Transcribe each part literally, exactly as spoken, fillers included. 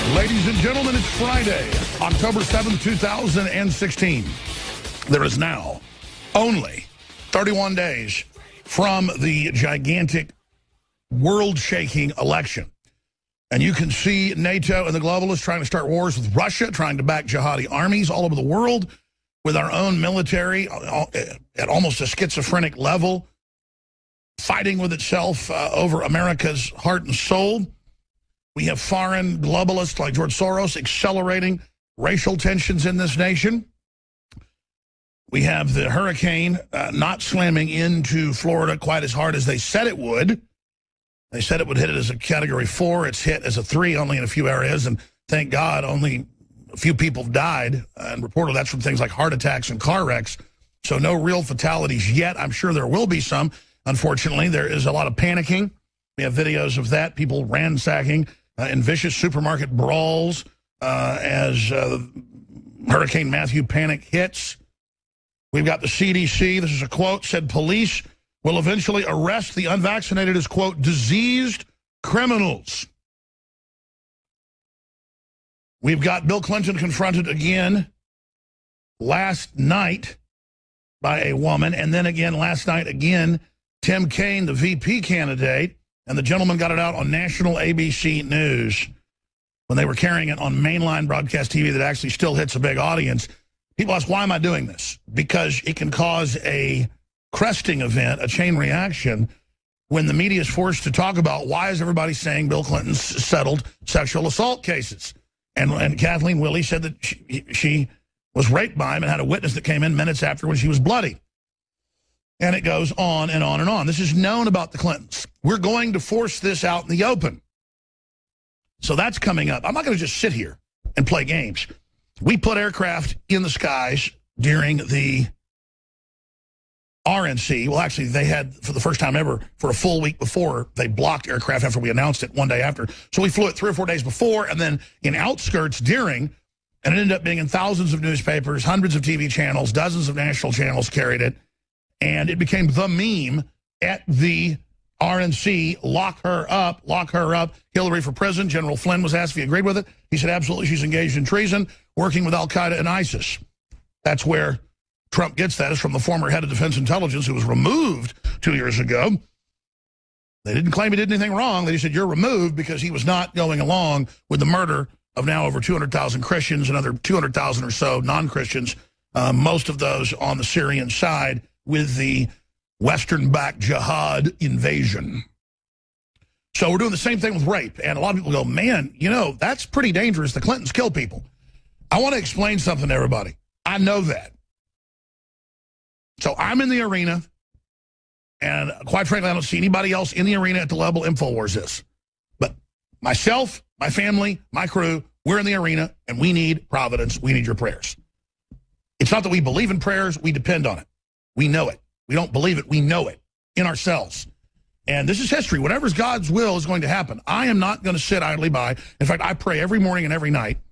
Ladies and gentlemen, it's Friday, October seventh, two thousand sixteen. There is now only thirty-one days from the gigantic, world-shaking election. And you can see NATO and the globalists trying to start wars with Russia, trying to back jihadi armies all over the world, with our own military at almost a schizophrenic level, fighting with itself uh, over America's heart and soul. We have foreign globalists like George Soros accelerating racial tensions in this nation. We have the hurricane uh, not slamming into Florida quite as hard as they said it would. They said it would hit it as a category four. It's hit as a three only in a few areas, and thank God only a few people died, and reported that's from things like heart attacks and car wrecks. So no real fatalities yet. I'm sure there will be some. Unfortunately, there is a lot of panicking. We have videos of that, people ransacking uh, in vicious supermarket brawls uh, as uh, Hurricane Matthew panic hits. We've got the C D C. This is a quote, said police will eventually arrest the unvaccinated as, quote, diseased criminals. We've got Bill Clinton confronted again last night by a woman, and then again last night again, Tim Kaine, the V P candidate, and the gentleman got it out on national A B C News when they were carrying it on mainline broadcast T V that actually still hits a big audience. People ask, why am I doing this? Because it can cause a cresting event, a chain reaction, when the media is forced to talk about why is everybody saying Bill Clinton settled sexual assault cases. And, and Kathleen Willey said that she, she was raped by him and had a witness that came in minutes after when she was bloody. And it goes on and on and on. This is known about the Clintons. We're going to force this out in the open. So that's coming up. I'm not going to just sit here and play games. We put aircraft in the skies during the R N C. Well, actually, they had, for the first time ever, for a full week before, they blocked aircraft after we announced it one day after. So we flew it three or four days before, and then in outskirts during, and it ended up being in thousands of newspapers, hundreds of T V channels, dozens of national channels carried it, and it became the meme at the R N C, lock her up, lock her up, Hillary for prison. General Flynn was asked if he agreed with it. He said, absolutely, she's engaged in treason, working with al-Qaeda and ISIS. That's where Trump gets that, is from the former head of Defense Intelligence who was removed two years ago. They didn't claim he did anything wrong. They said, you're removed because he was not going along with the murder of now over two hundred thousand Christians, another two hundred thousand or so non-Christians, uh, most of those on the Syrian side with the Western-backed jihad invasion. So we're doing the same thing with rape. And a lot of people go, man, you know, that's pretty dangerous. The Clintons kill people. I want to explain something to everybody. I know that. So I'm in the arena, and quite frankly, I don't see anybody else in the arena at the level InfoWars is. But myself, my family, my crew, we're in the arena, and we need providence. We need your prayers. It's not that we believe in prayers. We depend on it. We know it. We don't believe it. We know it in ourselves. And this is history. Whatever's God's will is going to happen. I am not going to sit idly by. In fact, I pray every morning and every night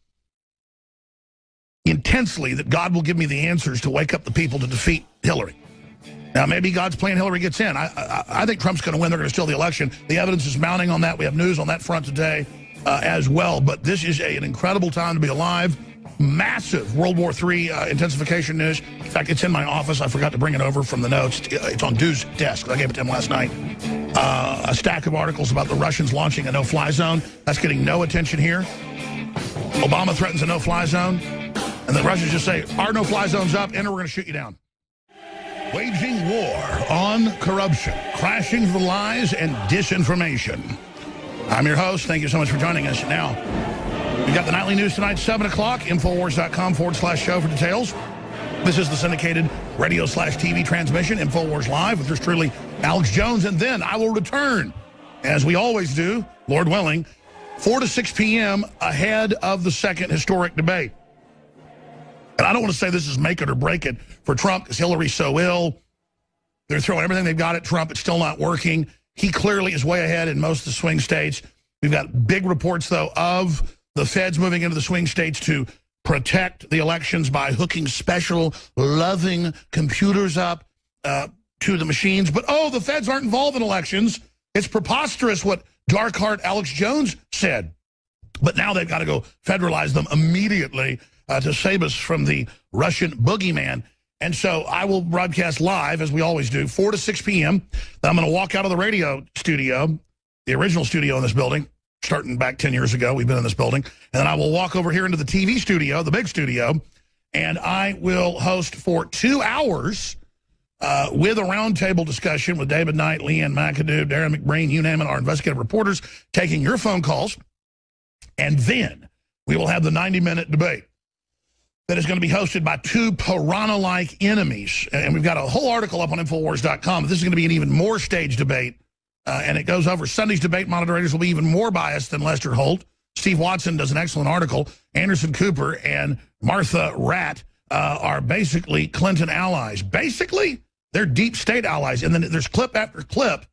intensely that God will give me the answers to wake up the people to defeat Hillary. Now, maybe God's plan Hillary gets in. I, I, I think Trump's going to win. They're going to steal the election. The evidence is mounting on that. We have news on that front today uh, as well. But this is a, an incredible time to be alive. Massive World War Three uh, intensification news. In fact, it's in my office. I forgot to bring it over from the notes. It's on Dude's desk. I gave it to him last night. Uh, a stack of articles about the Russians launching a no-fly zone. That's getting no attention here. Obama threatens a no-fly zone. And the Russians just say, our no-fly zone's up, and we're going to shoot you down. Waging war on corruption, crashing the lies and disinformation. I'm your host. Thank you so much for joining us. Now, we got the nightly news tonight, seven o'clock, Infowars.com forward slash show for details. This is the syndicated radio slash T V transmission, Infowars Live, with yours truly, Alex Jones. And then I will return, as we always do, Lord willing, four to six p m ahead of the second historic debate. And I don't want to say this is make it or break it for Trump because Hillary's so ill. They're throwing everything they've got at Trump. It's still not working. He clearly is way ahead in most of the swing states. We've got big reports, though, of the feds moving into the swing states to protect the elections by hooking special, loving computers up uh, to the machines. But, oh, the feds aren't involved in elections. It's preposterous what dark heart Alex Jones said. But now they've got to go federalize them immediately uh, to save us from the Russian boogeyman. And so I will broadcast live, as we always do, four to six p m Then I'm going to walk out of the radio studio, the original studio in this building, starting back ten years ago. We've been in this building. And then I will walk over here into the T V studio, the big studio, and I will host for two hours uh, with a roundtable discussion with David Knight, Leanne McAdoo, Darren McBreen, you name it, our investigative reporters, taking your phone calls. And then we will have the ninety minute debate that is going to be hosted by two piranha-like enemies. And we've got a whole article up on Infowars dot com. This is going to be an even more staged debate. Uh, and it goes over Sunday's debate moderators will be even more biased than Lester Holt. Steve Watson does an excellent article. Anderson Cooper and Martha Ratt uh, are basically Clinton allies. Basically, they're deep state allies. And then there's clip after clip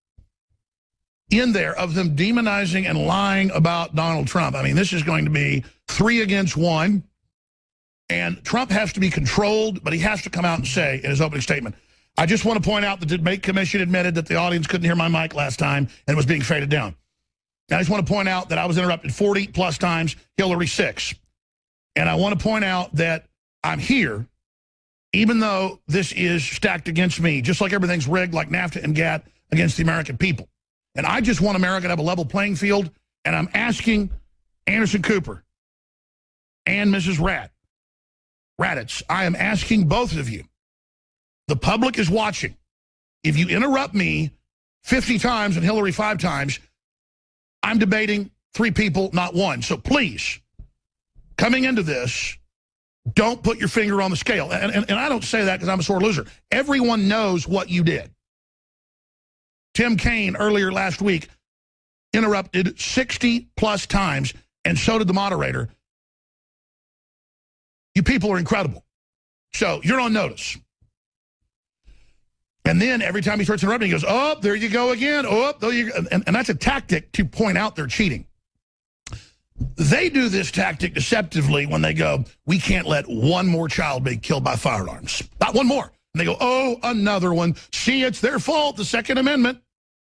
in there of them demonizing and lying about Donald Trump. I mean, this is going to be three against one. And Trump has to be controlled, but he has to come out and say in his opening statement, I just want to point out the debate commission admitted that the audience couldn't hear my mic last time and it was being faded down. And I just want to point out that I was interrupted forty plus times, Hillary six. And I want to point out that I'm here, even though this is stacked against me, just like everything's rigged like NAFTA and GATT against the American people. And I just want America to have a level playing field. And I'm asking Anderson Cooper and Missus Ratt, Raddatz, I am asking both of you. The public is watching. If you interrupt me fifty times and Hillary five times, I'm debating three people, not one. So please, coming into this, don't put your finger on the scale. And, and, and I don't say that because I'm a sore loser. Everyone knows what you did. Tim Kaine earlier last week interrupted sixty plus times, and so did the moderator. You people are incredible. So you're on notice. And then every time he starts interrupting, he goes, oh, there you go again. Oh, there you go. And, and that's a tactic to point out they're cheating. They do this tactic deceptively when they go, we can't let one more child be killed by firearms. Not one more. And they go, oh, another one. See, it's their fault, the Second Amendment.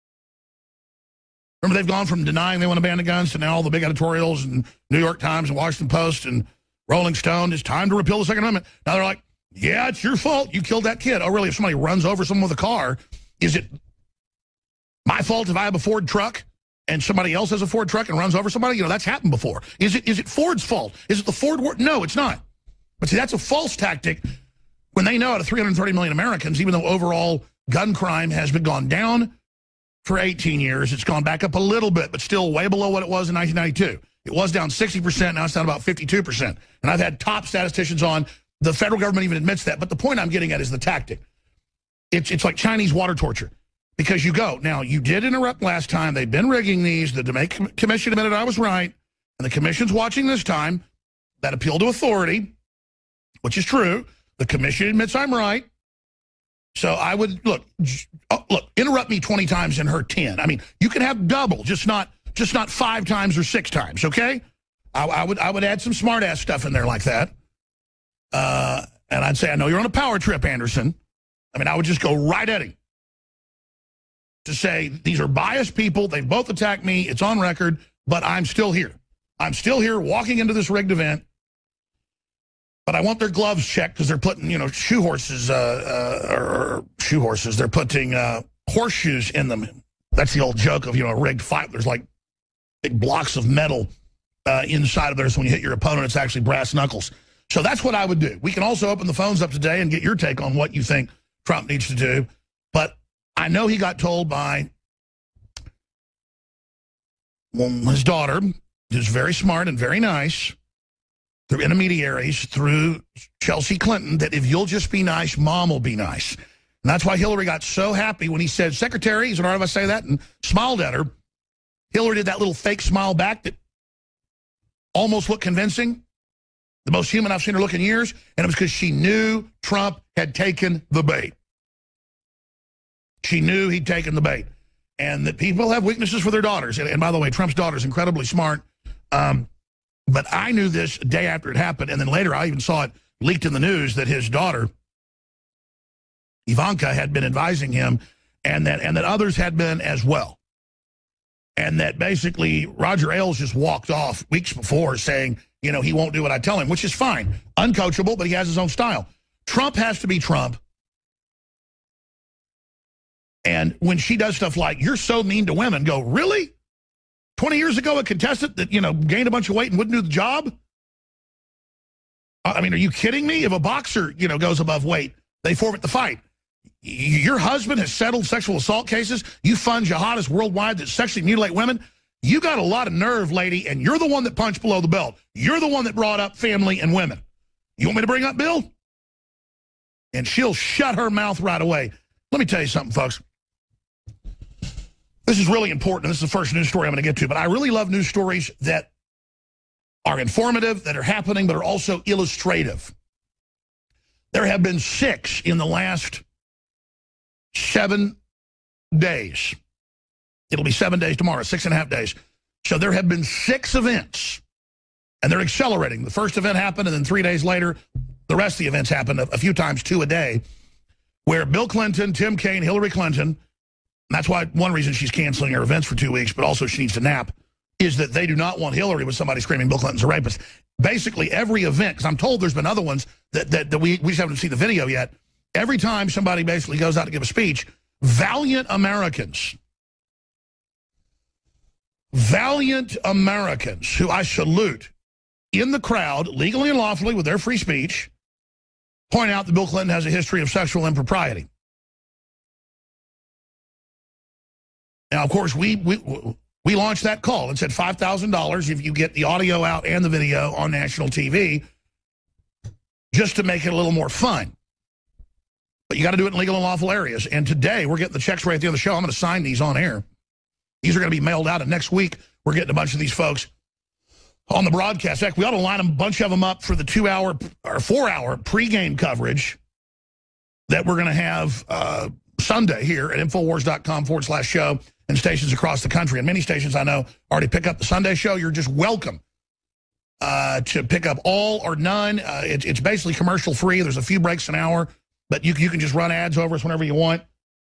Remember, they've gone from denying they want to ban the guns to now all the big editorials in New York Times and Washington Post and Rolling Stone. It's time to repeal the Second Amendment. Now they're like, yeah, it's your fault. You killed that kid. Oh, really? If somebody runs over someone with a car, is it my fault if I have a Ford truck and somebody else has a Ford truck and runs over somebody? You know, that's happened before. Is it is it Ford's fault? Is it the Ford war? No, it's not. But see, that's a false tactic when they know out of three hundred thirty million Americans, even though overall gun crime has been gone down for eighteen years, it's gone back up a little bit, but still way below what it was in nineteen ninety-two. It was down sixty percent. Now it's down about fifty-two percent. And I've had top statisticians on. The federal government even admits that. But the point I'm getting at is the tactic. It's, it's like Chinese water torture. Because you go, now, you did interrupt last time. They've been rigging these. The debate commission admitted I was right. And the commission's watching this time. That appeal to authority, which is true. The commission admits I'm right. So I would, look, oh, look, interrupt me twenty times and hurt ten. I mean, you can have double, just not just not five times or six times, okay? I, I would I would add some smart-ass stuff in there like that. Uh, and I'd say, I know you're on a power trip, Anderson. I mean, I would just go right at him to say, these are biased people. They've both attacked me. It's on record, but I'm still here. I'm still here walking into this rigged event. But I want their gloves checked because they're putting, you know, shoe horses, uh, uh, or shoe horses. They're putting uh, horseshoes in them. That's the old joke of, you know, a rigged fight. There's like big blocks of metal uh, inside of there. So when you hit your opponent, it's actually brass knuckles. So that's what I would do. We can also open the phones up today and get your take on what you think Trump needs to do. But I know he got told by well, his daughter, who's very smart and very nice, through intermediaries, through Chelsea Clinton, that if you'll just be nice, Mom will be nice. And that's why Hillary got so happy when he said, Secretary, is it all right if I say that? And smiled at her. Hillary did that little fake smile back that almost looked convincing. The most human I've seen her look in years, and it was because she knew Trump had taken the bait. She knew he'd taken the bait. And that people have weaknesses for their daughters. And, and by the way, Trump's daughter is incredibly smart. Um, but I knew this a day after it happened, and then later I even saw it leaked in the news that his daughter, Ivanka, had been advising him, and that, and that others had been as well. and that basically Roger Ailes just walked off weeks before saying, you know, he won't do what I tell him, which is fine. Uncoachable, but he has his own style. Trump has to be Trump. And when she does stuff like, you're so mean to women, go, really? twenty years ago, a contestant that, you know, gained a bunch of weight and wouldn't do the job? I mean, are you kidding me? If a boxer, you know, goes above weight, they forfeit the fight. Your husband has settled sexual assault cases. You fund jihadists worldwide that sexually mutilate women. You got a lot of nerve, lady, and you're the one that punched below the belt. You're the one that brought up family and women. You want me to bring up Bill? And she'll shut her mouth right away. Let me tell you something, folks. This is really important. This is the first news story I'm going to get to, but I really love news stories that are informative, that are happening, but are also illustrative. There have been six in the last seven days. It'll be seven days tomorrow, six and a half days. So there have been six events, and they're accelerating. The first event happened, and then three days later, the rest of the events happened, a, a few times, two a day, where Bill Clinton, Tim Kaine, Hillary Clinton, and that's why one reason she's canceling her events for two weeks, but also she needs to nap, is that they do not want Hillary with somebody screaming Bill Clinton's a rapist. Basically, every event, because I'm told there's been other ones that, that, that we, we just haven't seen the video yet. Every time somebody basically goes out to give a speech, valiant Americans, valiant Americans who I salute in the crowd, legally and lawfully with their free speech, point out that Bill Clinton has a history of sexual impropriety. Now, of course, we... we We launched that call and said five thousand dollars if you get the audio out and the video on national T V, just to make it a little more fun. But you got to do it in legal and lawful areas. And today, we're getting the checks right at the end of the show. I'm going to sign these on air. These are going to be mailed out. And next week, we're getting a bunch of these folks on the broadcast. In fact, we ought to line a bunch of them up for the two-hour or four-hour pregame coverage that we're going to have uh, Sunday here at Infowars.com forward slash show. And stations across the country. And many stations I know already pick up the Sunday show. You're just welcome uh, to pick up all or none. Uh, it, it's basically commercial free. There's a few breaks an hour, but you, you can just run ads over us whenever you want.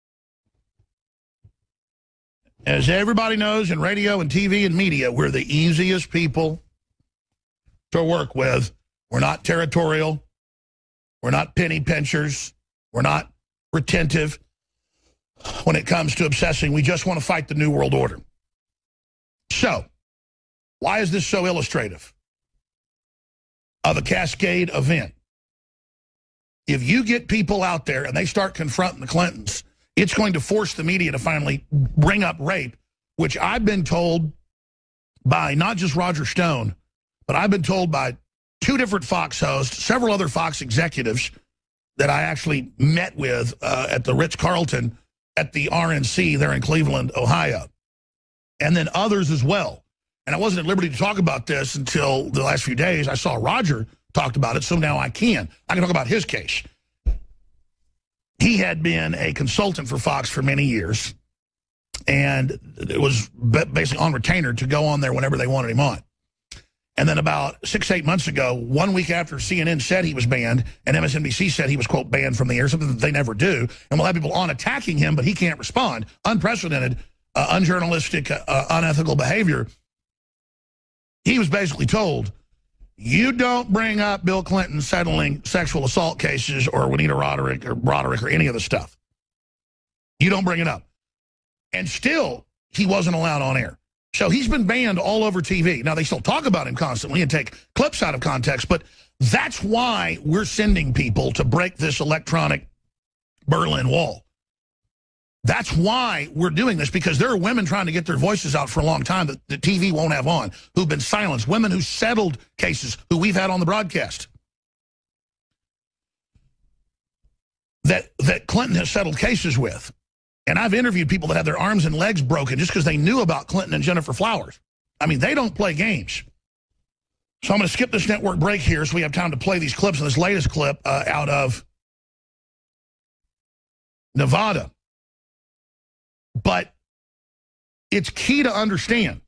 As everybody knows in radio and T V and media, we're the easiest people to work with. We're not territorial. We're not penny pinchers. We're not retentive. When it comes to obsessing, we just want to fight the New World Order. So, why is this so illustrative of a cascade event? If you get people out there and they start confronting the Clintons, it's going to force the media to finally bring up rape, which I've been told by not just Roger Stone, but I've been told by two different Fox hosts, several other Fox executives that I actually met with uh, at the Ritz-Carlton at the R N C there in Cleveland, Ohio, and then others as well. And I wasn't at liberty to talk about this until the last few days. I saw Roger talked about it, so now I can. I can talk about his case. He had been a consultant for Fox for many years, and it was basically on retainer to go on there whenever they wanted him on. And then about six, eight months ago, one week after C N N said he was banned, and M S N B C said he was, quote, banned from the air, something that they never do, and we'll have people on attacking him, but he can't respond. Unprecedented, uh, unjournalistic, uh, unethical behavior. He was basically told, you don't bring up Bill Clinton settling sexual assault cases or Juanita Roderick or Broderick or any of the stuff. You don't bring it up. And still, he wasn't allowed on air. So he's been banned all over T V. Now, they still talk about him constantly and take clips out of context, but that's why we're sending people to break this electronic Berlin Wall. That's why we're doing this, because there are women trying to get their voices out for a long time that the T V won't have on, who've been silenced, women who settled cases, who we've had on the broadcast. That, that Clinton has settled cases with. And I've interviewed people that had their arms and legs broken just because they knew about Clinton and Gennifer Flowers. I mean, they don't play games. So I'm going to skip this network break here so we have time to play these clips. And this latest clip uh, out of Nevada. But it's key to understand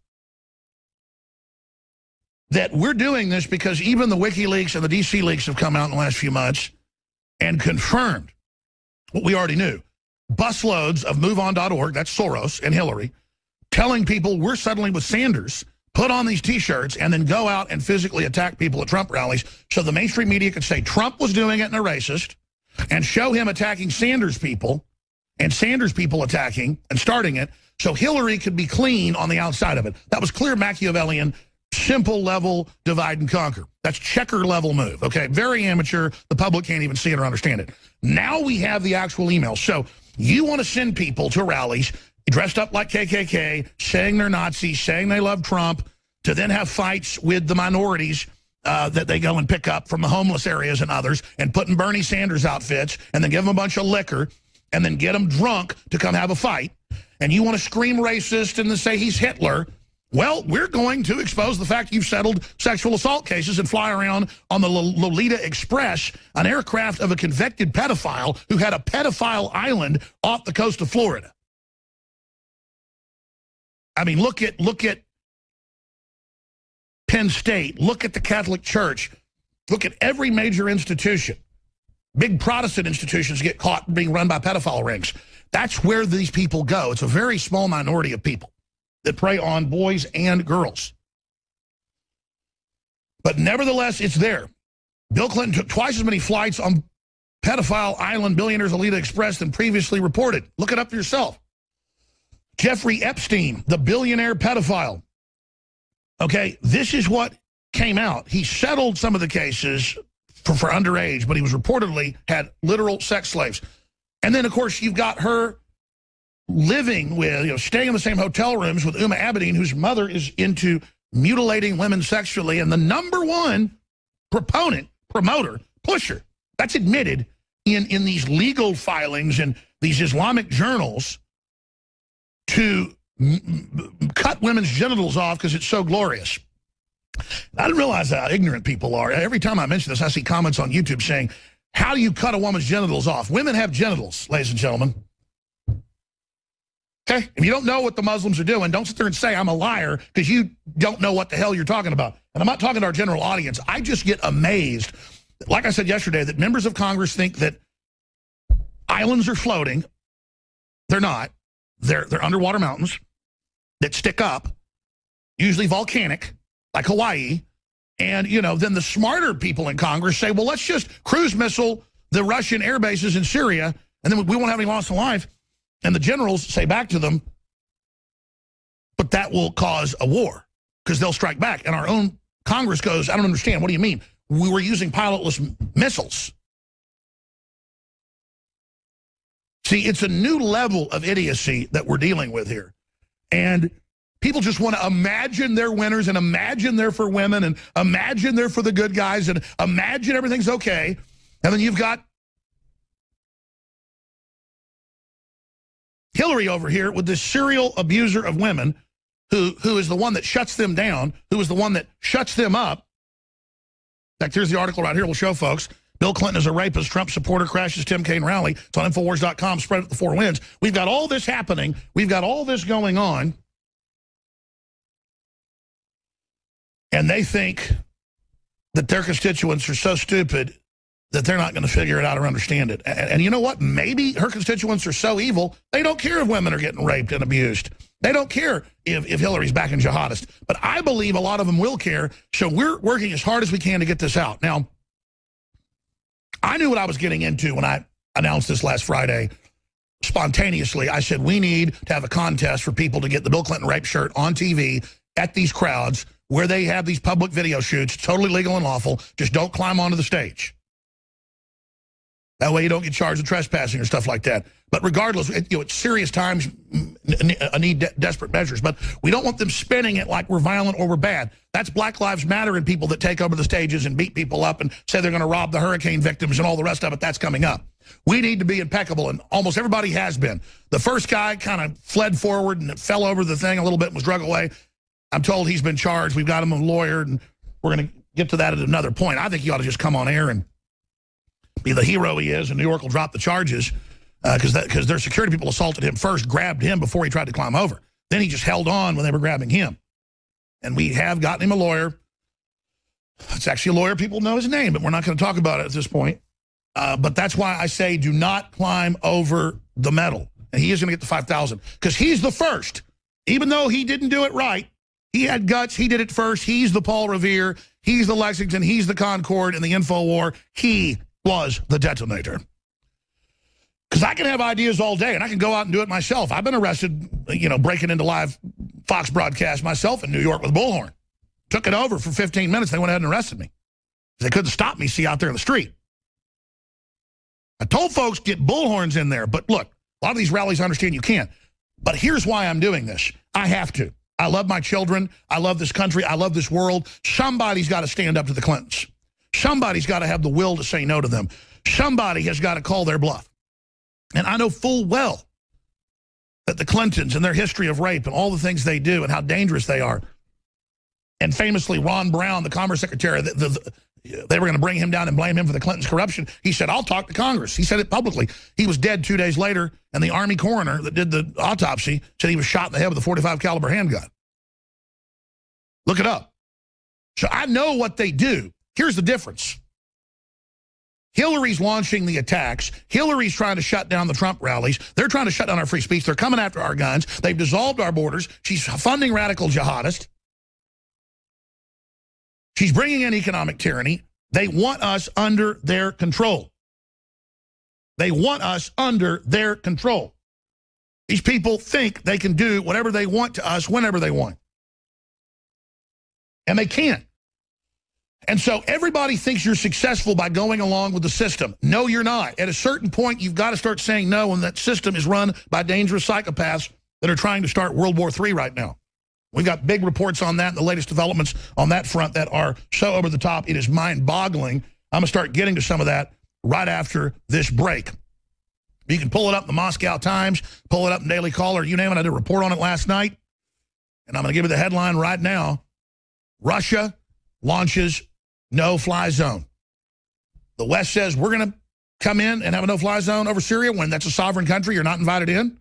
that we're doing this because even the WikiLeaks and the D C leaks have come out in the last few months and confirmed what we already knew. Busloads of MoveOn dot org, that's Soros and Hillary, telling people we're settling with Sanders, put on these T-shirts, and then go out and physically attack people at Trump rallies so the mainstream media could say Trump was doing it and a racist, and show him attacking Sanders people and Sanders people attacking and starting it so Hillary could be clean on the outside of it. That was clear Machiavellian, simple level divide and conquer. That's checker level move, okay? Very amateur. The public can't even see it or understand it. Now we have the actual emails. So you want to send people to rallies dressed up like K K K, saying they're Nazis, saying they love Trump, to then have fights with the minorities uh, that they go and pick up from the homeless areas and others, and put in Bernie Sanders outfits, and then give them a bunch of liquor, and then get them drunk to come have a fight. And you want to scream racist and then say he's Hitler. Well, we're going to expose the fact you've settled sexual assault cases and fly around on the Lolita Express, an aircraft of a convicted pedophile who had a pedophile island off the coast of Florida. I mean, look at look at Penn State. Look at the Catholic Church. Look at every major institution. Big Protestant institutions get caught being run by pedophile rings. That's where these people go. It's a very small minority of people that prey on boys and girls. But nevertheless, it's there. Bill Clinton took twice as many flights on pedophile island billionaires Lolita Express than previously reported. Look it up for yourself. Jeffrey Epstein, the billionaire pedophile. Okay, this is what came out. He settled some of the cases for, for underage, but he was reportedly had literal sex slaves. And then, of course, you've got her living with, you know, staying in the same hotel rooms with Uma Abedin, whose mother is into mutilating women sexually, and the number one proponent, promoter, pusher, that's admitted in, in these legal filings and these Islamic journals to m cut women's genitals off because it's so glorious. I didn't realize how ignorant people are. Every time I mention this, I see comments on YouTube saying, how do you cut a woman's genitals off? Women have genitals, ladies and gentlemen. Okay? If you don't know what the Muslims are doing, don't sit there and say I'm a liar because you don't know what the hell you're talking about. And I'm not talking to our general audience. I just get amazed, like I said yesterday, that members of Congress think that islands are floating. They're not. They're, they're underwater mountains that stick up, usually volcanic, like Hawaii. And, you know, then the smarter people in Congress say, well, let's just cruise missile the Russian air bases in Syria, and then we won't have any loss of life. And the generals say back to them, but that will cause a war because they'll strike back. And our own Congress goes, I don't understand. What do you mean? We were using pilotless missiles. See, it's a new level of idiocy that we're dealing with here. And people just want to imagine they're winners and imagine they're for women and imagine they're for the good guys and imagine everything's okay. And then you've got Hillary over here with this serial abuser of women who, who is the one that shuts them down, who is the one that shuts them up. In fact, here's the article right here. We'll show folks. Bill Clinton is a rapist. Trump supporter crashes Tim Kaine rally. It's on Infowars dot com. Spread it the four winds. We've got all this happening. We've got all this going on. And they think that their constituents are so stupid that they're not going to figure it out or understand it. And, and you know what? Maybe her constituents are so evil, they don't care if women are getting raped and abused. They don't care if, if Hillary's backing jihadists. But I believe a lot of them will care, so we're working as hard as we can to get this out. Now, I knew what I was getting into when I announced this last Friday. Spontaneously, I said, we need to have a contest for people to get the Bill Clinton rape shirt on T V at these crowds where they have these public video shoots, totally legal and lawful. Just don't climb onto the stage. That way you don't get charged with trespassing or stuff like that. But regardless, it, you know, it's serious times, I need de desperate measures. But we don't want them spinning it like we're violent or we're bad. That's Black Lives Matter and people that take over the stages and beat people up and say they're going to rob the hurricane victims and all the rest of it. That's coming up. We need to be impeccable, and almost everybody has been. The first guy kind of fled forward and fell over the thing a little bit and was drug away. I'm told he's been charged. We've got him a lawyer, and we're going to get to that at another point. I think he ought to just come on air and be the hero he is, and New York will drop the charges because uh, because their security people assaulted him first, grabbed him before he tried to climb over. Then he just held on when they were grabbing him. And we have gotten him a lawyer. It's actually a lawyer. People know his name, but we're not going to talk about it at this point. Uh, but that's why I say do not climb over the metal. And he is going to get the five thousand because he's the first Even though he didn't do it right, he had guts. He did it first. He's the Paul Revere. He's the Lexington. He's the Concorde in the info war. He was the detonator. Because I can have ideas all day, and I can go out and do it myself. I've been arrested, you know, breaking into live Fox broadcast myself in New York with Bullhorn. Took it over for fifteen minutes. They went ahead and arrested me. They couldn't stop me, see, out there in the street. I told folks, get Bullhorns in there. But look, a lot of these rallies, I understand you can't. But here's why I'm doing this. I have to. I love my children. I love this country. I love this world. Somebody's got to stand up to the Clintons. Somebody's got to have the will to say no to them. Somebody has got to call their bluff. And I know full well that the Clintons and their history of rape and all the things they do and how dangerous they are. And famously, Ron Brown, the Commerce Secretary, the, the, they were going to bring him down and blame him for the Clintons' corruption. He said, I'll talk to Congress. He said it publicly. He was dead two days later, and the Army coroner that did the autopsy said he was shot in the head with a forty-five caliber handgun. Look it up. So I know what they do. Here's the difference. Hillary's launching the attacks. Hillary's trying to shut down the Trump rallies. They're trying to shut down our free speech. They're coming after our guns. They've dissolved our borders. She's funding radical jihadists. She's bringing in economic tyranny. They want us under their control. They want us under their control. These people think they can do whatever they want to us whenever they want. And they can't. And so everybody thinks you're successful by going along with the system. No, you're not. At a certain point, you've got to start saying no, and that system is run by dangerous psychopaths that are trying to start World War Three right now. We've got big reports on that and the latest developments on that front that are so over the top, it is mind-boggling. I'm going to start getting to some of that right after this break. You can pull it up in the Moscow Times, pull it up in Daily Caller, you name it. I did a report on it last night, and I'm going to give you the headline right now. Russia launches no-fly zone. The West says we're going to come in and have a no-fly zone over Syria when that's a sovereign country. You're not invited in.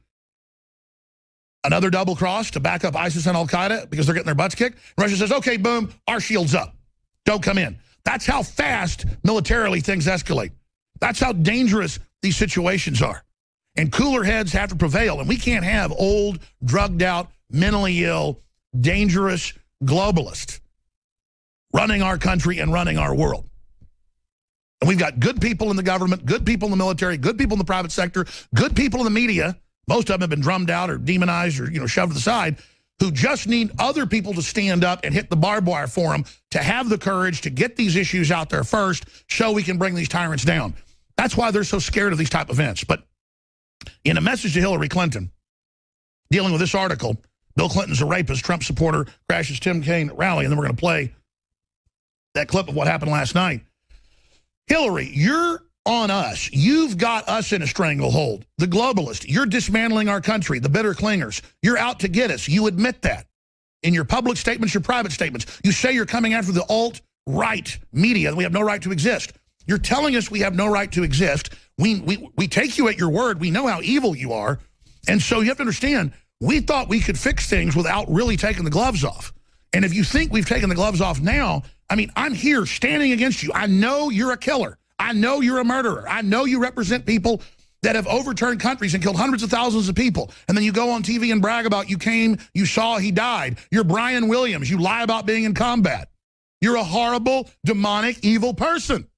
Another double cross to back up ISIS and Al-Qaeda because they're getting their butts kicked. Russia says, okay, boom, our shield's up. Don't come in. That's how fast militarily things escalate. That's how dangerous these situations are. And cooler heads have to prevail. And we can't have old, drugged out, mentally ill, dangerous globalists running our country and running our world. And we've got good people in the government, good people in the military, good people in the private sector, good people in the media. Most of them have been drummed out or demonized or, you know, shoved to the side, who just need other people to stand up and hit the barbed wire for them to have the courage to get these issues out there first so we can bring these tyrants down. That's why they're so scared of these type of events. But in a message to Hillary Clinton, dealing with this article, Bill Clinton's a rapist, Trump supporter, crashes Tim Kaine at rally, and then we're going to play that clip of what happened last night. Hillary, you're on us. You've got us in a stranglehold. The globalist, you're dismantling our country, the bitter clingers. You're out to get us. You admit that. In your public statements, your private statements, you say you're coming after the alt-right media, and we have no right to exist. You're telling us we have no right to exist. We, we, we take you at your word. We know how evil you are. And so you have to understand, we thought we could fix things without really taking the gloves off. And if you think we've taken the gloves off now, I mean, I'm here standing against you. I know you're a killer. I know you're a murderer. I know you represent people that have overturned countries and killed hundreds of thousands of people. And then you go on T V and brag about you came, you saw, he died. You're Brian Williams. You lie about being in combat. You're a horrible, demonic, evil person.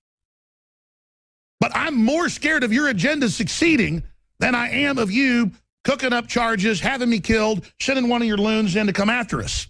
But I'm more scared of your agenda succeeding than I am of you cooking up charges, having me killed, sending one of your loons in to come after us.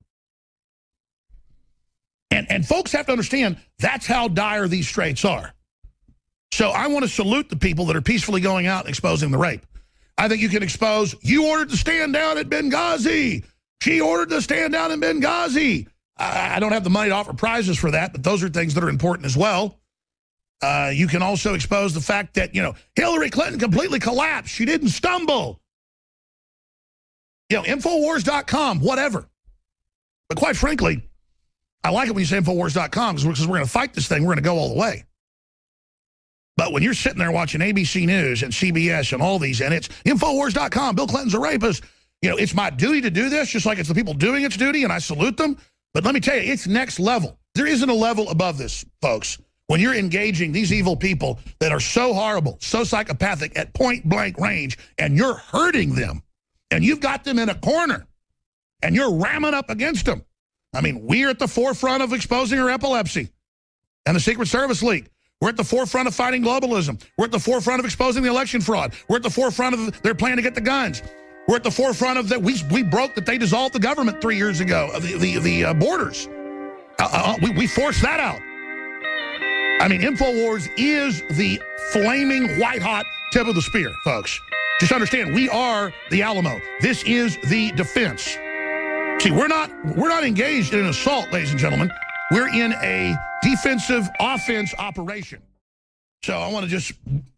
And, and folks have to understand that's how dire these straits are. So I want to salute the people that are peacefully going out and exposing the rape. I think you can expose, you ordered to stand down at Benghazi. She ordered to stand down in Benghazi. I, I don't have the money to offer prizes for that, but those are things that are important as well. Uh, you can also expose the fact that, you know, Hillary Clinton completely collapsed. She didn't stumble. You know, Infowars dot com, whatever. But quite frankly, I like it when you say Infowars dot com because we're going to fight this thing. We're going to go all the way. But when you're sitting there watching A B C News and C B S and all these, and it's Infowars dot com, Bill Clinton's a rapist, you know, it's my duty to do this, just like it's the people doing its duty, and I salute them. But let me tell you, it's next level. There isn't a level above this, folks. When you're engaging these evil people that are so horrible, so psychopathic at point-blank range, and you're hurting them, and you've got them in a corner, And you're ramming up against them. I mean, we're at the forefront of exposing her epilepsy and the Secret Service leak. We're at the forefront of fighting globalism. We're at the forefront of exposing the election fraud. We're at the forefront of their plan to get the guns. We're at the forefront of that. We, we broke that they dissolved the government three years ago, the, the, the uh, borders. Uh, uh, we, we forced that out. I mean, InfoWars is the flaming white-hot tip of the spear, folks. Just understand, we are the Alamo. This is the defense. See, we're not, we're not engaged in an assault, ladies and gentlemen. We're in a defensive offense operation. So I want to just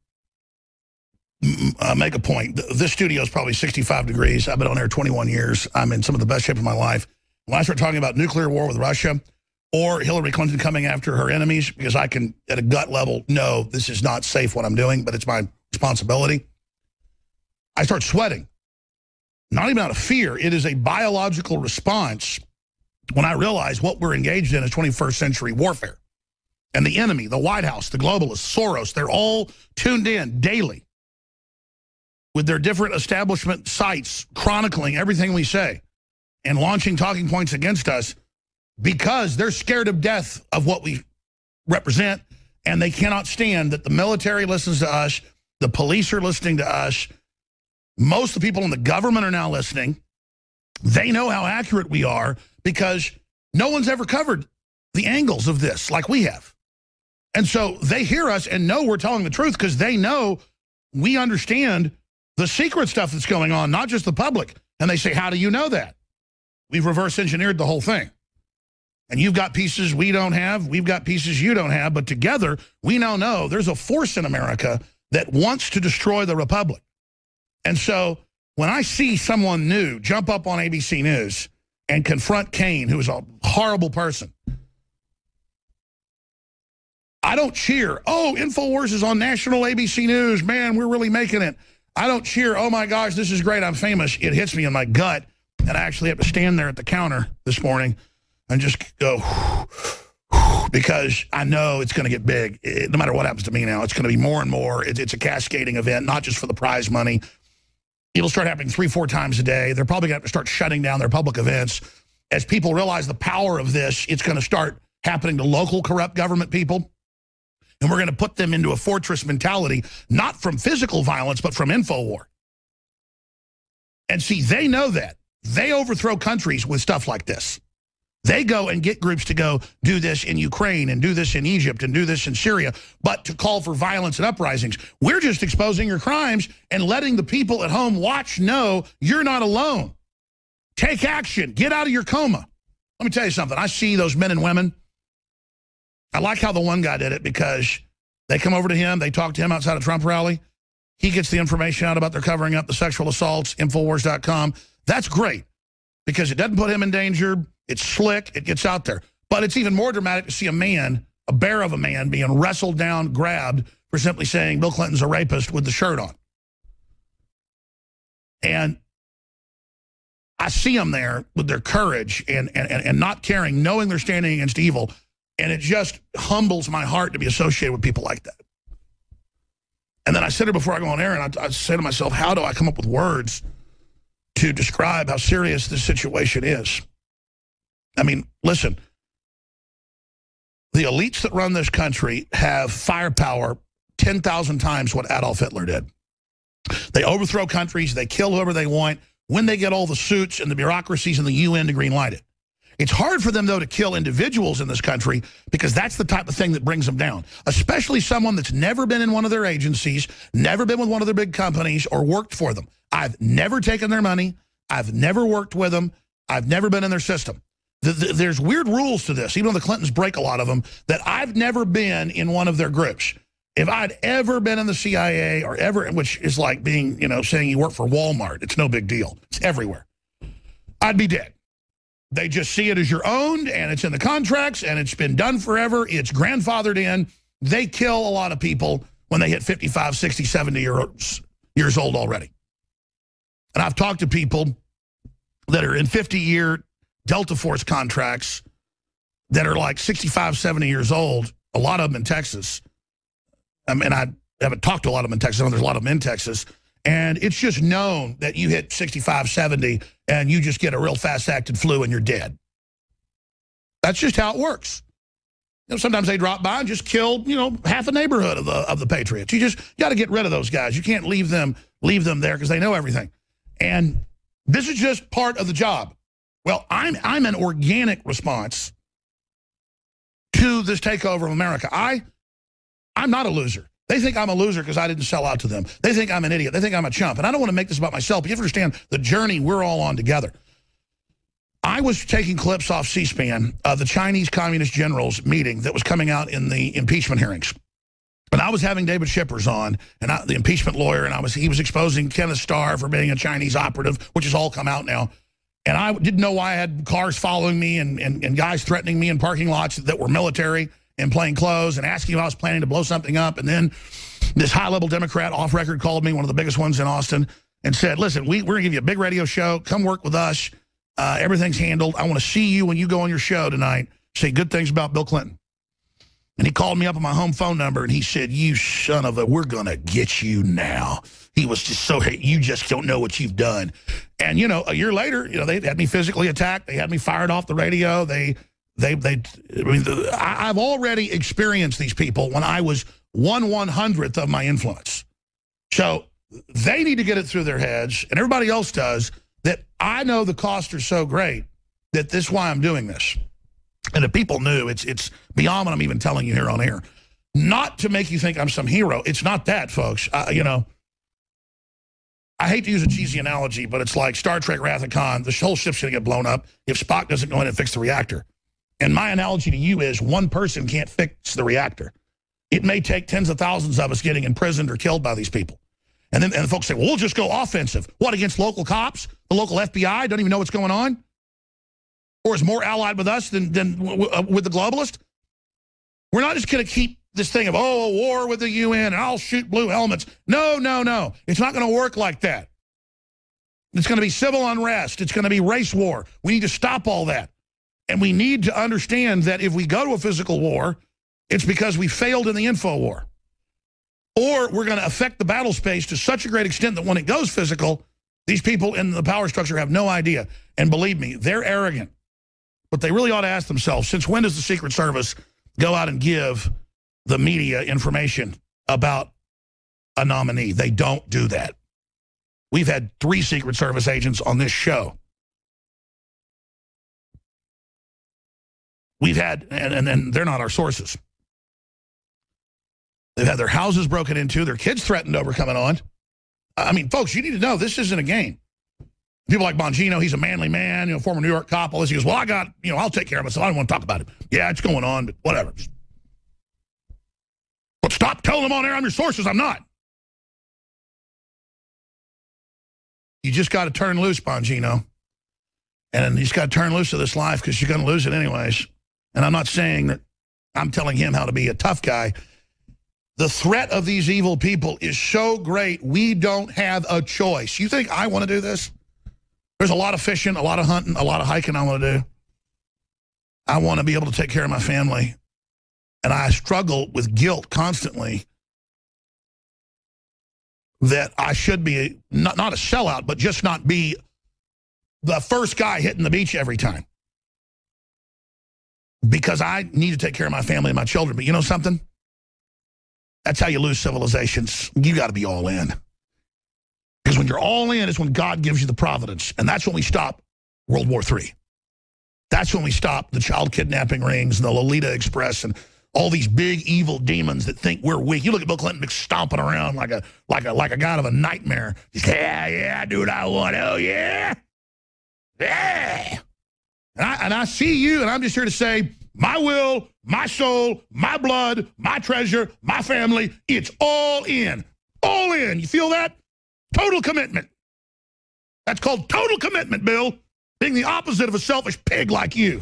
uh, make a point. This studio is probably sixty-five degrees. I've been on air twenty-one years. I'm in some of the best shape of my life. When I start talking about nuclear war with Russia or Hillary Clinton coming after her enemies, because I can, at a gut level, know this is not safe what I'm doing, but it's my responsibility, I start sweating. Not even out of fear. It is a biological response when I realize what we're engaged in is twenty-first century warfare. And the enemy, the White House, the globalists, Soros, they're all tuned in daily with their different establishment sites chronicling everything we say and launching talking points against us because they're scared of death of what we represent, and they cannot stand that the military listens to us, the police are listening to us, most of the people in the government are now listening. They know how accurate we are because no one's ever covered the angles of this like we have. And so they hear us and know we're telling the truth because they know we understand the secret stuff that's going on, not just the public. And they say, how do you know that? We've reverse engineered the whole thing. And you've got pieces we don't have. We've got pieces you don't have. But together, we now know there's a force in America that wants to destroy the republic. And so when I see someone new jump up on A B C News and confront Kaine, who is a horrible person, I don't cheer, oh, InfoWars is on national A B C News. Man, we're really making it. I don't cheer, oh, my gosh, this is great, I'm famous. It hits me in my gut, and I actually have to stand there at the counter this morning and just go, because I know it's going to get big. It, no matter what happens to me now, it's going to be more and more. It, it's a cascading event, not just for the prize money. It'll start happening three, four times a day. They're probably going to have to start shutting down their public events. As people realize the power of this, it's going to start happening to local corrupt government people. And we're going to put them into a fortress mentality, not from physical violence, but from info war. And see, they know that. They overthrow countries with stuff like this. They go and get groups to go do this in Ukraine and do this in Egypt and do this in Syria, but to call for violence and uprisings. We're just exposing your crimes and letting the people at home watch know you're not alone. Take action. Get out of your coma. Let me tell you something. I see those men and women. I like how the one guy did it because they come over to him. They talk to him outside a Trump rally. He gets the information out about their covering up the sexual assaults, Infowars dot com. That's great because it doesn't put him in danger. It's slick. It gets out there. But it's even more dramatic to see a man, a bear of a man, being wrestled down, grabbed for simply saying Bill Clinton's a rapist with the shirt on. And I see them there with their courage and, and, and not caring, knowing they're standing against evil. And it just humbles my heart to be associated with people like that. And then I sit here before I go on air and I, I say to myself, how do I come up with words to describe how serious this situation is? I mean, listen, the elites that run this country have firepower ten thousand times what Adolf Hitler did. They overthrow countries. They kill whoever they want when they get all the suits and the bureaucracies and the U N to green light it. It's hard for them, though, to kill individuals in this country because that's the type of thing that brings them down, especially someone that's never been in one of their agencies, never been with one of their big companies or worked for them. I've never taken their money. I've never worked with them. I've never been in their system. The, the, there's weird rules to this, even though the Clintons break a lot of them, that I've never been in one of their groups. If I'd ever been in the C I A or ever, which is like being, you know, saying you work for Walmart, it's no big deal. It's everywhere. I'd be dead. They just see it as your own, and it's in the contracts, and it's been done forever. It's grandfathered in. They kill a lot of people when they hit fifty-five, sixty, seventy years, years old already. And I've talked to people that are in fifty-year Delta Force contracts that are like sixty-five, seventy years old, a lot of them in Texas. I mean, I haven't talked to a lot of them in Texas. I know there's a lot of them in Texas. And it's just known that you hit sixty-five, seventy, and you just get a real fast-acting flu and you're dead. That's just how it works. You know, sometimes they drop by and just kill, you know, half a neighborhood of the of the Patriots. You just got to get rid of those guys. You can't leave them leave them there because they know everything. And this is just part of the job. Well, I'm I'm an organic response to this takeover of America. I I'm not a loser. They think I'm a loser because I didn't sell out to them. They think I'm an idiot. They think I'm a chump. And I don't want to make this about myself, but you have to understand the journey we're all on together. I was taking clips off C-SPAN of the Chinese Communist generals meeting that was coming out in the impeachment hearings. And I was having David Shippers on, and I, the impeachment lawyer, and I was he was exposing Kenneth Starr for being a Chinese operative, which has all come out now. And I didn't know why I had cars following me and, and, and guys threatening me in parking lots that were military in plain clothes and asking if I was planning to blow something up. And then this high-level Democrat off-record called me, one of the biggest ones in Austin, and said, listen, we, we're going to give you a big radio show. Come work with us. Uh, everything's handled. I want to see you when you go on your show tonight. Say good things about Bill Clinton. And he called me up on my home phone number, and he said, you son of a, we're going to get you now. He was just so, hey, you just don't know what you've done. And, you know, a year later, you know, they had me physically attacked. They had me fired off the radio. They... They, they, I mean, the, I, I've already experienced these people when I was one one hundredth of my influence. So they need to get it through their heads, and everybody else does, that I know the costs are so great that this is why I'm doing this. And if people knew, it's it's beyond what I'm even telling you here on air. Not to make you think I'm some hero. It's not that, folks. Uh, you know, I hate to use a cheesy analogy, but it's like Star Trek Wrath of Khan. The whole ship's going to get blown up if Spock doesn't go in and fix the reactor. And my analogy to you is one person can't fix the reactor. It may take tens of thousands of us getting imprisoned or killed by these people. And then and the folks say, well, we'll just go offensive. What, against local cops? The local F B I don't even know what's going on? Or is more allied with us than, than w w with the globalist? We're not just going to keep this thing of, oh, a war with the U N and I'll shoot blue helmets. No, no, no. It's not going to work like that. It's going to be civil unrest. It's going to be race war. We need to stop all that. And we need to understand that if we go to a physical war, it's because we failed in the info war. Or we're going to affect the battle space to such a great extent that when it goes physical, these people in the power structure have no idea. And believe me, they're arrogant. But they really ought to ask themselves, since when does the Secret Service go out and give the media information about a nominee? They don't do that. We've had three Secret Service agents on this show. We've had, and, and then they're not our sources. They've had their houses broken into, their kids threatened over coming on. I mean, folks, you need to know this isn't a game. People like Bongino, he's a manly man, you know, former New York cop. All this. He goes, well, I got, you know, I'll take care of myself. I don't want to talk about it. Yeah, it's going on, but whatever. But stop telling them on air I'm your sources. I'm not. You just got to turn loose, Bongino. And you just got to turn loose of this life because you're going to lose it anyways. And I'm not saying that I'm telling him how to be a tough guy. The threat of these evil people is so great, we don't have a choice. You think I want to do this? There's a lot of fishing, a lot of hunting, a lot of hiking I want to do. I want to be able to take care of my family. And I struggle with guilt constantly that I should be, not, not a sellout, but just not be the first guy hitting the beach every time. Because I need to take care of my family and my children. But you know something? That's how you lose civilizations. You got to be all in. Because when you're all in is when God gives you the providence. And that's when we stop World War Three. That's when we stop the child kidnapping rings and the Lolita Express and all these big evil demons that think we're weak. You look at Bill Clinton stomping around like a like a like a god of a nightmare. He's, yeah, yeah, I do what I want. Oh yeah. Yeah. And I, and I see you, and I'm just here to say, my will, my soul, my blood, my treasure, my family, it's all in. All in. You feel that? Total commitment. That's called total commitment, Bill. Being the opposite of a selfish pig like you.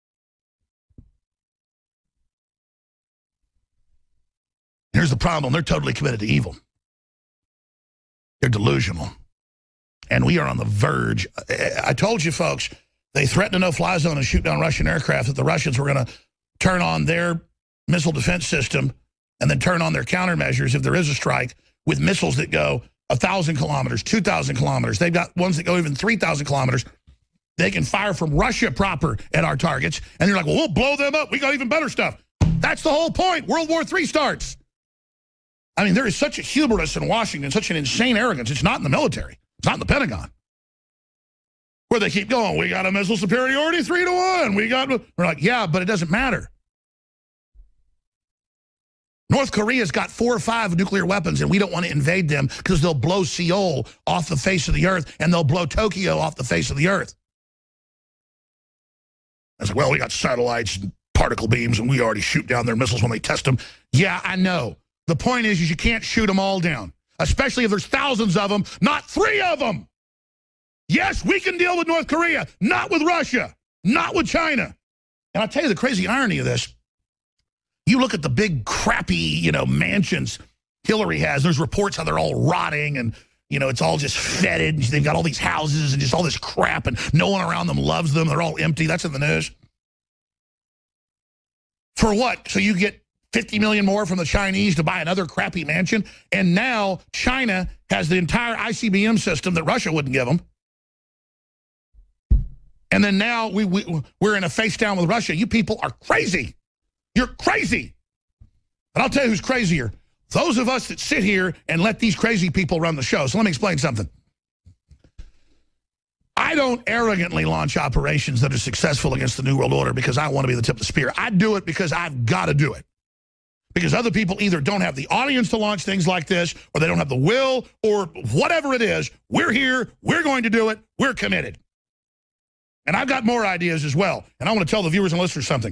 Here's the problem. They're totally committed to evil. They're delusional. And we are on the verge. I told you, folks, they threatened a no-fly zone and shoot down Russian aircraft, that the Russians were going to turn on their missile defense system and then turn on their countermeasures if there is a strike with missiles that go one thousand kilometers, two thousand kilometers. They've got ones that go even three thousand kilometers. They can fire from Russia proper at our targets. And you're like, well, we'll blow them up. We got even better stuff. That's the whole point. World War Three starts. I mean, there is such a hubris in Washington, such an insane arrogance. It's not in the military. It's not in the Pentagon. Where they keep going, we got a missile superiority three to one. We got, we're like, yeah, but it doesn't matter. North Korea's got four or five nuclear weapons, and we don't want to invade them because they'll blow Seoul off the face of the earth, and they'll blow Tokyo off the face of the earth. I said, well, we got satellites and particle beams, and we already shoot down their missiles when they test them. Yeah, I know. The point is, is you can't shoot them all down, especially if there's thousands of them, not three of them. Yes, we can deal with North Korea, not with Russia, not with China. And I'll tell you the crazy irony of this. You look at the big crappy, you know, mansions Hillary has. There's reports how they're all rotting and, you know, it's all just fetid. They've got all these houses and just all this crap and no one around them loves them. They're all empty. That's in the news. For what? So you get fifty million more from the Chinese to buy another crappy mansion? And now China has the entire I C B M system that Russia wouldn't give them. And then now we, we, we're in a face down with Russia. You people are crazy. You're crazy. And I'll tell you who's crazier. Those of us that sit here and let these crazy people run the show. So let me explain something. I don't arrogantly launch operations that are successful against the New World Order because I want to be the tip of the spear. I do it because I've got to do it. Because other people either don't have the audience to launch things like this, or they don't have the will, or whatever it is. We're here. We're going to do it. We're committed. And I've got more ideas as well. And I want to tell the viewers and listeners something.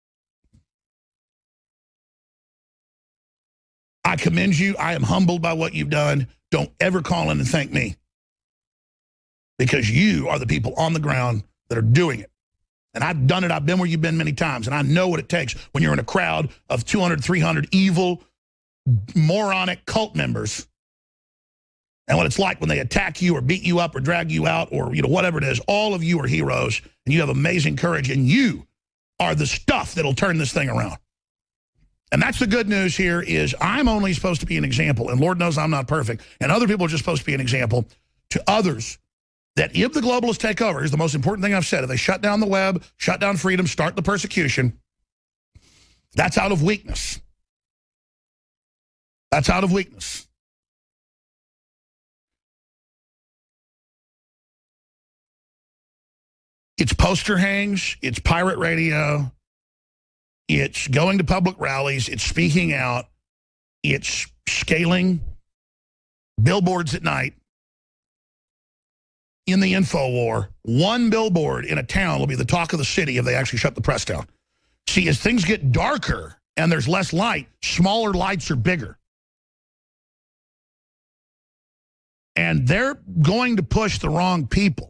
I commend you. I am humbled by what you've done. Don't ever call in and thank me. Because you are the people on the ground that are doing it. And I've done it. I've been where you've been many times. And I know what it takes when you're in a crowd of two hundred, three hundred evil, moronic cult members. And what it's like when they attack you or beat you up or drag you out or, you know, whatever it is. All of you are heroes. And you have amazing courage. And you are the stuff that'll turn this thing around. And that's the good news here is I'm only supposed to be an example, and Lord knows I'm not perfect, and other people are just supposed to be an example to others that if the globalists take over, here's the most important thing I've said, if they shut down the web, shut down freedom, start the persecution, that's out of weakness. That's out of weakness. It's poster hangs, it's pirate radio, it's going to public rallies, it's speaking out, it's scaling billboards at night in the info war. One billboard in a town will be the talk of the city if they actually shut the press down. See, as things get darker and there's less light, smaller lights are bigger. And they're going to push the wrong people.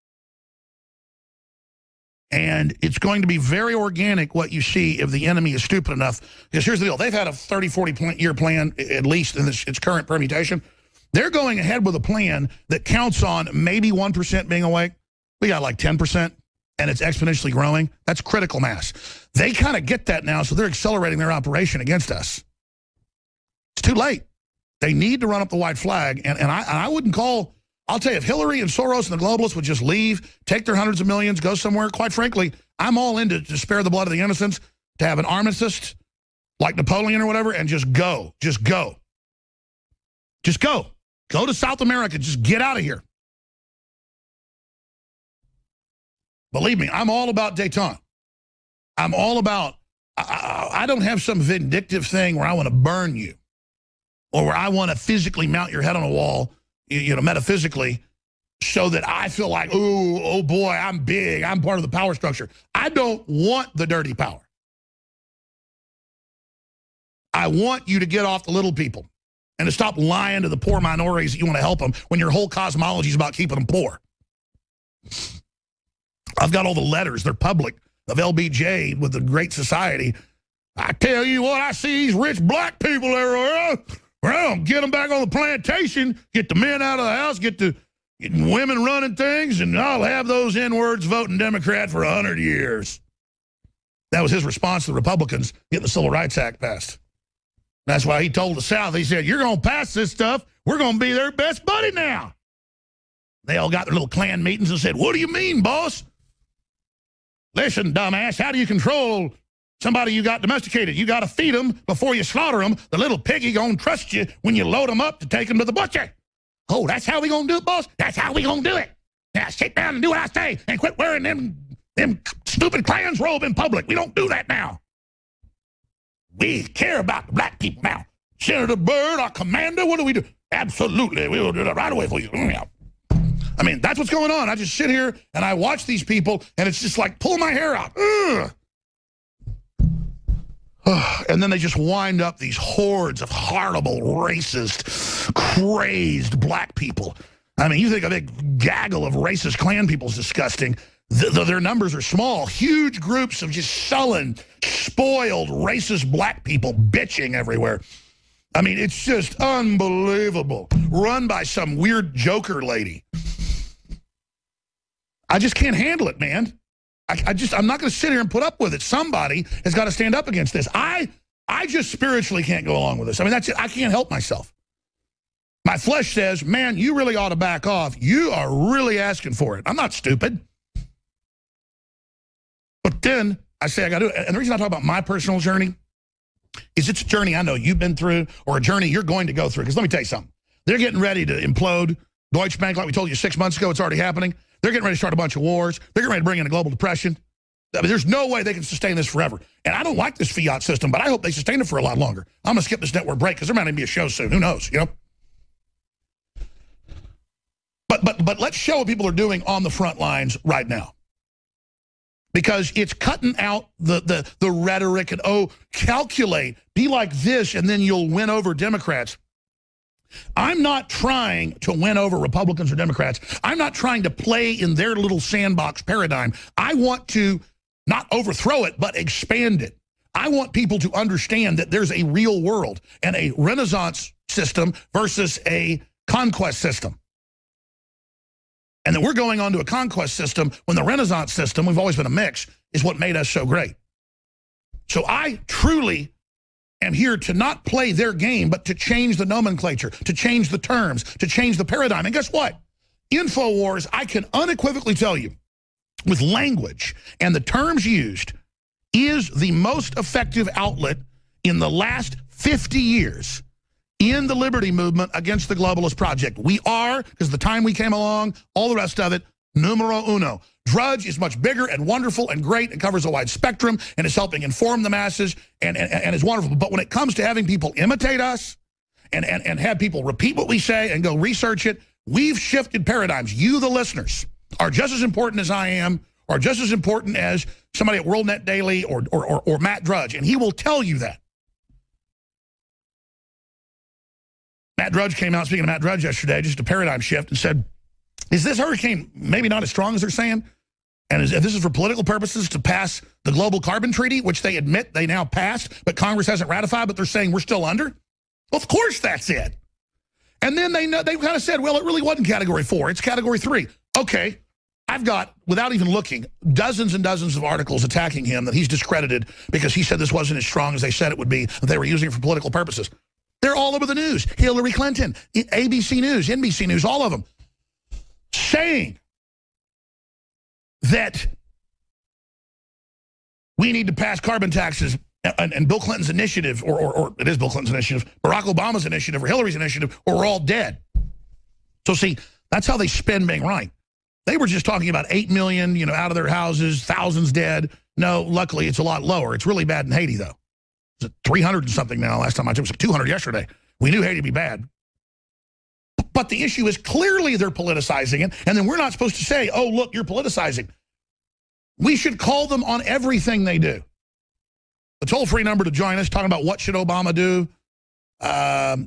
And it's going to be very organic what you see if the enemy is stupid enough. Because here's the deal. They've had a thirty, forty year plan, at least in this, its current permutation. They're going ahead with a plan that counts on maybe one percent being awake. We got like ten percent, and it's exponentially growing. That's critical mass. They kind of get that now, so they're accelerating their operation against us. It's too late. They need to run up the white flag. And, and, I, and I wouldn't call... I'll tell you, if Hillary and Soros and the globalists would just leave, take their hundreds of millions, go somewhere, quite frankly, I'm all in to, to spare the blood of the innocents, to have an armistice like Napoleon or whatever, and just go. Just go. Just go. Go to South America. Just get out of here. Believe me, I'm all about détente. I'm all about, I, I, I don't have some vindictive thing where I want to burn you or where I want to physically mount your head on a wall, you know, metaphysically, so that I feel like, oh, oh boy, I'm big. I'm part of the power structure. I don't want the dirty power. I want you to get off the little people and to stop lying to the poor minorities that you want to help them when your whole cosmology is about keeping them poor. I've got all the letters. They're public of L B J with the Great Society. I tell you what, I see these rich black people everywhere. Well, get them back on the plantation, get the men out of the house, get the get women running things, and I'll have those N-words voting Democrat for a hundred years. That was his response to the Republicans getting the Civil Rights Act passed. That's why he told the South, he said, you're going to pass this stuff, We're going to be their best buddy now. They all got their little Klan meetings and said, what do you mean, boss? Listen, dumbass, how do you control somebody you got domesticated? You got to feed them before you slaughter them. The little piggy going to trust you when you load them up to take them to the butcher. Oh, that's how we going to do it, boss? That's how we going to do it. Now sit down and do what I say and quit wearing them, them stupid Klan's robe in public. We don't do that now. We care about the black people now. Senator Byrd, our commander, what do we do? Absolutely, we will do that right away for you. I mean, that's what's going on. I just sit here and I watch these people, and it's just like pull my hair out. Ugh. And then they just wind up these hordes of horrible, racist, crazed black people. I mean, you think a big gaggle of racist Klan people is disgusting. The, the, their numbers are small. Huge groups of just sullen, spoiled, racist black people bitching everywhere. I mean, it's just unbelievable. Run by some weird joker lady. I just can't handle it, man. I, I just, I'm not going to sit here and put up with it. Somebody has got to stand up against this. I, I just spiritually can't go along with this. I mean, that's it. I can't help myself. My flesh says, man, you really ought to back off. You are really asking for it. I'm not stupid. But then I say I got to do it. And the reason I talk about my personal journey is it's a journey I know you've been through or a journey you're going to go through. Because let me tell you something. They're getting ready to implode Deutsche Bank like we told you six months ago. It's already happening. They're getting ready to start a bunch of wars. They're getting ready to bring in a global depression. I mean, there's no way they can sustain this forever. And I don't like this fiat system, but I hope they sustain it for a lot longer. I'm going to skip this network break because there might even be a show soon. Who knows, you know? But, but, but let's show what people are doing on the front lines right now. Because it's cutting out the, the, the rhetoric and, oh, calculate, be like this, and then you'll win over Democrats. I'm not trying to win over Republicans or Democrats. I'm not trying to play in their little sandbox paradigm. I want to not overthrow it, but expand it. I want people to understand that there's a real world and a Renaissance system versus a conquest system. And that we're going on to a conquest system when the Renaissance system, we've always been a mix, is what made us so great. So I truly am here to not play their game, but to change the nomenclature, to change the terms, to change the paradigm. And guess what? InfoWars, I can unequivocally tell you, with language and the terms used, is the most effective outlet in the last fifty years in the liberty movement against the globalist project. We are, because the time we came along, all the rest of it, numero uno. Drudge is much bigger and wonderful and great and covers a wide spectrum and is helping inform the masses and, and, and is wonderful. But when it comes to having people imitate us and, and, and have people repeat what we say and go research it, we've shifted paradigms. You, the listeners, are just as important as I am, or just as important as somebody at WorldNet Daily or, or, or, or Matt Drudge, and he will tell you that. Matt Drudge came out, speaking of Matt Drudge yesterday, just a paradigm shift, and said, is this hurricane maybe not as strong as they're saying? And is, if this is for political purposes to pass the global carbon treaty, which they admit they now passed, but Congress hasn't ratified, but they're saying we're still under? Well, of course that's it. And then they know, they kind of said, well, it really wasn't category four. It's category three. Okay, I've got, without even looking, dozens and dozens of articles attacking him that he's discredited because he said this wasn't as strong as they said it would be, that they were using it for political purposes. They're all over the news. Hillary Clinton, A B C News, N B C News, all of them, saying that we need to pass carbon taxes, and, and Bill Clinton's initiative, or, or, or it is Bill Clinton's initiative, Barack Obama's initiative, or Hillary's initiative, or we're all dead. So see, that's how they spin being right. They were just talking about eight million, you know, out of their houses, thousands dead. No, luckily it's a lot lower. It's really bad in Haiti, though. It's three hundred and something now. Last time I checked, it was like two hundred yesterday. We knew Haiti would be bad. But the issue is clearly they're politicizing it, and then we're not supposed to say, oh, look, you're politicizing. We should call them on everything they do. The toll-free number to join us, talking about what should Obama do um,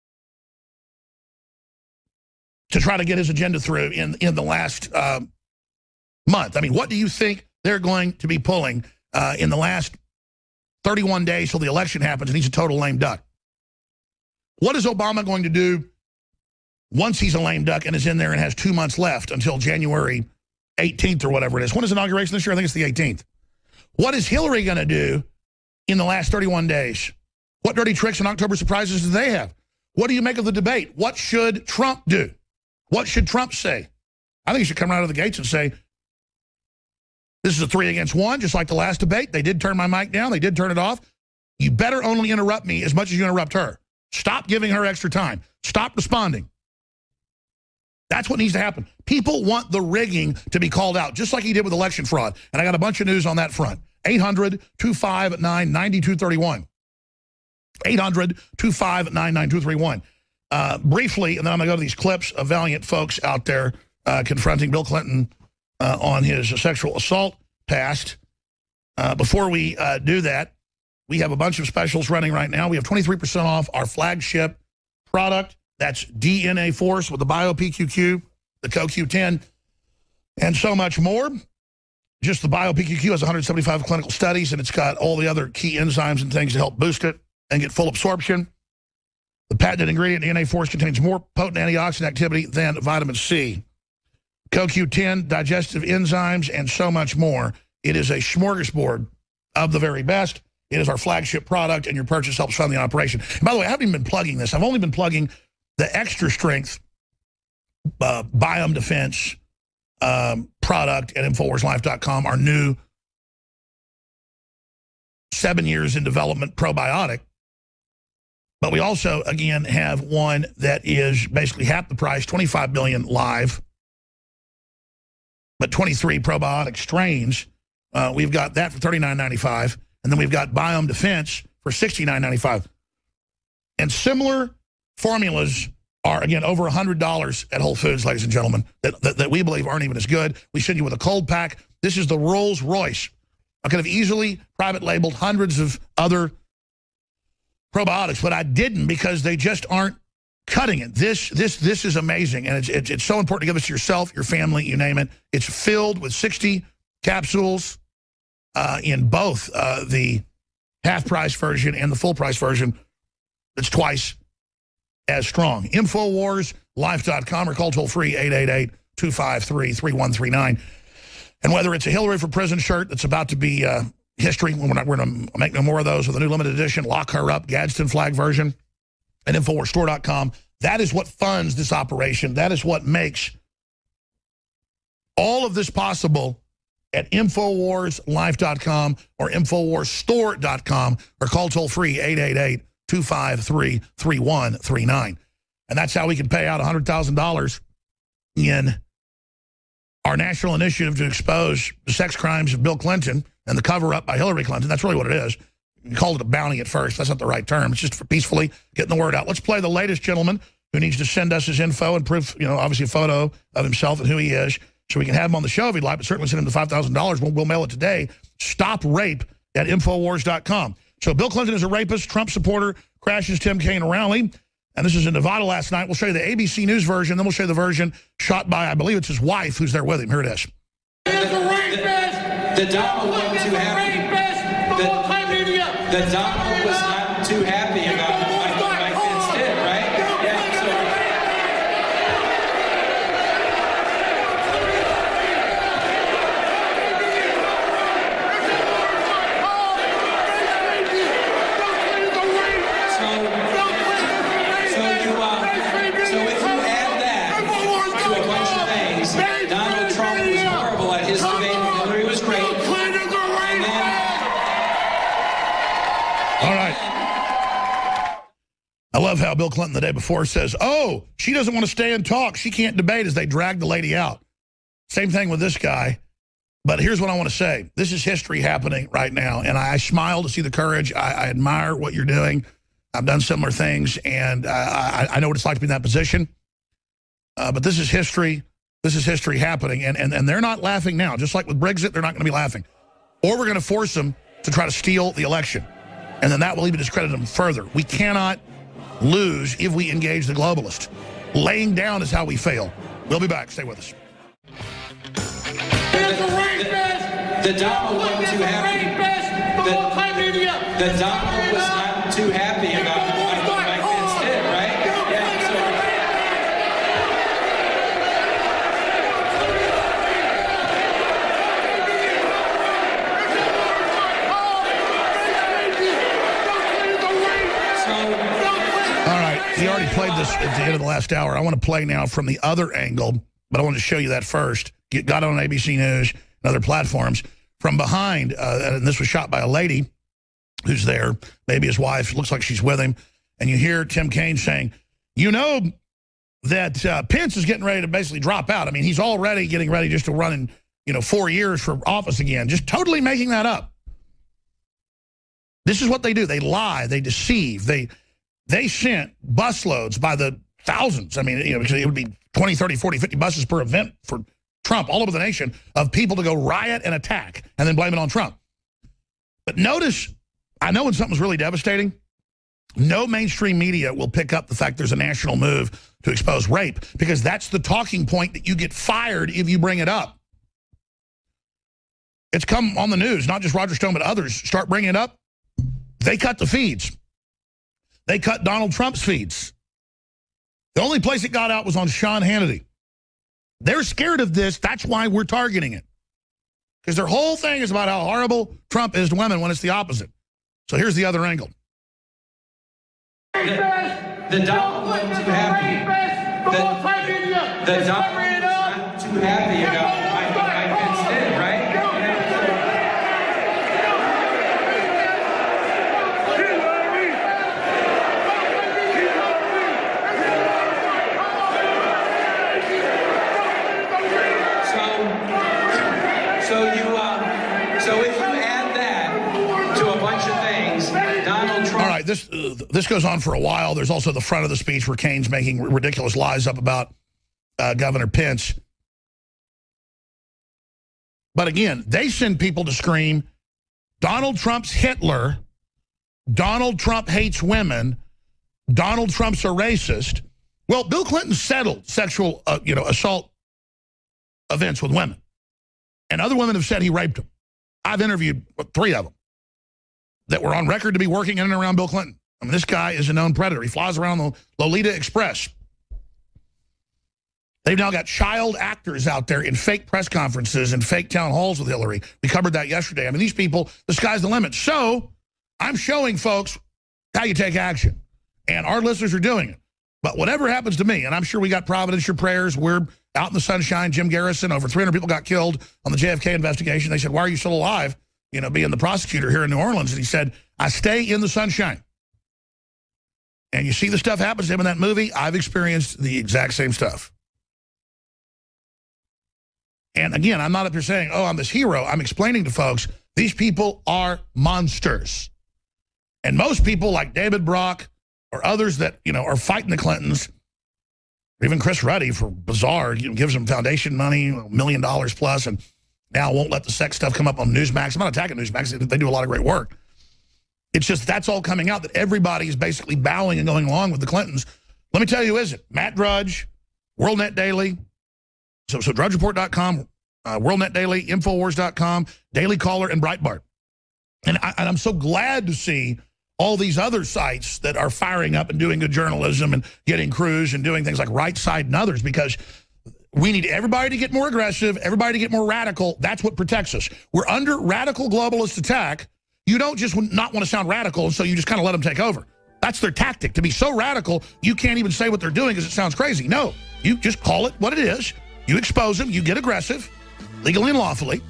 to try to get his agenda through in, in the last uh, month. I mean, what do you think they're going to be pulling uh, in the last thirty-one days till the election happens and he's a total lame duck? What is Obama going to do once he's a lame duck and is in there and has two months left until January eighteenth or whatever it is? When is inauguration this year? I think it's the eighteenth. What is Hillary going to do in the last thirty-one days? What dirty tricks and October surprises do they have? What do you make of the debate? What should Trump do? What should Trump say? I think he should come right out of the gates and say, this is a three against one, just like the last debate. They did turn my mic down. They did turn it off. You better only interrupt me as much as you interrupt her. Stop giving her extra time. Stop responding. That's what needs to happen. People want the rigging to be called out, just like he did with election fraud. And I got a bunch of news on that front. eight hundred, two five nine, nine two three one. eight hundred, two five nine, nine two three one. Uh, briefly, and then I'm going to go to these clips of valiant folks out there uh, confronting Bill Clinton uh, on his sexual assault past. Uh, before we uh, do that, we have a bunch of specials running right now. We have twenty-three percent off our flagship product. That's D N A Force with the Bio-P Q Q, the C O Q ten, and so much more. Just the Bio-P Q Q has one hundred seventy-five clinical studies, and it's got all the other key enzymes and things to help boost it and get full absorption. The patented ingredient D N A Force contains more potent antioxidant activity than vitamin C. C O Q ten, digestive enzymes, and so much more. It is a smorgasbord of the very best. It is our flagship product, and your purchase helps fund the operation. And by the way, I haven't even been plugging this. I've only been plugging the extra strength uh, Biome Defense um, product at Infowars Life dot com, our new seven years in development probiotic. But we also, again, have one that is basically half the price, twenty-five billion live, but twenty-three probiotic strains. Uh, we've got that for thirty-nine ninety-five, and then we've got Biome Defense for sixty-nine ninety-five. And similar formulas are, again, over one hundred dollars at Whole Foods, ladies and gentlemen, that, that, that we believe aren't even as good. We send you with a cold pack. This is the Rolls Royce. I could have easily private labeled hundreds of other probiotics, but I didn't because they just aren't cutting it. This this this is amazing, and it's, it's, it's so important to give this to yourself, your family, you name it. It's filled with sixty capsules uh, in both uh, the half-price version and the full-price version. It's twice as strong. Infowars Life dot com or call toll-free eight eight eight, two five three, three one three nine. And whether it's a Hillary for Prison shirt that's about to be uh, history, we're, not, we're going to make no more of those with a new limited edition, Lock Her Up, Gadsden flag version, at Infowars Store dot com. That is what funds this operation. That is what makes all of this possible at Infowars Life dot com or Infowars Store dot com or call toll-free eight eight eight, two five three, three one three nine. And that's how we can pay out one hundred thousand dollars in our national initiative to expose the sex crimes of Bill Clinton and the cover-up by Hillary Clinton. That's really what it is. You called it a bounty at first. That's not the right term. It's just for peacefully getting the word out. Let's play the latest gentleman who needs to send us his info and proof, you know, obviously a photo of himself and who he is, so we can have him on the show if he'd like, but certainly send him the five thousand dollars. We'll, we'll mail it today. Stop rape at Infowars dot com. So Bill Clinton is a rapist, Trump supporter, crashes Tim Kaine rally. And this is in Nevada last night. We'll show you the A B C News version. Then we'll show you the version shot by, I believe it's his wife, who's there with him. Here it is. The, the, the Donald wasn't too happy. The, the Donald was not too happy about what Mike Pence did, right? Yeah, so. So, you, uh, so if you add that to a bunch of things, Donald Trump was horrible at his debate. Hillary was great. And then, all right. I love how Bill Clinton the day before says, oh, she doesn't want to stay and talk. She can't debate as they drag the lady out. Same thing with this guy. But here's what I want to say. This is history happening right now. And I, I smile to see the courage. I, I admire what you're doing. I've done similar things, and uh, I, I know what it's like to be in that position. Uh, but this is history. This is history happening, and, and, and they're not laughing now. Just like with Brexit, they're not going to be laughing. Or we're going to force them to try to steal the election, and then that will even discredit them further. We cannot lose if we engage the globalist. Laying down is how we fail. We'll be back. Stay with us. The, the Donald wasn't too happy. The, the Donald was not too happy about what Mike Pence did, right? Yeah, so. All right. We already played this at the end of the last hour. I want to play now from the other angle, but I want to show you that first. It got on A B C News and other platforms. From behind, uh, and this was shot by a lady who's there, maybe his wife, looks like she's with him, and you hear Tim Kaine saying, you know that uh, Pence is getting ready to basically drop out. I mean, he's already getting ready just to run in, you know, four years for office again, just totally making that up. This is what they do. They lie. They deceive. They they sent busloads by the thousands. I mean, you know, because it would be twenty, thirty, forty, fifty buses per event for Trump all over the nation of people to go riot and attack and then blame it on Trump. But notice, I know when something's really devastating, no mainstream media will pick up the fact there's a national move to expose rape, because that's the talking point that you get fired if you bring it up. It's come on the news, not just Roger Stone, but others start bringing it up. They cut the feeds. They cut Donald Trump's feeds. The only place it got out was on Sean Hannity. They're scared of this. That's why we're targeting it. Because their whole thing is about how horrible Trump is to women when it's the opposite. So here's the other angle. The, the Donald wasn't too happy. The, the, the Donald was not too happy about what Mike Pence did, right? So you, uh, so if you add that to a bunch of things, Donald Trump. All right, this uh, this goes on for a while. There's also the front of the speech where Kaine's making ridiculous lies up about uh, Governor Pence. But again, they send people to scream, Donald Trump's Hitler, Donald Trump hates women, Donald Trump's a racist. Well, Bill Clinton settled sexual, uh, you know, assault events with women. And other women have said he raped them. I've interviewed what, three of them that were on record to be working in and around Bill Clinton. I mean, this guy is a known predator. He flies around the Lolita Express. They've now got child actors out there in fake press conferences and fake town halls with Hillary. We covered that yesterday. I mean, these people, the sky's the limit. So I'm showing folks how you take action. And our listeners are doing it. But whatever happens to me, and I'm sure we got Providence, your prayers, we're out in the sunshine. Jim Garrison, over three hundred people got killed on the J F K investigation. They said, why are you still alive, you know, being the prosecutor here in New Orleans? And he said, I stay in the sunshine. And you see the stuff happens to him in that movie. I've experienced the exact same stuff. And again, I'm not up here saying, oh, I'm this hero. I'm explaining to folks, these people are monsters. And most people like David Brock or others that, you know, are fighting the Clintons, even Chris Ruddy for bizarre, you know, gives them foundation money, a million dollars plus, and now won't let the sex stuff come up on Newsmax. I'm not attacking Newsmax. They do a lot of great work. It's just that's all coming out, that everybody is basically bowing and going along with the Clintons. Let me tell you who isn't. Matt Drudge, WorldNet Daily, so, so drudge report dot com, uh, WorldNet Daily, Infowars dot com, Daily Caller, and Breitbart. And, I, and I'm so glad to see all these other sites that are firing up and doing good journalism and getting crews and doing things like Right Side and others, because we need everybody to get more aggressive, everybody to get more radical. That's what protects us. We're under radical globalist attack. You don't just not want to sound radical, and so you just kind of let them take over. That's their tactic, to be so radical you can't even say what they're doing because it sounds crazy. No, you just call it what it is. You expose them, you get aggressive, legally and lawfully,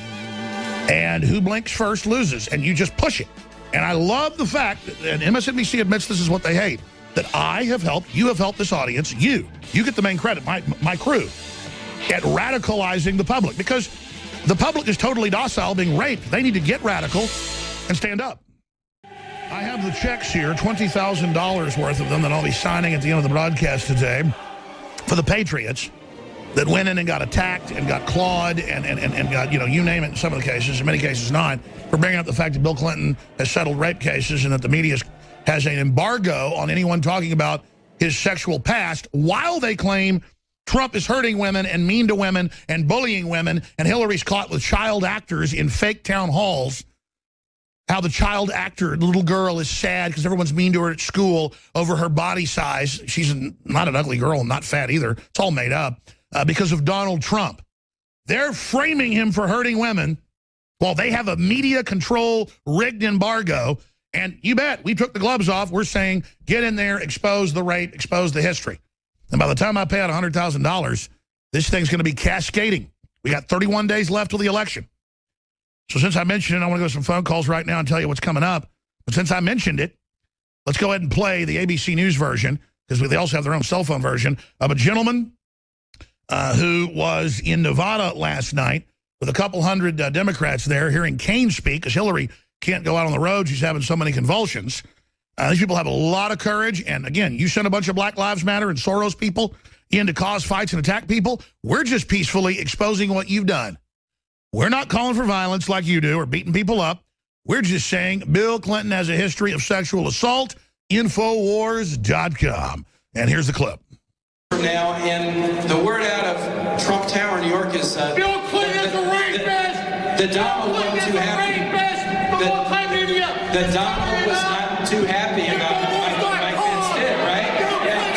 and who blinks first loses, and you just push it. And I love the fact, that, and M S N B C admits this is what they hate, that I have helped, you have helped this audience, you, you get the main credit, my, my crew, at radicalizing the public. Because the public is totally docile being raped. They need to get radical and stand up. I have the checks here, twenty thousand dollars worth of them that I'll be signing at the end of the broadcast today for the Patriots that went in and got attacked and got clawed and, and, and, and got, you know, you name it in some of the cases, in many cases not, for bringing up the fact that Bill Clinton has settled rape cases and that the media has an embargo on anyone talking about his sexual past, while they claim Trump is hurting women and mean to women and bullying women, and Hillary's caught with child actors in fake town halls. How the child actor, the little girl, is sad because everyone's mean to her at school over her body size. She's not an ugly girl, not fat either. It's all made up uh, because of Donald Trump. They're framing him for hurting women while they have a media control rigged embargo. And you bet, we took the gloves off. We're saying, get in there, expose the rape, expose the history. And by the time I pay out one hundred thousand dollars, this thing's going to be cascading. We got thirty-one days left till the election. So since I mentioned it, I want to go to some phone calls right now and tell you what's coming up. But since I mentioned it, let's go ahead and play the A B C News version, because they also have their own cell phone version, of a gentleman uh, who was in Nevada last night with a couple hundred uh, Democrats there hearing Kaine speak, because Hillary can't go out on the road. She's having so many convulsions. Uh, these people have a lot of courage. And again, you send a bunch of Black Lives Matter and Soros people in to cause fights and attack people. We're just peacefully exposing what you've done. We're not calling for violence like you do or beating people up. We're just saying Bill Clinton has a history of sexual assault. Infowars dot com. And here's the clip. Now, and the word out of Trump Tower, New York is uh, Bill Clinton is a rapist. The Donald wasn't too happy. The, the Donald was not too happy about what Mike Pence did, right? Yeah.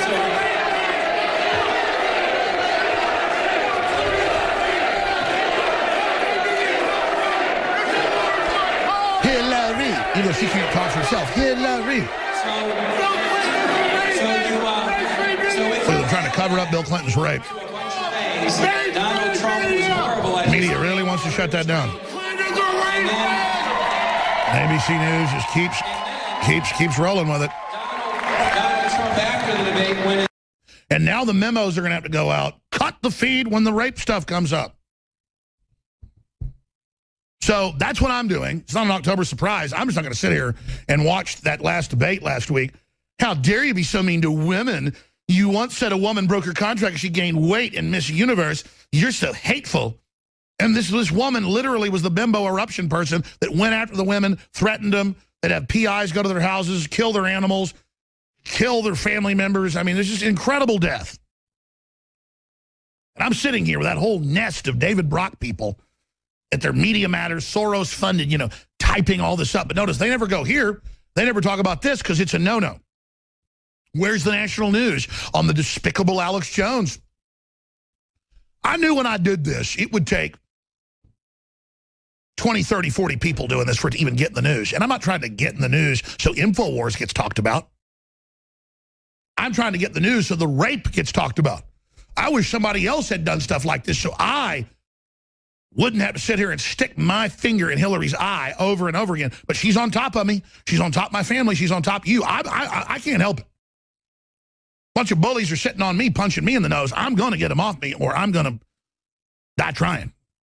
So. Hillary. Even though she can't talk for herself. Hillary. So, so you, uh, so if so they're trying to cover up Bill Clinton's rape. Donald Trump was horrible. The media really wants to shut that down. A B C News just keeps keeps keeps rolling with it. Donald Trump after the debate when it and now the memos are going to have to go out. Cut the feed when the rape stuff comes up. So that's what I'm doing. It's not an October surprise. I'm just not going to sit here and watch that last debate last week. How dare you be so mean to women? You once said a woman broke her contract and she gained weight in Miss Universe. You're so hateful. And this, this woman literally was the bimbo eruption person that went after the women, threatened them, that have P Is go to their houses, kill their animals, kill their family members. I mean, there's just incredible death. And I'm sitting here with that whole nest of David Brock people at their Media Matters, Soros-funded, you know, typing all this up. But notice, they never go here. They never talk about this because it's a no-no. Where's the national news on the despicable Alex Jones? I knew when I did this, it would take twenty, thirty, forty people doing this for it to even get in the news. And I'm not trying to get in the news so InfoWars gets talked about. I'm trying to get the news so the rape gets talked about. I wish somebody else had done stuff like this so I wouldn't have to sit here and stick my finger in Hillary's eye over and over again. But she's on top of me. She's on top of my family. She's on top of you. I, I, I can't help it. A bunch of bullies are sitting on me, punching me in the nose. I'm going to get them off me or I'm going to die trying.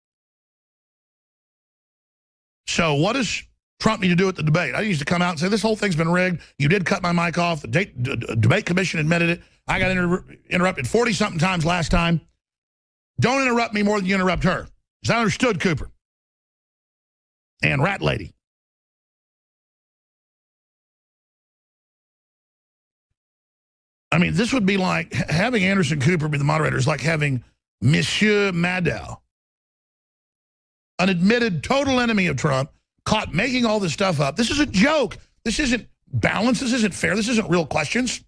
So what does Trump need to do at the debate? I used to come out and say, this whole thing's been rigged. You did cut my mic off. The date, d d debate commission admitted it. I got inter interrupted forty-something times last time. Don't interrupt me more than you interrupt her. Is that understood, Cooper? And Rat Lady. I mean, this would be like having Anderson Cooper be the moderator is like having Monsieur Maddow, an admitted total enemy of Trump, caught making all this stuff up. This is a joke. This isn't balanced. This isn't fair. This isn't real questions.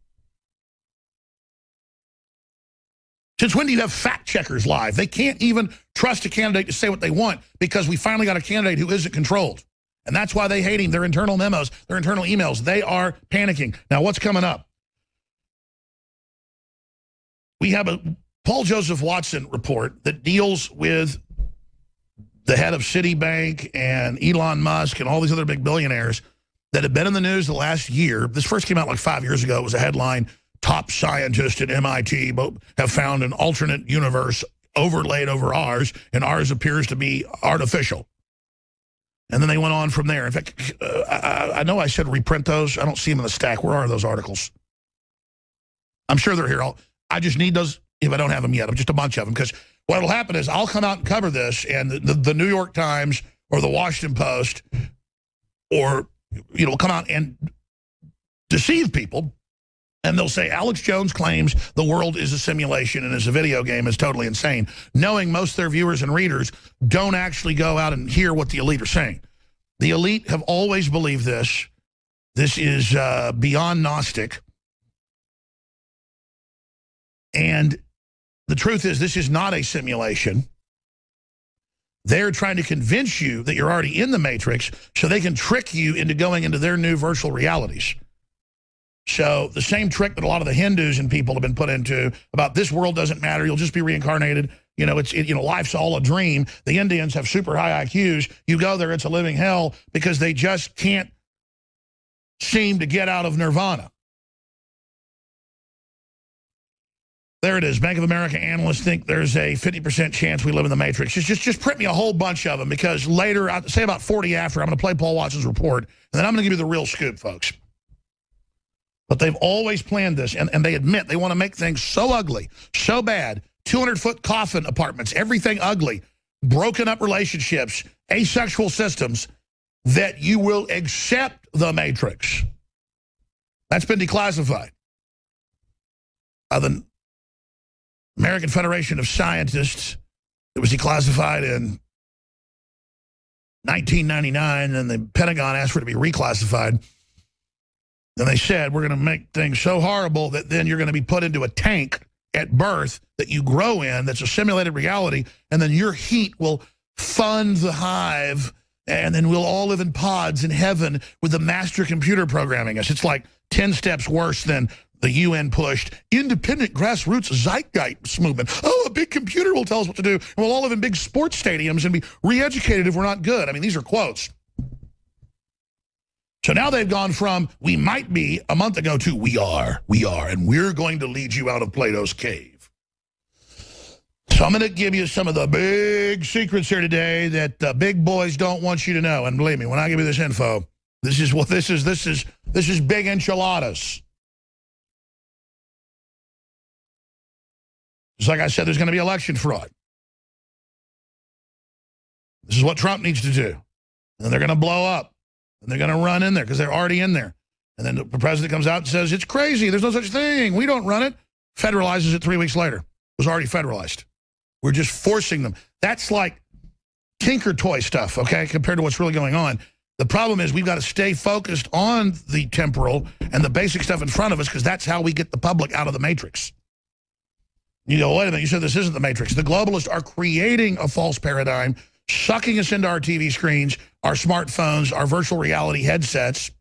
Since when do you have fact checkers live? They can't even trust a candidate to say what they want because we finally got a candidate who isn't controlled. And that's why they hate him. Their internal memos, their internal emails, they are panicking. Now, what's coming up? We have a Paul Joseph Watson report that deals with the head of Citibank and Elon Musk and all these other big billionaires that have been in the news the last year. This first came out like five years ago. It was a headline, top scientists at M I T have found an alternate universe overlaid over ours, and ours appears to be artificial. And then they went on from there. In fact, uh, I, I know I said reprint those. I don't see them in the stack. Where are those articles? I'm sure they're here. I'll, I just need those if I don't have them yet. I'm just a bunch of them, because what will happen is I'll come out and cover this, and the, the, the New York Times or the Washington Post or, you know, come out and deceive people. And they'll say, Alex Jones claims the world is a simulation and is a video game, is totally insane, knowing most of their viewers and readers don't actually go out and hear what the elite are saying. The elite have always believed this. This is uh, beyond Gnostic. And the truth is, this is not a simulation. They're trying to convince you that you're already in the Matrix so they can trick you into going into their new virtual realities. So the same trick that a lot of the Hindus and people have been put into about this world doesn't matter, you'll just be reincarnated, you know, it's it, you know, life's all a dream. The Indians have super high I Qs. You go there, it's a living hell because they just can't seem to get out of nirvana. There it is. Bank of America analysts think there's a fifty percent chance we live in the Matrix. Just, just, just print me a whole bunch of them because later, I'd say about forty after, I'm going to play Paul Watson's report, and then I'm going to give you the real scoop, folks. But they've always planned this, and, and they admit they want to make things so ugly, so bad, two hundred foot coffin apartments, everything ugly, broken up relationships, asexual systems, that you will accept the Matrix. That's been declassified. Uh, the American Federation of Scientists, it was declassified in nineteen ninety-nine, and the Pentagon asked for it to be reclassified. And they said, we're going to make things so horrible that then you're going to be put into a tank at birth that you grow in, that's a simulated reality, and then your heat will fund the hive, and then we'll all live in pods in heaven with the master computer programming us. It's like ten steps worse than the U N pushed independent grassroots zeitgeist movement. Oh, a big computer will tell us what to do, and we'll all live in big sports stadiums and be re-educated if we're not good. I mean, these are quotes. So now they've gone from we might be a month ago to we are, we are, and we're going to lead you out of Plato's cave. So I'm going to give you some of the big secrets here today that the big boys don't want you to know. And believe me, when I give you this info, this is what this is, this is, this is big enchiladas. Just like I said, there's going to be election fraud. This is what Trump needs to do. And they're going to blow up. And they're going to run in there because they're already in there. And then the president comes out and says, it's crazy. There's no such thing. We don't run it. Federalizes it three weeks later. It was already federalized. We're just forcing them. That's like tinker toy stuff, okay, compared to what's really going on. The problem is we've got to stay focused on the temporal and the basic stuff in front of us because that's how we get the public out of the Matrix. You go, wait a minute, you said this isn't the Matrix. The globalists are creating a false paradigm, sucking us into our T V screens, our smartphones, our virtual reality headsets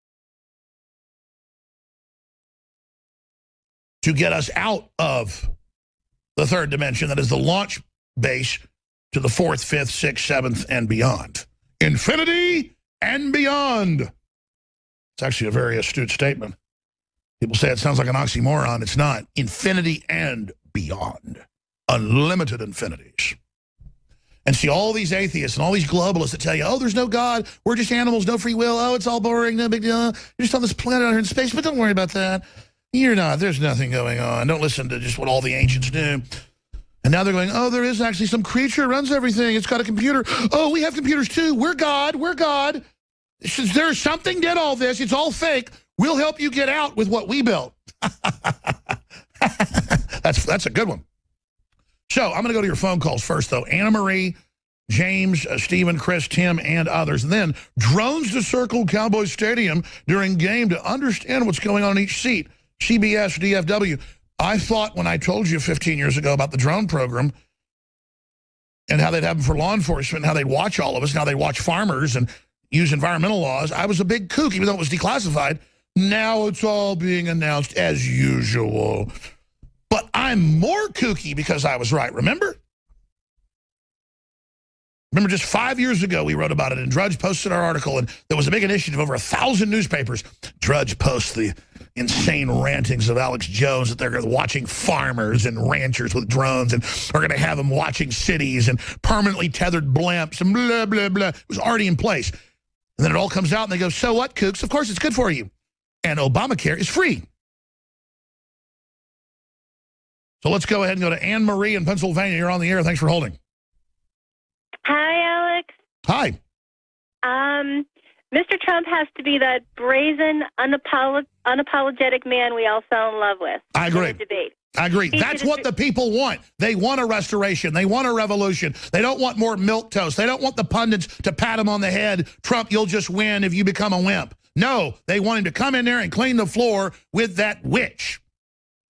to get us out of the third dimension that is the launch base to the fourth, fifth, sixth, seventh, and beyond. Infinity and beyond. It's actually a very astute statement. People say it sounds like an oxymoron. It's not. Infinity and beyond. Unlimited infinities. And see all these atheists and all these globalists that tell you, oh, there's no God, we're just animals, no free will, oh, it's all boring, no big deal, you're just on this planet out here in space, but don't worry about that. You're not, there's nothing going on. Don't listen to just what all the ancients knew. And now they're going, oh, there is actually some creature runs everything, it's got a computer. Oh, we have computers too, we're God, we're God. There's something did all this, it's all fake, we'll help you get out with what we built. that's, that's a good one. So I'm going to go to your phone calls first, though. Anna Marie, James, uh, Stephen, Chris, Tim, and others. And then drones to circle Cowboys Stadium during game to understand what's going on in each seat. C B S, D F W. I thought when I told you fifteen years ago about the drone program and how they'd have them for law enforcement, and how they'd watch all of us, and how they'd watch farmers and use environmental laws, I was a big kook, even though it was declassified. Now it's all being announced as usual. But I'm more kooky because I was right, remember? Remember just five years ago we wrote about it, and Drudge posted our article, and there was a big initiative, over a thousand newspapers. Drudge posts the insane rantings of Alex Jones that they're watching farmers and ranchers with drones and are going to have them watching cities and permanently tethered blimps and blah, blah, blah. It was already in place. And then it all comes out and they go, so what, kooks? Of course it's good for you. And Obamacare is free. So let's go ahead and go to Anne Marie in Pennsylvania. You're on the air. Thanks for holding. Hi, Alex. Hi. Um, Mister Trump has to be that brazen, unapolo unapologetic man we all fell in love with. I agree. Debate. I agree. He That's what the people want. They want a restoration. They want a revolution. They don't want more milquetoast. They don't want the pundits to pat him on the head. Trump, you'll just win if you become a wimp. No, they want him to come in there and clean the floor with that witch.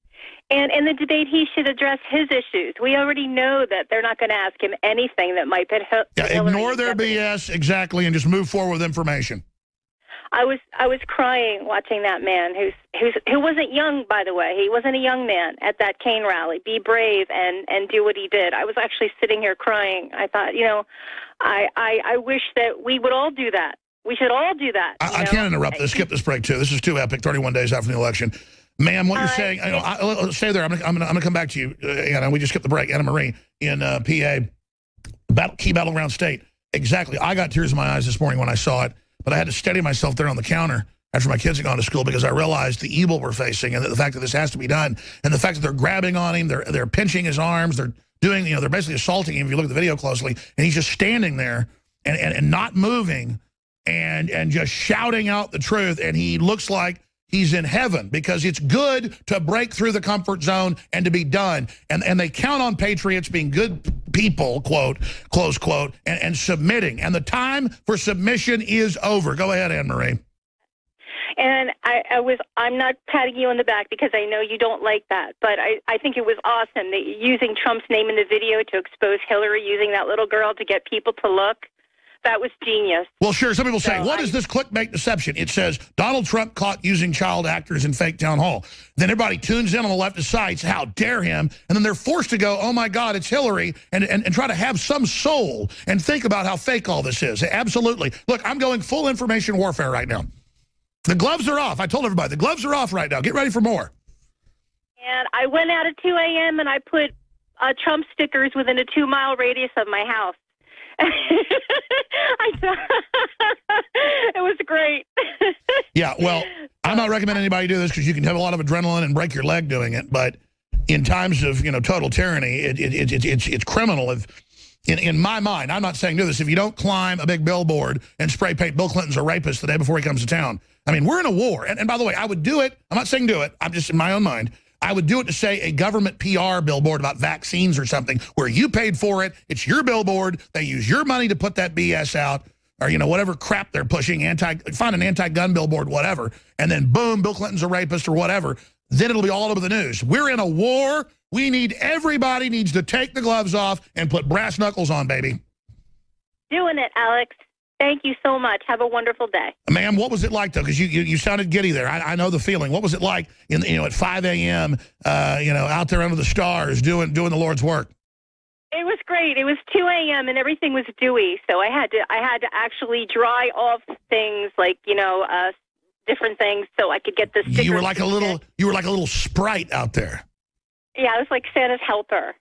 And in the debate, he should address his issues. We already know that they're not going to ask him anything that might put Hillary. Yeah, ignore their B S, exactly, and just move forward with information. I was I was crying watching that man who's who's who wasn't young, by the way. He wasn't a young man at that Kaine rally. Be brave and and do what he did. I was actually sitting here crying. I thought, you know, I I, I wish that we would all do that. We should all do that. I, I can't interrupt this. Skip this break too. This is too epic. thirty-one days after the election. Ma'am, what you're uh, saying, you know, I, I, stay there. I'm going I'm to I'm come back to you. Uh, Anna, we just skipped the break. Anna Marie in uh, P A, battle, key battleground state. Exactly. I got tears in my eyes this morning when I saw it, but I had to steady myself there on the counter after my kids had gone to school because I realized the evil we're facing and the fact that this has to be done and the fact that they're grabbing on him, they're, they're pinching his arms, they're doing, you know, they're basically assaulting him if you look at the video closely, and he's just standing there and, and, and not moving and, and just shouting out the truth, and he looks like he's in heaven because it's good to break through the comfort zone and to be done. And, and they count on patriots being good people, quote, close quote, and, and submitting. And the time for submission is over. Go ahead, Anne Marie. And I, I was, I'm not patting you on the back because I know you don't like that, but I, I think it was awesome that using Trump's name in the video to expose Hillary, using that little girl to get people to look. That was genius. Well, sure. Some people say, so what I, is this clickbait deception? It says Donald Trump caught using child actors in fake town hall. Then everybody tunes in on the leftist sites. How dare him? And then they're forced to go, oh, my God, it's Hillary, and, and, and try to have some soul and think about how fake all this is. Absolutely. Look, I'm going full information warfare right now. The gloves are off. I told everybody, the gloves are off right now. Get ready for more. And I went out at two A M and I put uh, Trump stickers within a two-mile radius of my house. I thought it was great. Yeah, well, I'm not recommending anybody do this because you can have a lot of adrenaline and break your leg doing it. But in times of, you know, total tyranny, it, it, it, it, it's it's criminal. If, in, in my mind, I'm not saying do this. If you don't climb a big billboard and spray paint Bill Clinton's a rapist the day before he comes to town. I mean, we're in a war. And, and by the way, I would do it. I'm not saying do it. I'm just in my own mind. I would do it to say a government P R billboard about vaccines or something where you paid for it. It's your billboard. They use your money to put that B S out or, you know, whatever crap they're pushing, anti, find an anti-gun billboard, whatever. And then, boom, Bill Clinton's a rapist or whatever. Then it'll be all over the news. We're in a war. We need, everybody needs to take the gloves off and put brass knuckles on, baby. Doing it, Alex. Thank you so much. Have a wonderful day. Ma'am, what was it like, though? Because you, you you sounded giddy there. I, I know the feeling. What was it like, in you know, at five A M, uh, you know, out there under the stars doing doing the Lord's work? It was great. It was two A M and everything was dewy, so I had to I had to actually dry off things like, you know, uh, different things so I could get the stickers. You were like a little you were like a little Sprite out there. Yeah, I was like Santa's helper.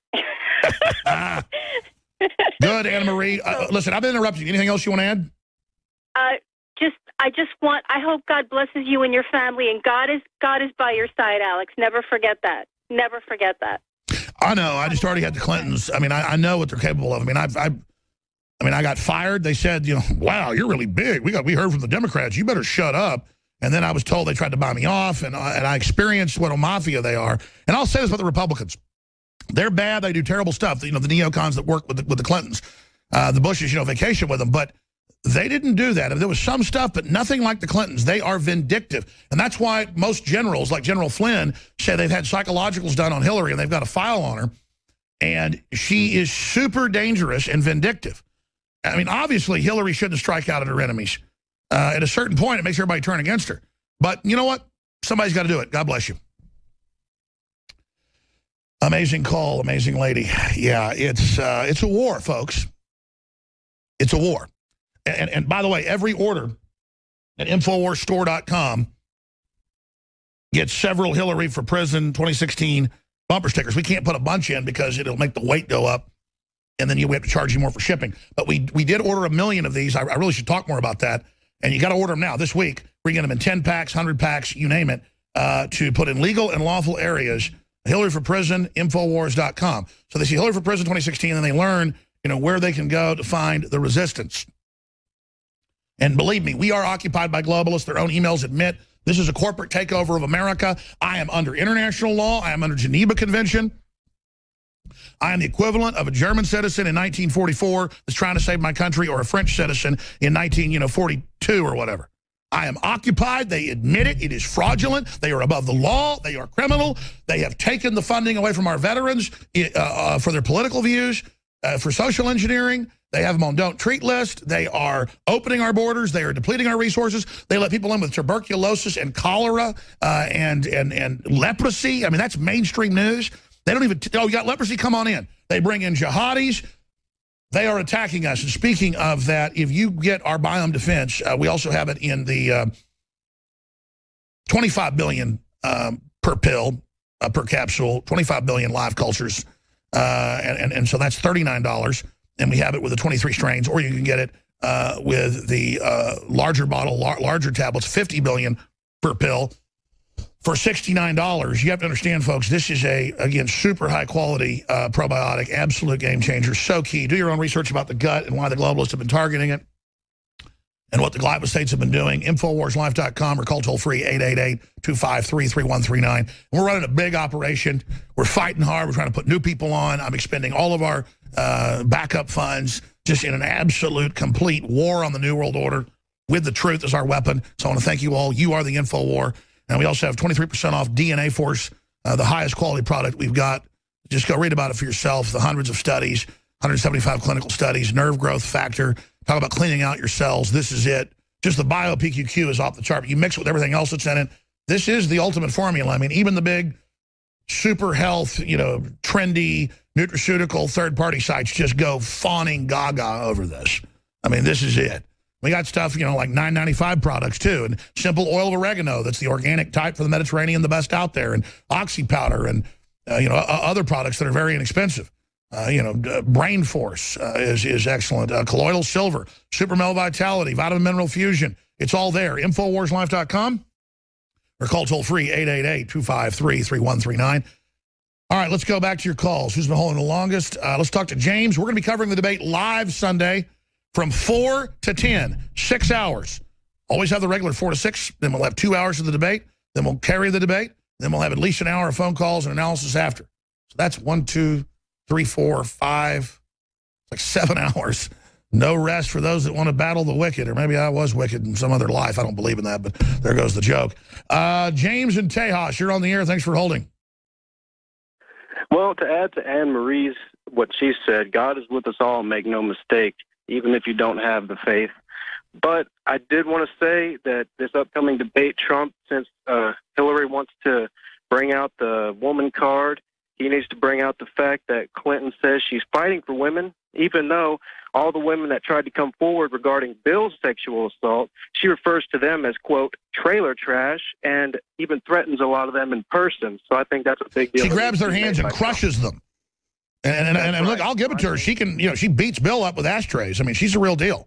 Good, Anna Marie. Uh, listen, I've been interrupting. Anything else you want to add? Uh, just, I just want. I hope God blesses you and your family, and God is God is by your side, Alex. Never forget that. Never forget that. I know. I just already had the Clintons. I mean, I, I know what they're capable of. I mean, I've, I, I mean, I got fired. They said, you know, wow, you're really big. We got. We heard from the Democrats. You better shut up. And then I was told they tried to buy me off, and I, and I experienced what a mafia they are. And I'll say this about the Republicans. They're bad. They do terrible stuff. You know, the neocons that work with the, with the Clintons, uh, the Bushes, you know, vacation with them. But they didn't do that. There was some stuff, but nothing like the Clintons. They are vindictive. And that's why most generals, like General Flynn, say they've had psychologicals done on Hillary, and they've got a file on her. And she is super dangerous and vindictive. I mean, obviously, Hillary shouldn't strike out at her enemies. Uh, at a certain point, it makes everybody turn against her. But you know what? Somebody's got to do it. God bless you. Amazing call, amazing lady. Yeah, it's uh, it's a war, folks. It's a war. And, and by the way, every order at Infowars Store dot com gets several Hillary for Prison twenty sixteen bumper stickers. We can't put a bunch in because it'll make the weight go up, and then you we have to charge you more for shipping. But we we did order a million of these. I, I really should talk more about that. And you got to order them now this week. We're getting them in ten packs, one hundred packs, you name it, uh, to put in legal and lawful areas. Hillary for Prison, Infowars dot com. So they see Hillary for Prison twenty sixteen, and they learn, you know, where they can go to find the resistance. And believe me, we are occupied by globalists. Their own emails admit this is a corporate takeover of America. I am under international law. I am under Geneva Convention. I am the equivalent of a German citizen in nineteen forty-four that's trying to save my country, or a French citizen in nineteen forty-two or whatever. I am occupied. They admit it. It is fraudulent. They are above the law. They are criminal. They have taken the funding away from our veterans uh, uh, for their political views, uh, for social engineering. They have them on don't treat list. They are opening our borders. They are depleting our resources. They let people in with tuberculosis and cholera uh, and, and, and leprosy. I mean, that's mainstream news. They don't even, oh, you got leprosy? Come on in. They bring in jihadis. They are attacking us. And speaking of that, if you get our Biome Defense, uh, we also have it in the uh, twenty-five billion um, per pill, uh, per capsule, twenty-five billion live cultures. Uh, and, and, and so that's thirty-nine dollars. And we have it with the twenty-three strains, or you can get it uh, with the uh, larger bottle, lar larger tablets, fifty billion per pill for sixty-nine dollars. You have to understand, folks, this is a, again, super high quality uh, probiotic, absolute game changer, so key. Do your own research about the gut and why the globalists have been targeting it and what the glyphosates have been doing. Infowars Life dot com or call toll free eight eight eight, two five three, three one three nine. We're running a big operation. We're fighting hard. We're trying to put new people on. I'm expending all of our uh, backup funds just in an absolute, complete war on the New World Order with the truth as our weapon. So I want to thank you all. You are the InfoWar. And we also have twenty-three percent off D N A Force, uh, the highest quality product we've got. Just go read about it for yourself. The hundreds of studies, one hundred seventy-five clinical studies, nerve growth factor. Talk about cleaning out your cells. This is it. Just the Bio P Q Q is off the chart. You mix it with everything else that's in it. This is the ultimate formula. I mean, even the big super health, you know, trendy nutraceutical third-party sites just go fawning gaga over this. I mean, this is it. We got stuff, you know, like nine ninety-five products, too, and simple oil of oregano. That's the organic type for the Mediterranean, the best out there, and oxy powder and, uh, you know, uh, other products that are very inexpensive. Uh, you know, uh, Brain Force uh, is, is excellent. Uh, colloidal silver, Super Mel Vitality, Vitamin Mineral Fusion. It's all there. Infowars Life dot com or call toll free eight eight eight, two five three, three one three nine. All right, let's go back to your calls. Who's been holding the longest? Uh, let's talk to James. We're going to be covering the debate live Sunday from four to ten, six hours. Always have the regular four to six. Then we'll have two hours of the debate. Then we'll carry the debate. Then we'll have at least an hour of phone calls and analysis after. So that's one, two, three, four, five, like seven hours. No rest for those that want to battle the wicked. Or maybe I was wicked in some other life. I don't believe in that, but there goes the joke. Uh, James and Tejas, you're on the air. Thanks for holding. Well, to add to Anne Marie's, what she said, God is with us all, make no mistake, even if you don't have the faith. But I did want to say that this upcoming debate, Trump, since uh, Hillary wants to bring out the woman card, he needs to bring out the fact that Clinton says she's fighting for women, even though all the women that tried to come forward regarding Bill's sexual assault, she refers to them as, quote, trailer trash, and even threatens a lot of them in person. So I think that's a big deal. She grabs their hands and crushes them. And, and, and, and look, I'll give it to her. She can, you know, she beats Bill up with ashtrays. I mean, she's a real deal.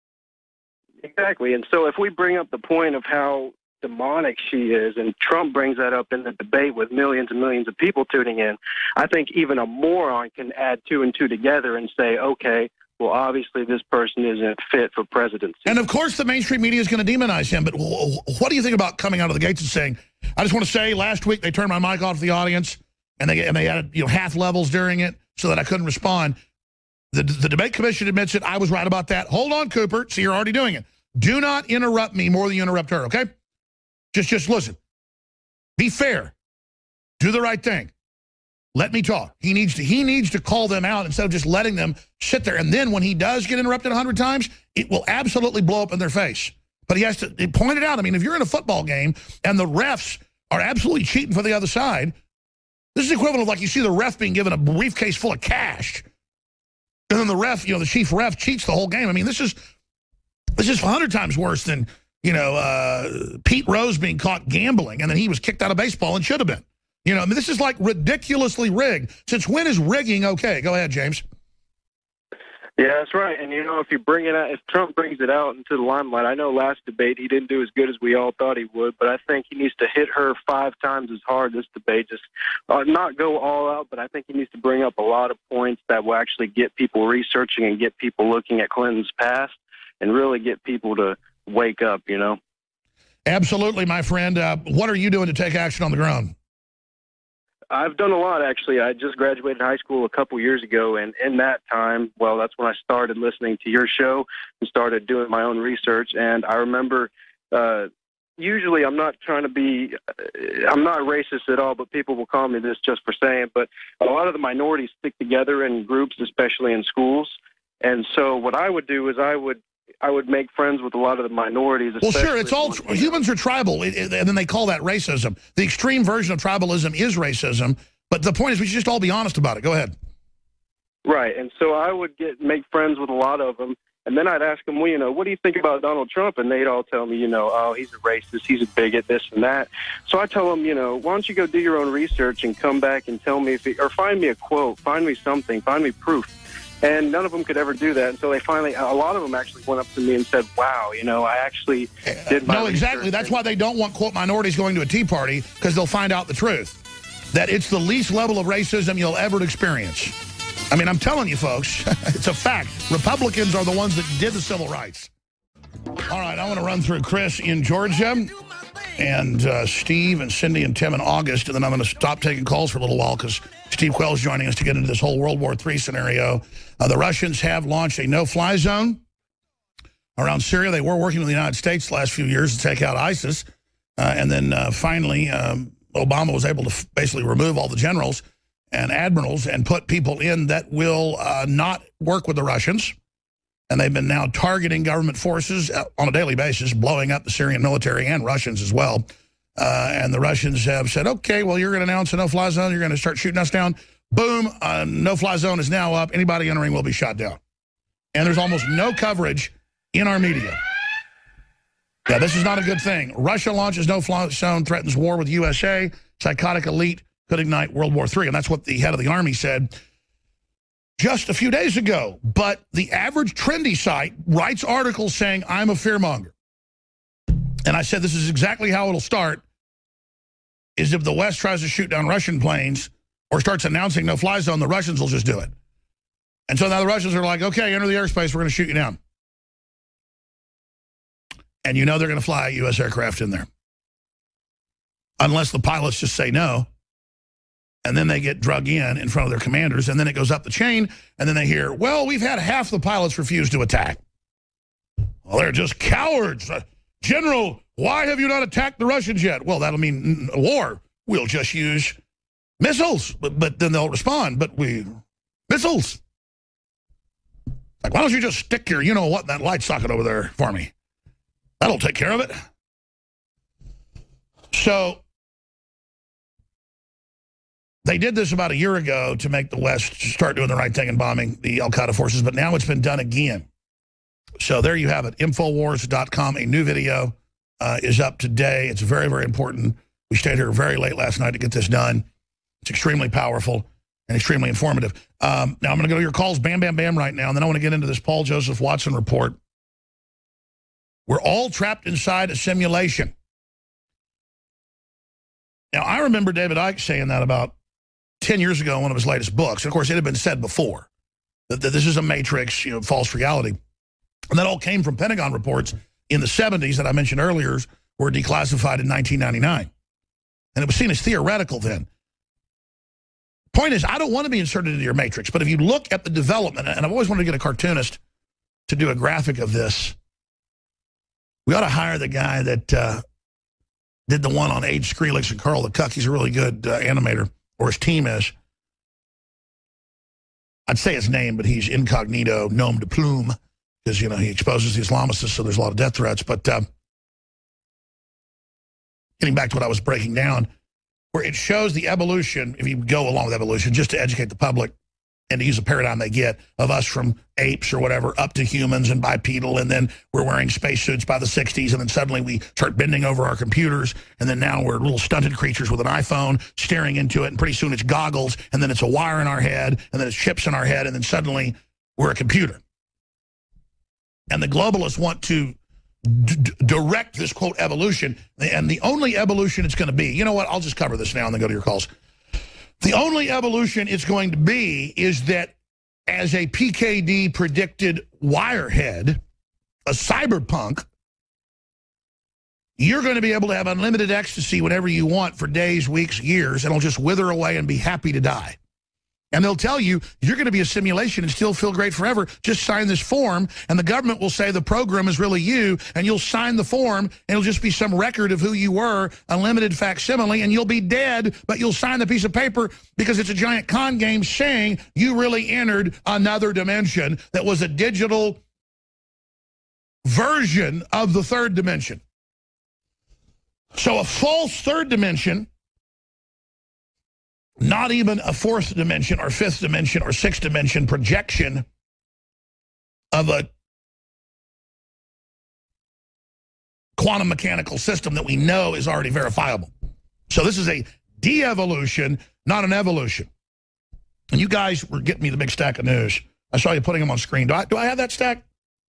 Exactly. And so if we bring up the point of how demonic she is, and Trump brings that up in the debate with millions and millions of people tuning in, I think even a moron can add two and two together and say, okay, well, obviously this person isn't fit for presidency. And of course the mainstream media is going to demonize him, but what do you think about coming out of the gates and saying, I just want to say last week they turned my mic off to the audience and they, and they added, you know, half levels during it so that I couldn't respond. The, the debate commission admits it. I was right about that. Hold on, Cooper. See, you're already doing it. Do not interrupt me more than you interrupt her, okay? Just, just listen. Be fair. Do the right thing. Let me talk. He needs to, he needs to call them out instead of just letting them sit there. And then when he does get interrupted a hundred times, it will absolutely blow up in their face. But he has to point it out. I mean, if you're in a football game and the refs are absolutely cheating for the other side, this is equivalent of like you see the ref being given a briefcase full of cash. And then the ref, you know, the chief ref cheats the whole game. I mean, this is this is a hundred times worse than, you know, uh, Pete Rose being caught gambling and then he was kicked out of baseball and should have been. You know, I mean, this is like ridiculously rigged. Since when is rigging okay? Go ahead, James. Yeah, that's right. And, you know, if you bring it out, if Trump brings it out into the limelight, I know last debate he didn't do as good as we all thought he would, but I think he needs to hit her five times as hard this debate. Just uh, not go all out, but I think he needs to bring up a lot of points that will actually get people researching and get people looking at Clinton's past and really get people to wake up, you know? Absolutely, my friend. Uh, what are you doing to take action on the ground? I've done a lot, actually. I just graduated high school a couple years ago, and in that time, well, that's when I started listening to your show and started doing my own research. And I remember uh, usually I'm not trying to be, I'm not racist at all, but people will call me this just for saying, but a lot of the minorities stick together in groups, especially in schools. And so what I would do is I would, I would make friends with a lot of the minorities. Well, sure, it's all, humans are tribal, it, it, and then they call that racism. The extreme version of tribalism is racism, but the point is we should just all be honest about it. Go ahead. Right, and so I would get make friends with a lot of them, and then I'd ask them, well, you know, what do you think about Donald Trump? And they'd all tell me, you know, oh, he's a racist, he's a bigot, this and that. So I tell them, you know, why don't you go do your own research and come back and tell me, if it, or find me a quote, find me something, find me proof. And none of them could ever do that until they finally, a lot of them actually went up to me and said, wow, you know, I actually did my No, exactly. research. That's why they don't want, quote, minorities going to a Tea Party, because they'll find out the truth. That it's the least level of racism you'll ever experience. I mean, I'm telling you, folks, it's a fact. Republicans are the ones that did the civil rights. All right, I want to run through Chris in Georgia and uh, Steve and Cindy and Tim in August, and then I'm going to stop taking calls for a little while because Steve Quayle's joining us to get into this whole World War Three scenario. Uh, the Russians have launched a no-fly zone around Syria. They were working with the United States the last few years to take out ISIS, uh, and then uh, finally um, Obama was able to f basically remove all the generals and admirals and put people in that will uh, not work with the Russians. And they've been now targeting government forces on a daily basis, blowing up the Syrian military and Russians as well. Uh, and the Russians have said, okay, well, you're going to announce a no-fly zone. You're going to start shooting us down. Boom, a no-fly zone is now up. Anybody entering will be shot down. And there's almost no coverage in our media. Yeah, this is not a good thing. Russia launches no-fly zone, threatens war with U S A. Psychotic elite could ignite World War Three. And that's what the head of the Army said just a few days ago. But the average trendy site writes articles saying, I'm a fearmonger. And I said, this is exactly how it'll start, is if the West tries to shoot down Russian planes or starts announcing no-fly zone, the Russians will just do it. And so now the Russians are like, okay, enter the airspace, we're going to shoot you down. And you know they're going to fly U S aircraft in there. Unless the pilots just say no. And then they get drug in in front of their commanders, and then it goes up the chain, and then they hear, well, we've had half the pilots refuse to attack. Well, they're just cowards. Uh, General, why have you not attacked the Russians yet? Well, that'll mean war. We'll just use missiles, but, but then they'll respond, but we, missiles. Like, why don't you just stick your you-know-what in that light socket over there for me? That'll take care of it. So they did this about a year ago to make the West start doing the right thing and bombing the al-Qaeda forces, but now it's been done again. So there you have it, Infowars dot com. A new video uh, is up today. It's very, very important. We stayed here very late last night to get this done. It's extremely powerful and extremely informative. Um, now, I'm going to go to your calls, bam, bam, bam, right now, and then I want to get into this Paul Joseph Watson report. We're all trapped inside a simulation. Now, I remember David Icke saying that about ten years ago in one of his latest books. And of course, it had been said before that, that this is a matrix, you know, false reality. And that all came from Pentagon reports in the seventies that I mentioned earlier were declassified in nineteen ninety-nine. And it was seen as theoretical then. Point is, I don't want to be inserted into your matrix, but if you look at the development, and I've always wanted to get a cartoonist to do a graphic of this, we ought to hire the guy that uh, did the one on Age Skrillex and Carl the Cuck. He's a really good uh, animator, or his team is. I'd say his name, but he's incognito, nom de plume, because, you know, he exposes the Islamicists, so there's a lot of death threats. But uh, getting back to what I was breaking down, where it shows the evolution, if you go along with evolution, just to educate the public and to use a paradigm they get of us from apes or whatever up to humans and bipedal, and then we're wearing spacesuits by the sixties, and then suddenly we start bending over our computers, and then now we're little stunted creatures with an iPhone staring into it, and pretty soon it's goggles, and then it's a wire in our head, and then it's chips in our head, and then suddenly we're a computer. And the globalists want to d direct this, quote, evolution, and the only evolution it's going to be, you know what, I'll just cover this now and then go to your calls. The only evolution it's going to be is that as a P K D predicted wirehead, a cyberpunk, you're going to be able to have unlimited ecstasy whenever you want for days, weeks, years, and it'll just wither away and be happy to die. And they'll tell you, you're going to be a simulation and still feel great forever. Just sign this form, and the government will say the program is really you, and you'll sign the form, and it'll just be some record of who you were, a limited facsimile, and you'll be dead, but you'll sign the piece of paper because it's a giant con game saying you really entered another dimension that was a digital version of the third dimension. So a false third dimension, not even a fourth dimension or fifth dimension or sixth dimension projection of a quantum mechanical system that we know is already verifiable. So this is a de-evolution, not an evolution. And you guys were getting me the big stack of news. I saw you putting them on screen. Do I, do I have that stack?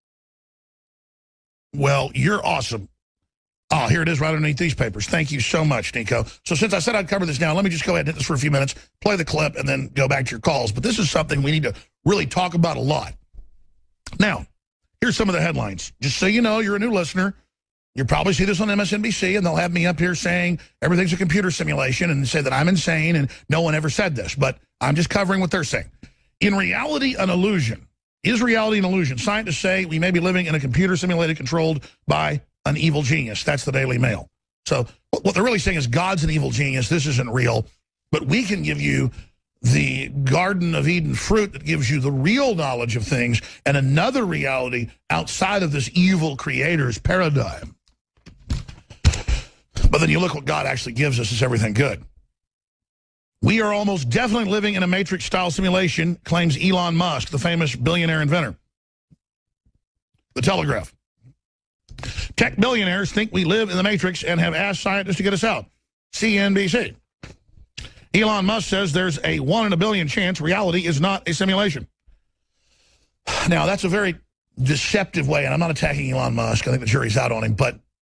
Well, you're awesome. Oh, here it is right underneath these papers. Thank you so much, Nico. So since I said I'd cover this now, let me just go ahead and hit this for a few minutes, play the clip, and then go back to your calls. But this is something we need to really talk about a lot. Now, here's some of the headlines. Just so you know, you're a new listener. You probably see this on M S N B C, and they'll have me up here saying everything's a computer simulation and say that I'm insane and no one ever said this. But I'm just covering what they're saying. In reality, an illusion. Is reality an illusion? Scientists say we may be living in a computer simulated controlled by an evil genius. That's the Daily Mail. So what they're really saying is God's an evil genius. This isn't real. But we can give you the Garden of Eden fruit that gives you the real knowledge of things and another reality outside of this evil creator's paradigm. But then you look what God actually gives us. Is everything good? We are almost definitely living in a Matrix-style simulation, claims Elon Musk, the famous billionaire inventor. The Telegraph. Tech billionaires think we live in the Matrix and have asked scientists to get us out. C N B C. Elon Musk says there's a one in a billion chance reality is not a simulation. Now, that's a very deceptive way, and I'm not attacking Elon Musk. I think the jury's out on him, but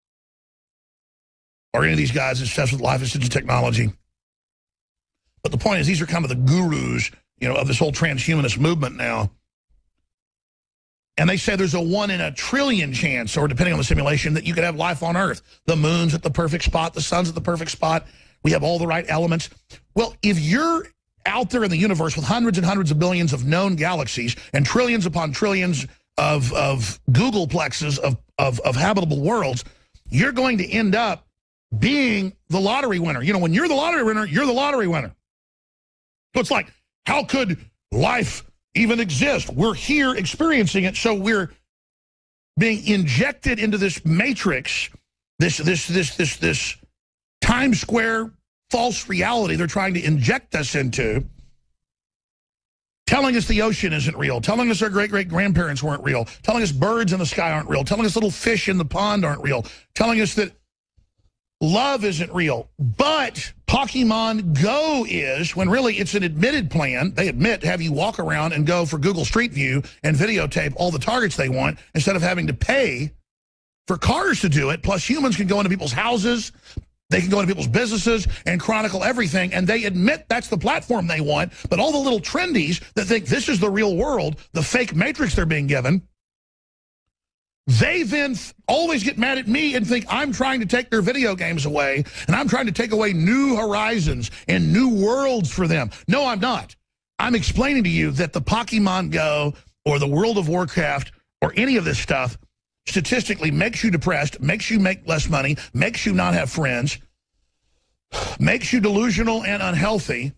or any of these guys obsessed with life assisted technology. But the point is, these are kind of the gurus, you know, of this whole transhumanist movement now. And they say there's a one in a trillion chance, or depending on the simulation, that you could have life on Earth. The moon's at the perfect spot. The sun's at the perfect spot. We have all the right elements. Well, if you're out there in the universe with hundreds and hundreds of billions of known galaxies and trillions upon trillions of, of Googleplexes of, of, of habitable worlds, you're going to end up being the lottery winner. You know, when you're the lottery winner, you're the lottery winner. So it's like, how could life even exist? We're here experiencing it, so we're being injected into this matrix, this this this this this Times Square false reality they're trying to inject us into, telling us the ocean isn't real, telling us our great-great-grandparents weren't real, telling us birds in the sky aren't real, telling us little fish in the pond aren't real, telling us that love isn't real. But Pokemon Go is, when really it's an admitted plan. They admit to have you walk around and go for Google Street View and videotape all the targets they want instead of having to pay for cars to do it. Plus humans can go into people's houses, they can go into people's businesses and chronicle everything, and they admit that's the platform they want. But all the little trendies that think this is the real world, the fake matrix they're being given, they then always get mad at me and think I'm trying to take their video games away, and I'm trying to take away new horizons and new worlds for them. No, I'm not. I'm explaining to you that the Pokemon Go or the World of Warcraft or any of this stuff statistically makes you depressed, makes you make less money, makes you not have friends, makes you delusional and unhealthy,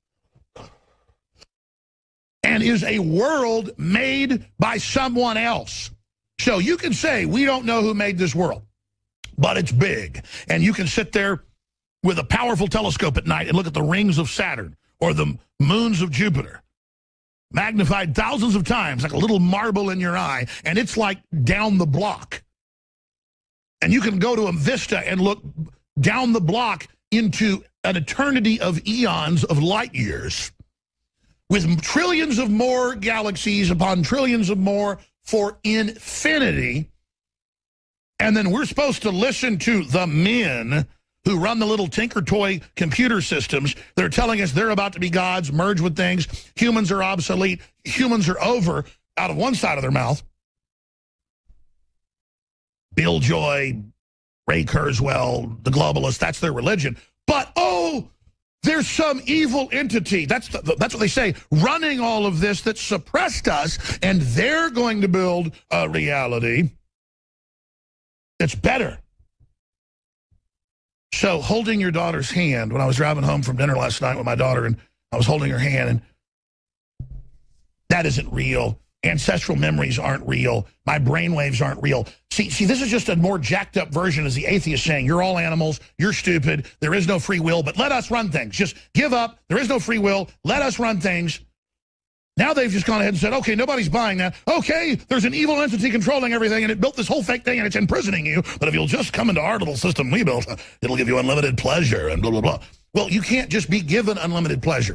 and is a world made by someone else. So you can say, we don't know who made this world, but it's big. And you can sit there with a powerful telescope at night and look at the rings of Saturn or the moons of Jupiter, magnified thousands of times like a little marble in your eye, and it's like down the block. And you can go to a vista and look down the block into an eternity of eons of light years with trillions of more galaxies upon trillions of more for infinity. And then we're supposed to listen to the men who run the little Tinker Toy computer systems that are telling us they're about to be gods, merge with things, humans are obsolete, humans are over, out of one side of their mouth. Bill Joy, Ray Kurzweil, the globalists, that's their religion. But, oh, There's some evil entity, that's, the, that's what they say, running all of this that suppressed us, and they're going to build a reality that's better. So holding your daughter's hand, when I was driving home from dinner last night with my daughter, and I was holding her hand, and that isn't real. Ancestral memories aren't real. My brainwaves aren't real. See, see, this is just a more jacked up version as the atheist saying, you're all animals, you're stupid, there is no free will, but let us run things. Just give up, there is no free will, let us run things. Now they've just gone ahead and said, okay, nobody's buying that. Okay, there's an evil entity controlling everything, and it built this whole fake thing, and it's imprisoning you, but if you'll just come into our little system we built, it'll give you unlimited pleasure, and blah, blah, blah. Well, you can't just be given unlimited pleasure.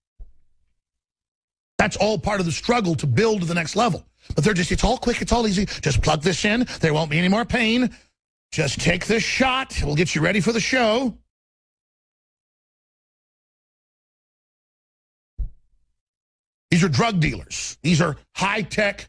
That's all part of the struggle to build to the next level. But they're just, it's all quick, it's all easy. Just plug this in. There won't be any more pain. Just take this shot. We'll get you ready for the show. These are drug dealers. These are high-tech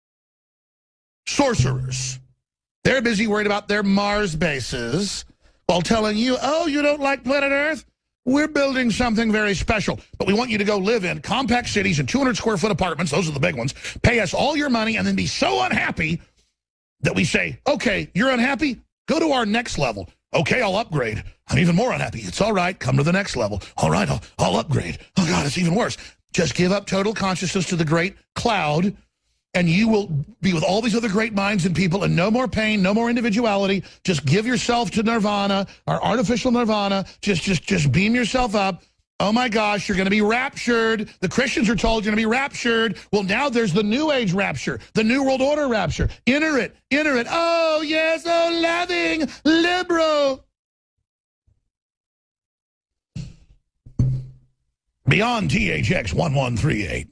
sorcerers. They're busy worried about their Mars bases while telling you, oh, you don't like planet Earth? We're building something very special, but we want you to go live in compact cities and two hundred square foot apartments, those are the big ones, pay us all your money, and then be so unhappy that we say, okay, you're unhappy? Go to our next level. Okay, I'll upgrade. I'm even more unhappy. It's all right, come to the next level. All right, I'll, I'll upgrade. Oh, God, it's even worse. Just give up total consciousness to the great cloud, and you will be with all these other great minds and people, and no more pain, no more individuality. Just give yourself to nirvana, our artificial nirvana. Just, just, just beam yourself up. Oh, my gosh, you're going to be raptured. The Christians are told you're going to be raptured. Well, now there's the New Age rapture, the New World Order rapture. Enter it, enter it. Oh, yes, oh, loving, liberal. Beyond T H X one one three eight.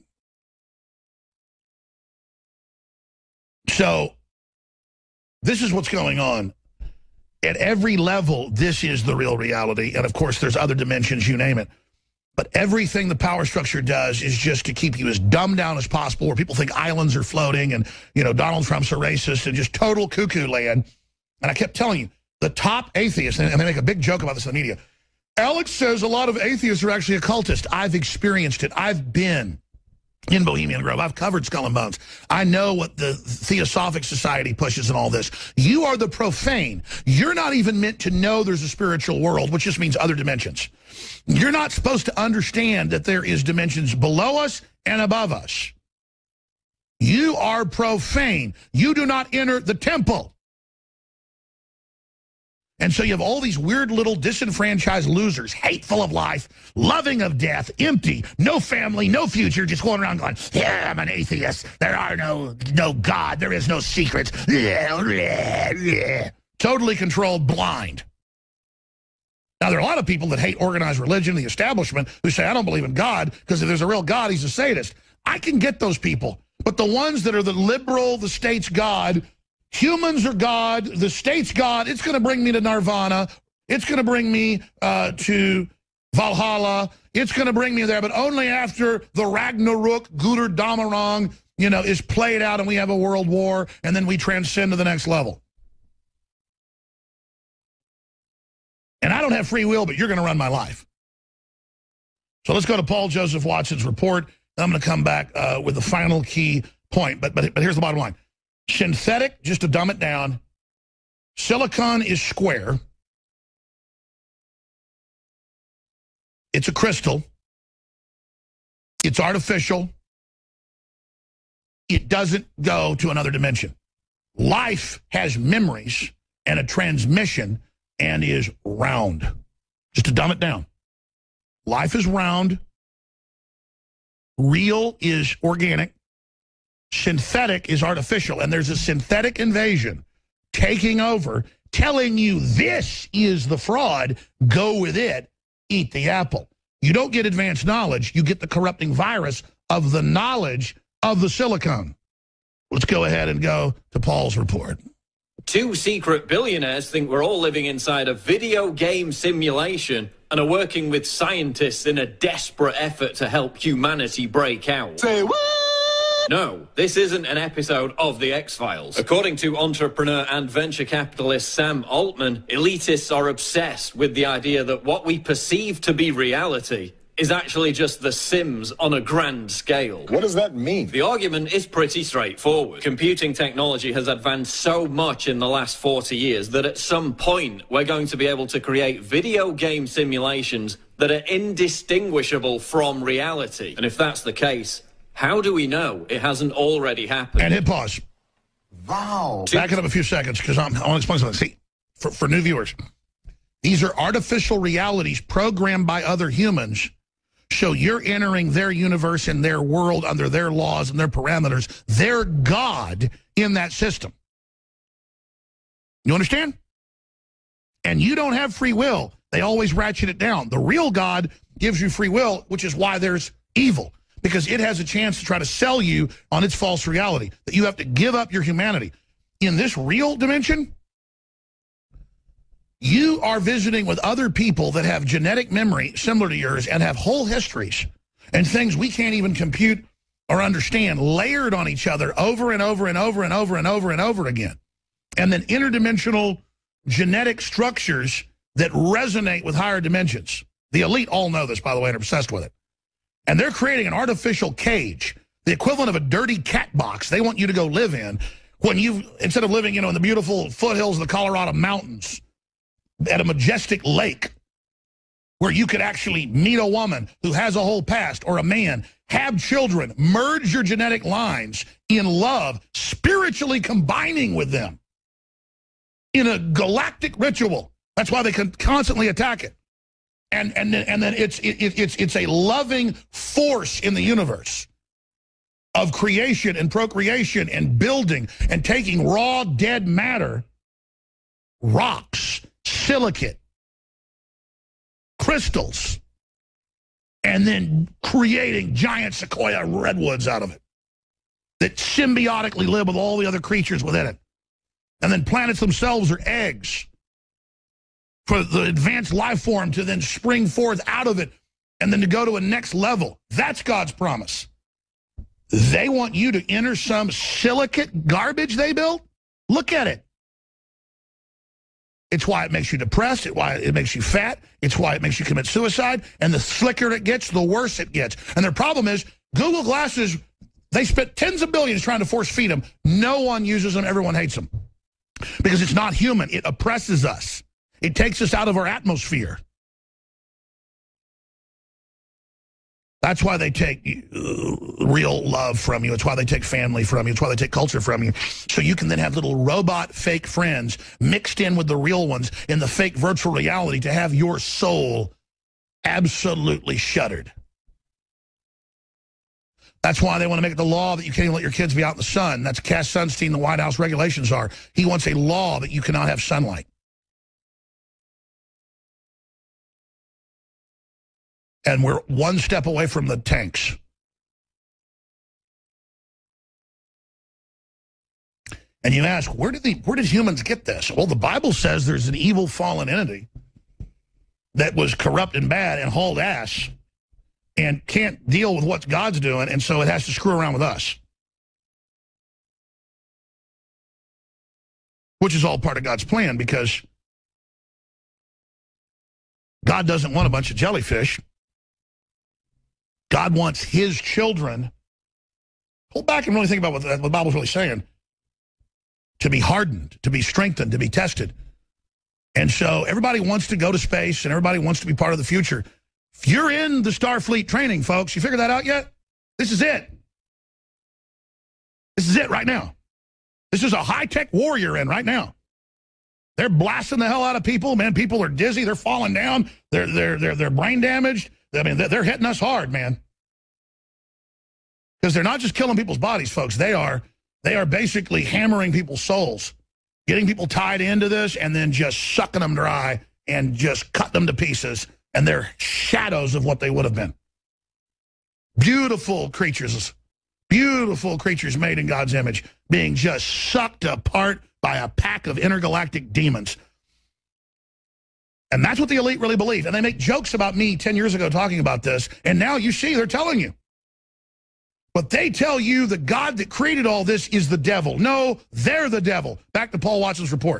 So, this is what's going on. At every level, this is the real reality. And, of course, there's other dimensions, you name it. But everything the power structure does is just to keep you as dumbed down as possible, where people think islands are floating and, you know, Donald Trump's a racist and just total cuckoo land. And I kept telling you, the top atheists, and they make a big joke about this in the media, Alex says a lot of atheists are actually occultists. I've experienced it. I've been in Bohemian Grove. I've covered Skull and Bones. I know what the Theosophic Society pushes and all this. You are the profane. You're not even meant to know there's a spiritual world, which just means other dimensions. You're not supposed to understand that there is dimensions below us and above us. You are profane. You do not enter the temple. And so you have all these weird little disenfranchised losers, hateful of life, loving of death, empty, no family, no future, just going around going, yeah, I'm an atheist. There are no, no God. There is no secrets. Totally controlled, blind. Now, there are a lot of people that hate organized religion, the establishment, who say, I don't believe in God, because if there's a real God, he's a sadist. I can get those people. But the ones that are the liberal, the state's God, humans are God, the state's God, it's going to bring me to nirvana, it's going to bring me uh, to Valhalla, it's going to bring me there, but only after the Ragnarok, Guder Damarang, you know, is played out and we have a world war, and then we transcend to the next level. And I don't have free will, but you're going to run my life. So let's go to Paul Joseph Watson's report, and I'm going to come back uh, with the final key point, but, but, but here's the bottom line. Synthetic, just to dumb it down, silicon is square. It's a crystal. It's artificial. It doesn't go to another dimension. Life has memories and a transmission and is round. Just to dumb it down. Life is round. Real is organic. Synthetic is artificial, and there's a synthetic invasion taking over, telling you this is the fraud, go with it, eat the apple. You don't get advanced knowledge, you get the corrupting virus of the knowledge of the silicon. Let's go ahead and go to Paul's report. Two secret billionaires think we're all living inside a video game simulation and are working with scientists in a desperate effort to help humanity break out. Say what? No, this isn't an episode of The X-Files. According to entrepreneur and venture capitalist Sam Altman, elitists are obsessed with the idea that what we perceive to be reality is actually just The Sims on a grand scale. What does that mean? The argument is pretty straightforward. Computing technology has advanced so much in the last forty years that at some point we're going to be able to create video game simulations that are indistinguishable from reality. And if that's the case, how do we know it hasn't already happened? And hit pause. Wow. Back it up a few seconds because I want to explain something. See, for, for new viewers, these are artificial realities programmed by other humans. So you're entering their universe and their world under their laws and their parameters. They're God in that system. You understand? And you don't have free will. They always ratchet it down. The real God gives you free will, which is why there's evil. Because it has a chance to try to sell you on its false reality, that you have to give up your humanity. In this real dimension, you are visiting with other people that have genetic memory similar to yours and have whole histories and things we can't even compute or understand layered on each other over and over and over and over and over and over again. And then interdimensional genetic structures that resonate with higher dimensions. The elite all know this, by the way, and are obsessed with it. And they're creating an artificial cage, the equivalent of a dirty cat box they want you to go live in when you, instead of living, you know, in the beautiful foothills of the Colorado mountains at a majestic lake where you could actually meet a woman who has a whole past or a man, have children, merge your genetic lines in love, spiritually combining with them in a galactic ritual. That's why they can constantly attack it. And and then, and then it's it, it's it's a loving force in the universe of creation and procreation and building and taking raw dead matter, rocks, silicate, crystals, and then creating giant sequoia redwoods out of it that symbiotically live with all the other creatures within it. And then planets themselves are eggs for the advanced life form to then spring forth out of it and then to go to a next level. That's God's promise. They want you to enter some silicate garbage they built? Look at it. It's why it makes you depressed. It's why it makes you fat. It's why it makes you commit suicide. And the slicker it gets, the worse it gets. And their problem is Google Glasses, they spent tens of billions trying to force feed them. No one uses them. Everyone hates them. Because it's not human. It oppresses us. It takes us out of our atmosphere. That's why they take uh, real love from you. It's why they take family from you. It's why they take culture from you. So you can then have little robot fake friends mixed in with the real ones in the fake virtual reality to have your soul absolutely shuttered. That's why they want to make it the law that you can't even let your kids be out in the sun. That's Cass Sunstein, the White House regulations are. He wants a law that you cannot have sunlight. And we're one step away from the tanks. And you ask, where did the where did humans get this? Well, the Bible says there's an evil fallen entity that was corrupt and bad and hauled ass and can't deal with what God's doing, and so it has to screw around with us. Which is all part of God's plan, because God doesn't want a bunch of jellyfish. God wants his children, hold back and really think about what the, what the Bible's really saying, to be hardened, to be strengthened, to be tested. And so everybody wants to go to space and everybody wants to be part of the future. If you're in the Starfleet training, folks, you figured that out yet? This is it. This is it right now. This is a high-tech war you're in right now. They're blasting the hell out of people, man. People are dizzy. They're falling down. They're, they're, they're, they're brain damaged. I mean, they're hitting us hard, man. Because they're not just killing people's bodies, folks. They are, they are basically hammering people's souls, getting people tied into this and then just sucking them dry and just cutting them to pieces. And they're shadows of what they would have been. Beautiful creatures, beautiful creatures made in God's image, being just sucked apart by a pack of intergalactic demons. And that's what the elite really believe. And they make jokes about me ten years ago talking about this. And now you see they're telling you. But they tell you the God that created all this is the devil. No, they're the devil. Back to Paul Watson's report.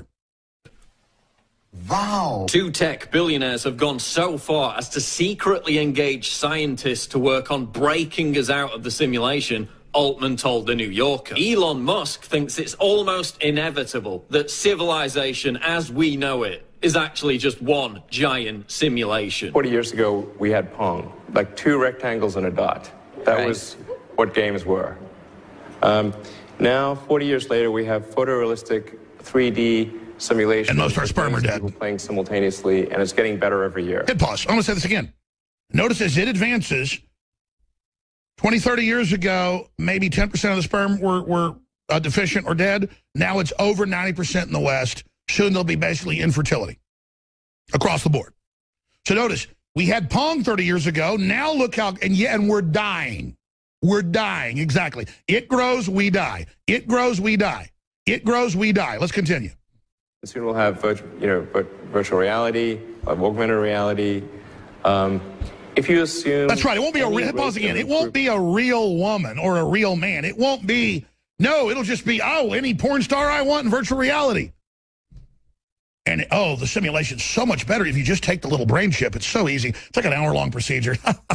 Wow. Two tech billionaires have gone so far as to secretly engage scientists to work on breaking us out of the simulation, Altman told The New Yorker. Elon Musk thinks it's almost inevitable that civilization as we know it is actually just one giant simulation. forty years ago, we had Pong, like two rectangles and a dot. That Right. was what games were. Um, now, forty years later, we have photorealistic three D simulations. And most of our sperm are dead. People playing simultaneously, and it's getting better every year. Hit pause. I'm going to say this again. Notice as it advances, twenty, thirty years ago, maybe ten percent of the sperm were, were uh, deficient or dead. Now it's over ninety percent in the West. Soon there'll be basically infertility across the board. So notice, we had Pong thirty years ago. Now look how, and yeah, and we're dying. We're dying, exactly. It grows, we die. It grows, we die. It grows, we die. Let's continue. Soon we'll have virtu you know, vir virtual reality, uh, augmented reality. Um, if you assume... That's right. It won't be a real, pause again. It won't be a real woman or a real man. It won't be, no, it'll just be, oh, any porn star I want in virtual reality. And, oh, the simulation's so much better if you just take the little brain chip. It's so easy. It's like an hour-long procedure.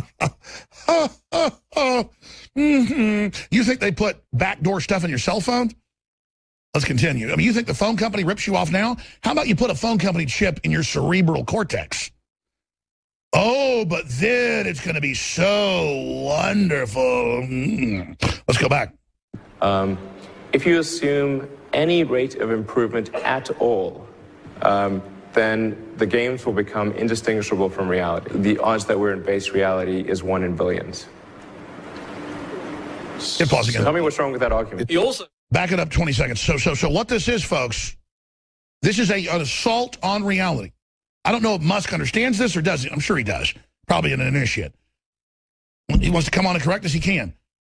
mm-hmm. You think they put backdoor stuff in your cell phone? Let's continue. I mean, you think the phone company rips you off now? How about you put a phone company chip in your cerebral cortex? Oh, but then it's going to be so wonderful. Mm. Let's go back. Um, if you assume any rate of improvement at all, um, then the games will become indistinguishable from reality. The odds that we're in base reality is one in billions. Hit pause again. Tell me what's wrong with that argument. He also... Back it up twenty seconds. So, so, so what this is, folks, this is a, an assault on reality. I don't know if Musk understands this or doesn't. I'm sure he does. Probably an initiate. When he wants to come on and correct us, he can.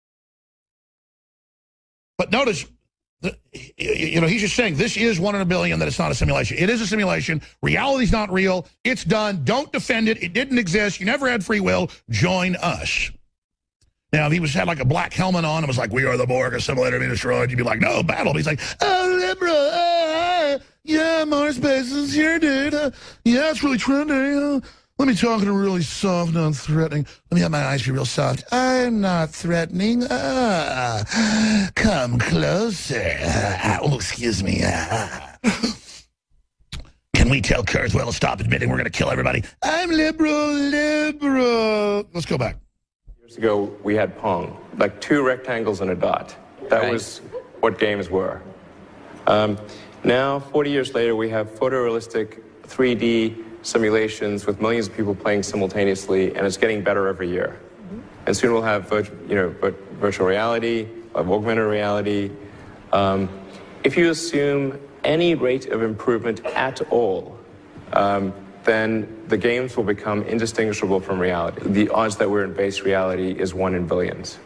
But notice, the, you know, he's just saying this is one in a billion, that it's not a simulation. It is a simulation. Reality's not real. It's done. Don't defend it. It didn't exist. You never had free will. Join us. Now, if he was had like a black helmet on and was like, we are the Borg, assimilated and destroyed, you'd be like, no, battle. But he's like, oh, Libra, uh, yeah, Mars base is here, dude. Uh, yeah, it's really trendy. Uh, let me talk in a really soft, non-threatening. Let me have my eyes be real soft. I'm not threatening. Uh, come closer. Uh, oh, excuse me. Uh, can we tell Kurzweil to stop admitting we're going to kill everybody? I'm liberal, liberal. Let's go back. Years ago, we had Pong, like two rectangles and a dot. That Right. was what games were. Um, now, forty years later, we have photorealistic three D simulations with millions of people playing simultaneously, and it's getting better every year. Mm-hmm. And soon we'll have virtu you know, vir virtual reality, augmented reality. Um, if you assume any rate of improvement at all, um, then the games will become indistinguishable from reality. The odds that we're in base reality is one in billions.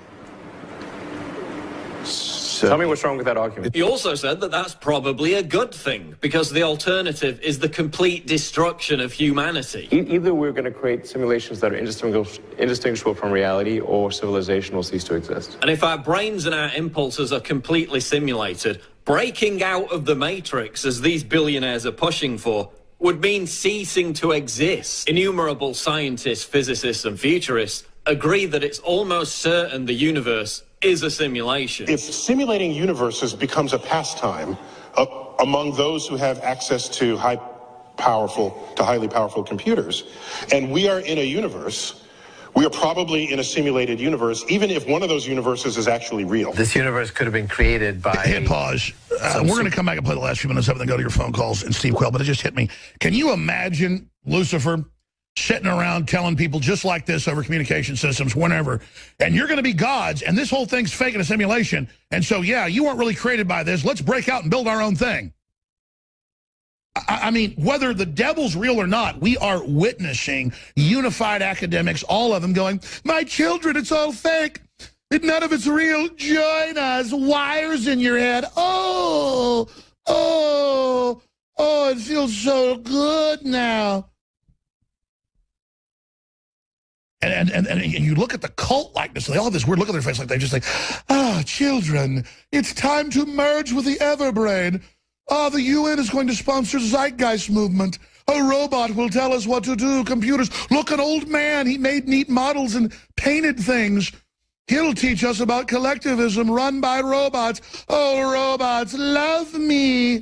So, tell me what's wrong with that argument. He also said that that's probably a good thing, because the alternative is the complete destruction of humanity. E either we're going to create simulations that are indistinguish indistinguishable from reality, or civilization will cease to exist. And if our brains and our impulses are completely simulated, breaking out of the matrix, as these billionaires are pushing for, would mean ceasing to exist. Innumerable scientists, physicists, and futurists agree that it's almost certain the universe is a simulation. If simulating universes becomes a pastime uh, among those who have access to high powerful, to highly powerful computers, and we are in a universe, we are probably in a simulated universe, even if one of those universes is actually real. This universe could have been created by... Hit pause. Uh, we're going to come back and play the last few minutes of it and then go to your phone calls and Steve Quayle, but it just hit me. Can you imagine Lucifer sitting around telling people just like this over communication systems, whenever, and you're going to be gods, and this whole thing's fake and a simulation, and so, yeah, you weren't really created by this. Let's break out and build our own thing. I, I mean, whether the devil's real or not, we are witnessing unified academics, all of them going, my children, it's all fake. None of it's real. Join us. Wires in your head. Oh, oh, oh, it feels so good now. And, and, and, and you look at the cult likeness, they all have this weird look on their face, like they just like, ah, children, it's time to merge with the Everbrain. Ah, the U N is going to sponsor Zeitgeist movement. A robot will tell us what to do. Computers, look, an old man, he made neat models and painted things. He'll teach us about collectivism run by robots. Oh, robots, love me.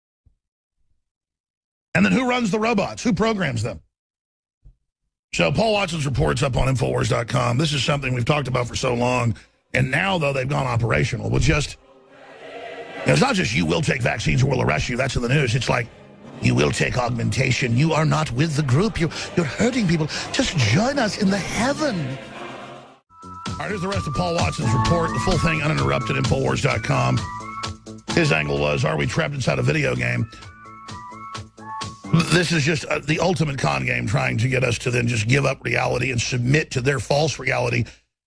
And then who runs the robots? Who programs them? So Paul Watson's report's up on Infowars dot com. This is something we've talked about for so long. And now, though, they've gone operational. Well, just, you know, it's not just you will take vaccines or we'll arrest you. That's in the news. It's like, you will take augmentation. You are not with the group. You're, you're hurting people. Just join us in the heaven. All right, here's the rest of Paul Watson's report. The full thing uninterrupted, Infowars dot com. His angle was, are we trapped inside a video game? This is just uh, the ultimate con game, trying to get us to then just give up reality and submit to their false reality.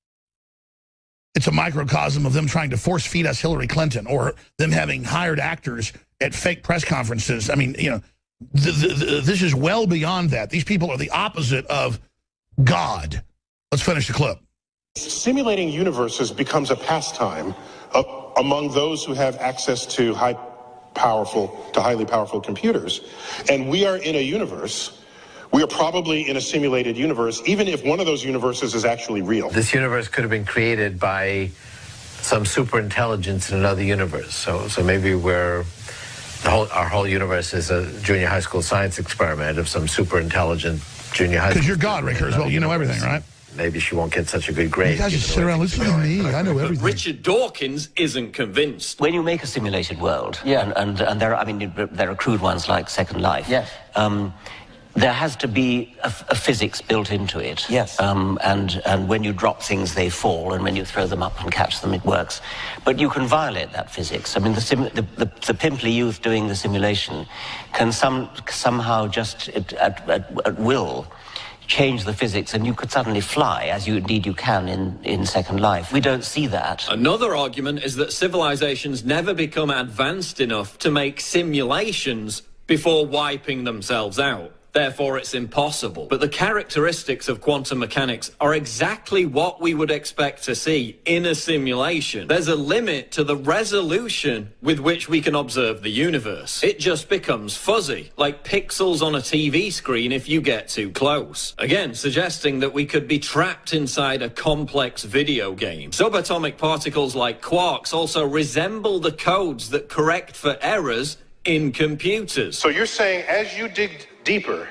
It's a microcosm of them trying to force feed us Hillary Clinton, or them having hired actors at fake press conferences. I mean, you know, th th th this is well beyond that. These people are the opposite of God. Let's finish the clip. Simulating universes becomes a pastime uh, among those who have access to high powerful, to highly powerful computers. And we are in a universe, we are probably in a simulated universe, even if one of those universes is actually real. This universe could have been created by some super intelligence in another universe. So, so maybe we're, the whole, our whole universe is a junior high school science experiment of some super intelligent junior high school. Because you're God, Ray Kurzweil, you know everything, right? Maybe she won't get such a good grade. You guys just sit around listening to me. I know everything. Richard Dawkins isn't convinced. When you make a simulated world, yeah. and, and, and there are, I mean, there are crude ones like Second Life. Yes. Um, there has to be a, a physics built into it. Yes. Um, and, and when you drop things, they fall, and when you throw them up and catch them, it works. But you can violate that physics. I mean, the, sim the, the, the pimply youth doing the simulation can some, somehow just, at, at, at will, change the physics, and you could suddenly fly, as you indeed you can in, in Second Life. We don't see that. Another argument is that civilizations never become advanced enough to make simulations before wiping themselves out. Therefore, it's impossible. But the characteristics of quantum mechanics are exactly what we would expect to see in a simulation. There's a limit to the resolution with which we can observe the universe. It just becomes fuzzy, like pixels on a T V screen if you get too close. Again, suggesting that we could be trapped inside a complex video game. Subatomic particles like quarks also resemble the codes that correct for errors in computers. So you're saying as you dig deeper,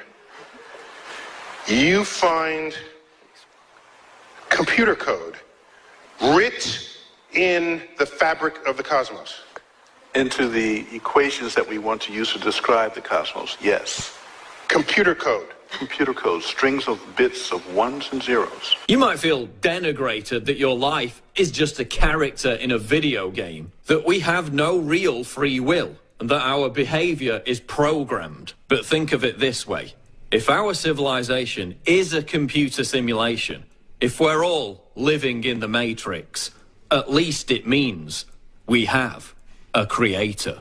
you find computer code writ in the fabric of the cosmos? Into the equations that we want to use to describe the cosmos, yes. Computer code. Computer code, strings of bits of ones and zeros. You might feel denigrated that your life is just a character in a video game, that we have no real free will, and that our behavior is programmed. But think of it this way. If our civilization is a computer simulation, if we're all living in the Matrix, at least it means we have a creator.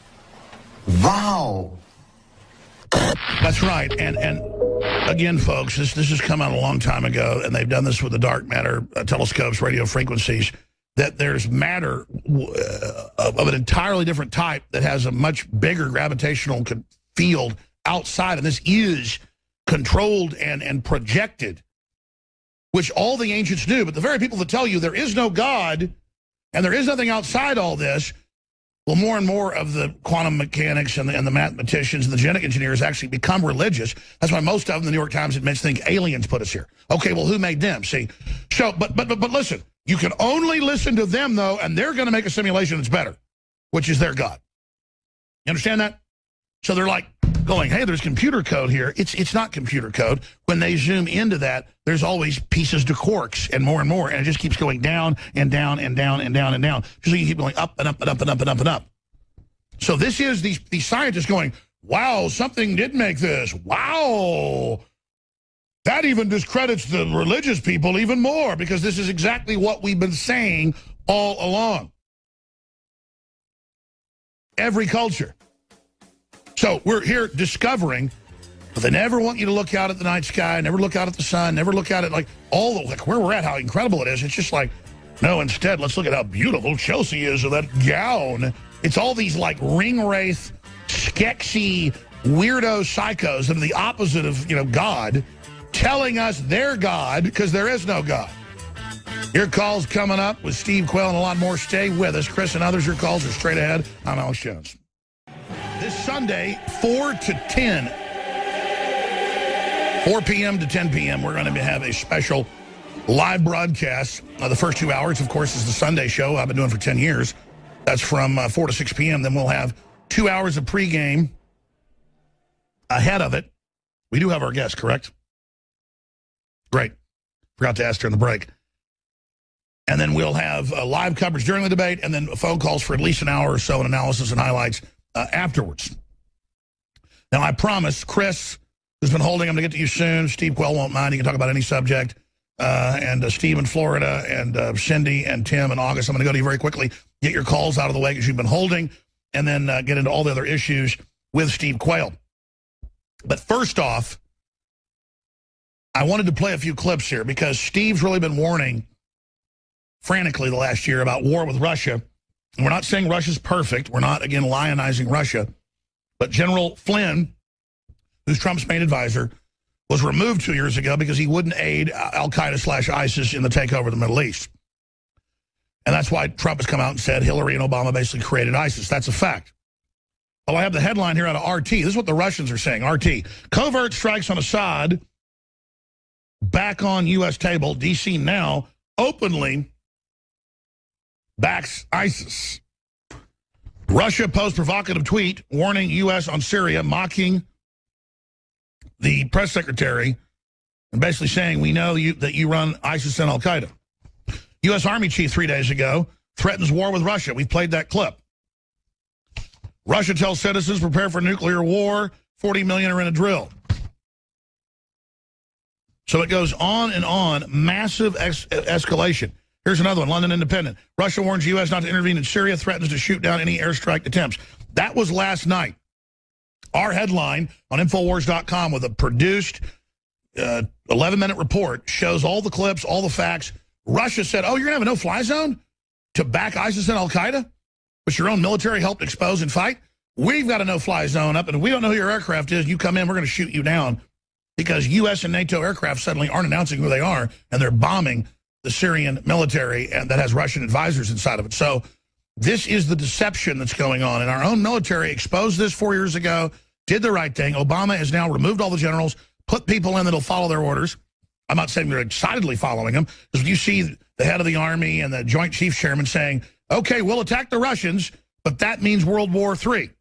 Wow. That's right. And and again, folks, this, this has come out a long time ago, and they've done this with the dark matter uh, telescopes, radio frequencies, that there's matter uh, of an entirely different type that has a much bigger gravitational field outside, and this is controlled and, and projected, which all the ancients knew. But the very people that tell you there is no God and there is nothing outside all this, well, more and more of the quantum mechanics and the, and the mathematicians and the genetic engineers actually become religious. That's why most of them, the New York Times admits, think aliens put us here. Okay, well, who made them? See, so, but, but, but, but listen, you can only listen to them, though, and they're going to make a simulation that's better, which is their God. You understand that? So they're like going, hey, there's computer code here. It's it's not computer code. When they zoom into that, there's always pieces to quarks and more and more, and it just keeps going down and down and down and down and down. So you keep going up and up and up and up and up and up. So this is these, these scientists going, wow, something did make this. Wow. That even discredits the religious people even more, because this is exactly what we've been saying all along. Every culture. So we're here discovering But they never want you to look out at the night sky, never look out at the sun, never look out at like all the like where we're at, how incredible it is. It's just like, no, instead, let's look at how beautiful Chelsea is with that gown. It's all these like ring wraith, sketchy, weirdo psychos that are the opposite of, you know, God, telling us they're God because there is no God. Your calls coming up with Steve Quayle and a lot more. Stay with us. Chris and others, your calls are straight ahead. I'm Alex Jones. This Sunday, four to ten, four p m to ten p m, we're going to have a special live broadcast. Uh, the first two hours, of course, is the Sunday show I've been doing for ten years. That's from uh, four to six p m Then we'll have two hours of pregame ahead of it. We do have our guest, correct? Great. Forgot to ask during the break. And then we'll have uh, live coverage during the debate and then phone calls for at least an hour or so and analysis and highlights uh, afterwards. Now, I promise, Chris, who's been holding, I'm going to get to you soon. Steve Quayle won't mind. He can talk about any subject. Uh, and uh, Steve in Florida and uh, Cindy and Tim in August. I'm going to go to you very quickly, get your calls out of the way because you've been holding, and then uh, get into all the other issues with Steve Quayle. But first off, I wanted to play a few clips here because Steve's really been warning frantically the last year about war with Russia. And we're not saying Russia's perfect. We're not, again, lionizing Russia. But General Flynn, who's Trump's main advisor, was removed two years ago because he wouldn't aid al-Qaeda slash ISIS in the takeover of the Middle East. And that's why Trump has come out and said Hillary and Obama basically created ISIS. That's a fact. Well, I have the headline here out of R T. This is what the Russians are saying. R T. Covert strikes on Assad back on U S table. D C now openly backs ISIS. Russia posts provocative tweet warning U S on Syria, mocking the press secretary and basically saying, we know you, that you run ISIS and al-Qaeda. U S Army chief three days ago threatens war with Russia. We played that clip. Russia tells citizens prepare for nuclear war. forty million are in a drill. So it goes on and on. Massive ex escalation. Here's another one, London Independent. Russia warns U S not to intervene in Syria, threatens to shoot down any airstrike attempts. That was last night. Our headline on Infowars dot com with a produced uh, eleven minute report shows all the clips, all the facts. Russia said, oh, you're going to have a no-fly zone to back ISIS and al-Qaeda, which your own military helped expose and fight? We've got a no-fly zone up, and if we don't know who your aircraft is, you come in, we're going to shoot you down because U S and NATO aircraft suddenly aren't announcing who they are, and they're bombing the Syrian military and that has Russian advisors inside of it. So this is the deception that's going on. And our own military exposed this four years ago, did the right thing. Obama has now removed all the generals, put people in that'll follow their orders. I'm not saying they're excitedly following them, because you see the head of the Army and the Joint Chiefs Chairman saying, okay, we'll attack the Russians, but that means World War Three.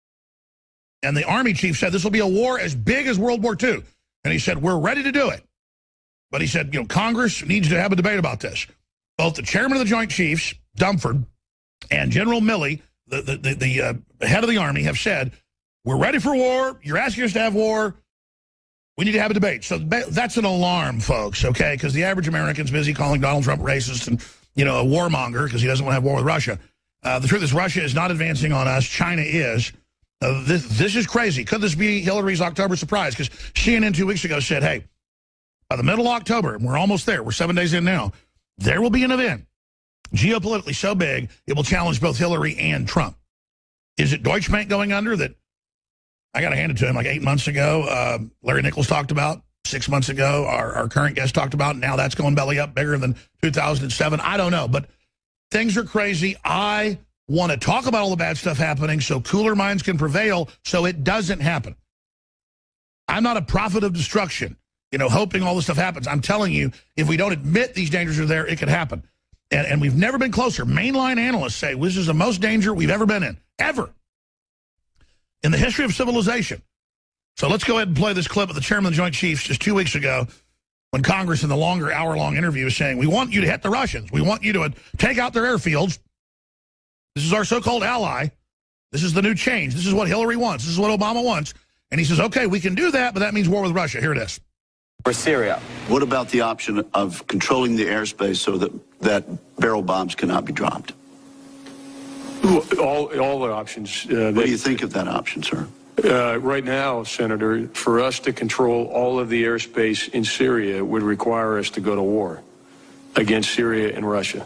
And the Army chief said this will be a war as big as World War Two. And he said, we're ready to do it. But he said, you know, Congress needs to have a debate about this. Both the chairman of the Joint Chiefs, Dumford, and General Milley, the, the, the, the uh, head of the Army, have said, we're ready for war. You're asking us to have war. We need to have a debate. So that's an alarm, folks, okay? Because the average American's busy calling Donald Trump racist and, you know, a warmonger because he doesn't want to have war with Russia. Uh, the truth is Russia is not advancing on us. China is. Uh, this, this is crazy. Could this be Hillary's October surprise? Because C N N two weeks ago said, hey, by the middle of October, and we're almost there, we're seven days in now, there will be an event, geopolitically so big, it will challenge both Hillary and Trump. Is it Deutsche Bank going under that, I got to hand it to him, like eight months ago, uh, Larry Nichols talked about, six months ago, our, our current guest talked about, now that's going belly up bigger than two thousand seven. I don't know, but things are crazy. I want to talk about all the bad stuff happening so cooler minds can prevail so it doesn't happen. I'm not a prophet of destruction, you know, hoping all this stuff happens. I'm telling you, if we don't admit these dangers are there, it could happen. And, and we've never been closer. Mainline analysts say this is the most danger we've ever been in, ever, in the history of civilization. So let's go ahead and play this clip of the chairman of the Joint Chiefs just two weeks ago when Congress in the longer hour-long interview is saying, we want you to hit the Russians. We want you to take out their airfields. This is our so-called ally. This is the new change. This is what Hillary wants. This is what Obama wants. And he says, okay, we can do that, but that means war with Russia. Here it is. For Syria. What about the option of controlling the airspace so that, that barrel bombs cannot be dropped? All, all the options. Uh, what do you think of that option, sir? Uh, right now, Senator, for us to control all of the airspace in Syria would require us to go to war against Syria and Russia.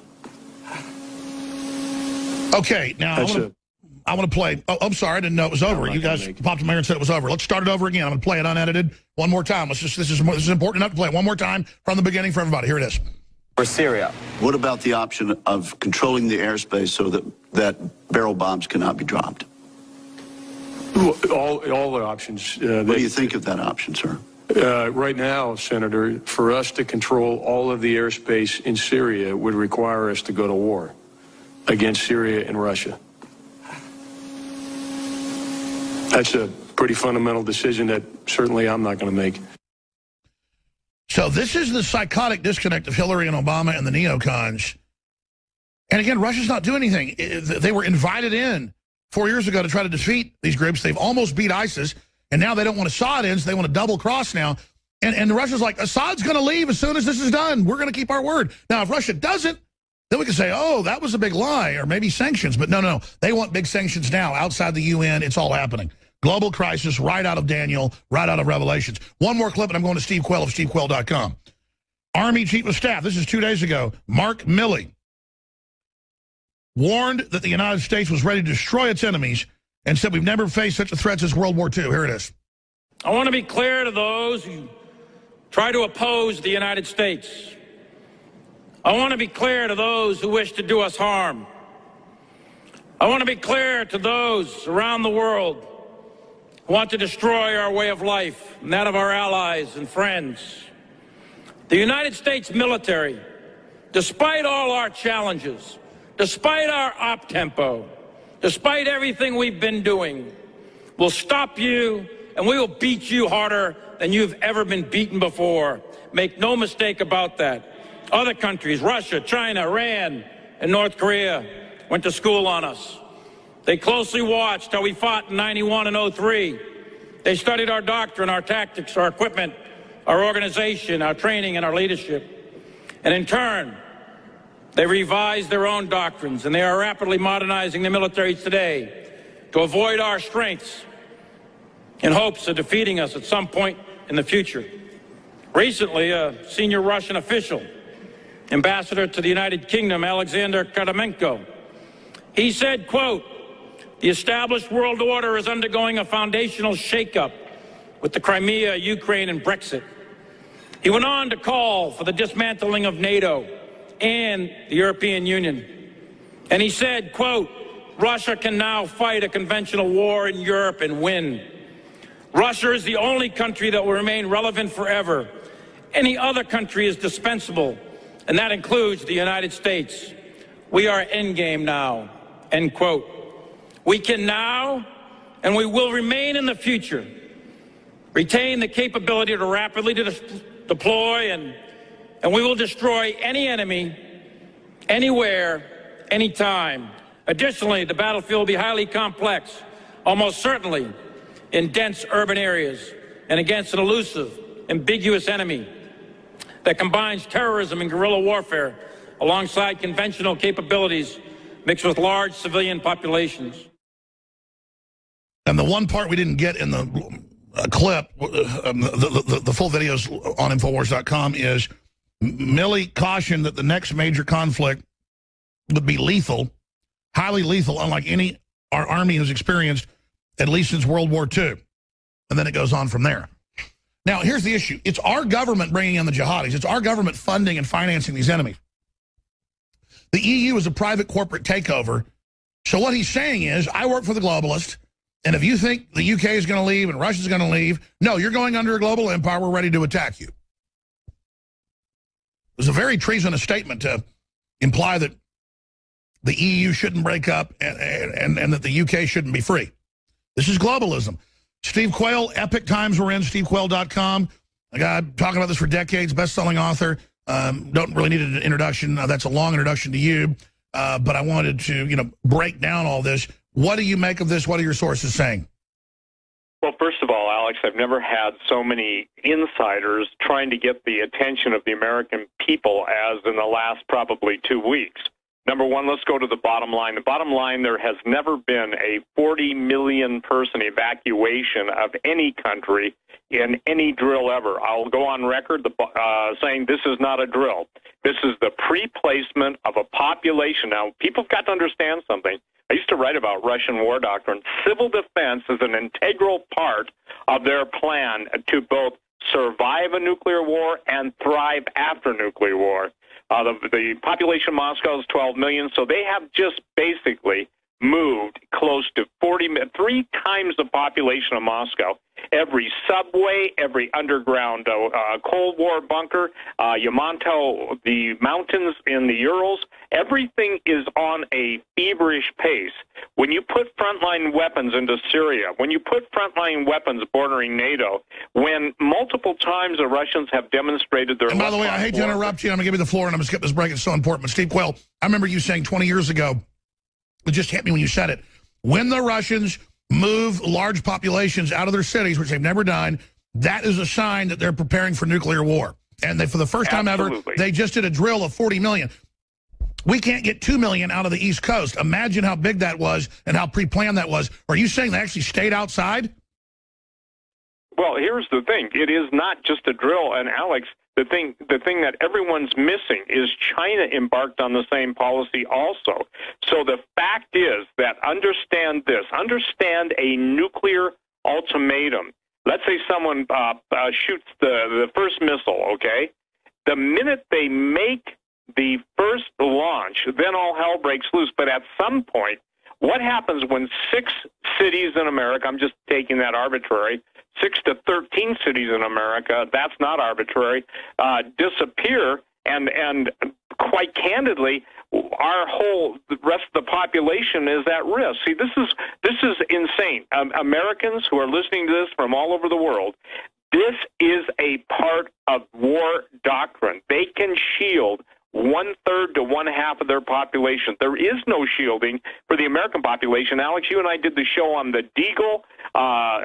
Okay, now That's I want to I want to play. Oh, I'm sorry, I didn't know it was over. You guys popped in there and said it was over. Let's start it over again. I'm going to play it unedited one more time. Let's just this is this is important enough to play it one more time from the beginning for everybody. Here it is. For Syria. What about the option of controlling the airspace so that that barrel bombs cannot be dropped? All all the options. Uh, what do you think of that option, sir? Uh, right now, Senator, for us to control all of the airspace in Syria would require us to go to war against Syria and Russia. That's a pretty fundamental decision that certainly I'm not going to make. So this is the psychotic disconnect of Hillary and Obama and the neocons. And again, Russia's not doing anything. They were invited in four years ago to try to defeat these groups. They've almost beat ISIS, and now they don't want Assad in, so they want to double cross now. And, and Russia's like, Assad's going to leave as soon as this is done. We're going to keep our word. Now, if Russia doesn't, then we can say, oh, that was a big lie, or maybe sanctions. But no, no, no. They want big sanctions now. Outside the U N, it's all happening. Global crisis right out of Daniel, right out of Revelations. One more clip, and I'm going to Steve Quayle of steve quayle dot com. Army Chief of Staff, this is two days ago, Mark Milley, warned that the United States was ready to destroy its enemies and said we've never faced such a threat since World War Two. Here it is. I want to be clear to those who try to oppose the United States. I want to be clear to those who wish to do us harm. I want to be clear to those around the world who want to destroy our way of life and that of our allies and friends. The United States military, despite all our challenges, despite our op-tempo, despite everything we've been doing, will stop you and we will beat you harder than you've ever been beaten before. Make no mistake about that. Other countries, Russia, China, Iran, and North Korea, went to school on us. They closely watched how we fought in ninety-one and oh three. They studied our doctrine, our tactics, our equipment, our organization, our training, and our leadership. And in turn, they revised their own doctrines, and they are rapidly modernizing the militaries today to avoid our strengths in hopes of defeating us at some point in the future. Recently, a senior Russian official, ambassador to the United Kingdom, Alexander Karamenko, he said, quote, "The established world order is undergoing a foundational shakeup with the Crimea, Ukraine, and Brexit." He went on to call for the dismantling of NATO and the European Union. And he said, quote, "Russia can now fight a conventional war in Europe and win. Russia is the only country that will remain relevant forever. Any other country is dispensable, and that includes the United States. We are endgame now," end quote. We can now, and we will remain in the future, retain the capability to rapidly de deploy and, and we will destroy any enemy, anywhere, anytime. Additionally, the battlefield will be highly complex, almost certainly in dense urban areas and against an elusive, ambiguous enemy that combines terrorism and guerrilla warfare alongside conventional capabilities mixed with large civilian populations. And the one part we didn't get in the uh, clip, uh, the, the, the full videos on Infowars dot com, is Milley cautioned that the next major conflict would be lethal, highly lethal, unlike any our army has experienced, at least since World War Two. And then it goes on from there. Now, here's the issue. It's our government bringing in the jihadis. It's our government funding and financing these enemies. The E U is a private corporate takeover. So what he's saying is, I work for the globalists, and if you think the U K is going to leave and Russia's going to leave, no, you're going under a global empire. We're ready to attack you. It was a very treasonous statement to imply that the E U shouldn't break up and, and, and that the U K shouldn't be free. This is globalism. Steve Quayle, Epic Times we're in, steve quayle dot com. A guy talking about this for decades, best-selling author. Um, don't really need an introduction. Uh, that's a long introduction to you. Uh, but I wanted to, you know, break down all this. What do you make of this? What are your sources saying? Well, first of all, Alex, I've never had so many insiders trying to get the attention of the American people as in the last probably two weeks. Number one, let's go to the bottom line. The bottom line, there has never been a forty million person evacuation of any country in any drill ever. I'll go on record the, uh, saying this is not a drill. This is the pre-placement of a population. Now, people have got to understand something. I used to write about Russian war doctrine. Civil defense is an integral part of their plan to both survive a nuclear war and thrive after nuclear war. Uh, the, the population of Moscow is twelve million, so they have just basically moved close to forty, three times the population of Moscow. Every subway, every underground uh, uh, Cold War bunker, uh, Yamato, the mountains in the Urals, everything is on a feverish pace. When you put frontline weapons into Syria, when you put frontline weapons bordering NATO, when multiple times the Russians have demonstrated their... And by the way, I hate to interrupt you. I'm going to give you the floor, and I'm going to skip this break. It's so important. But Steve Quayle, I remember you saying twenty years ago, it just hit me when you said it, when the Russians move large populations out of their cities, which they've never done, that is a sign that they're preparing for nuclear war. And they, for the first time Absolutely. ever, they just did a drill of forty million. We can't get two million out of the East Coast. Imagine how big that was and how pre-planned that was. Are you saying they actually stayed outside? Well, here's the thing. It is not just a drill. And, Alex, the thing the thing that everyone's missing is China embarked on the same policy also. So the fact is that understand this. Understand a nuclear ultimatum. Let's say someone uh, uh, shoots the, the first missile, okay? The minute they make the first launch, then all hell breaks loose. But at some point, what happens when six cities in America, I'm just taking that arbitrary, six to thirteen cities in America, that's not arbitrary, uh, disappear, and, and quite candidly, our whole, the rest of the population is at risk. See, this is, this is insane. Um, Americans who are listening to this from all over the world, this is a part of war doctrine. They can shield one-third to one-half of their population. There is no shielding for the American population. Alex, you and I did the show on the Deagle uh,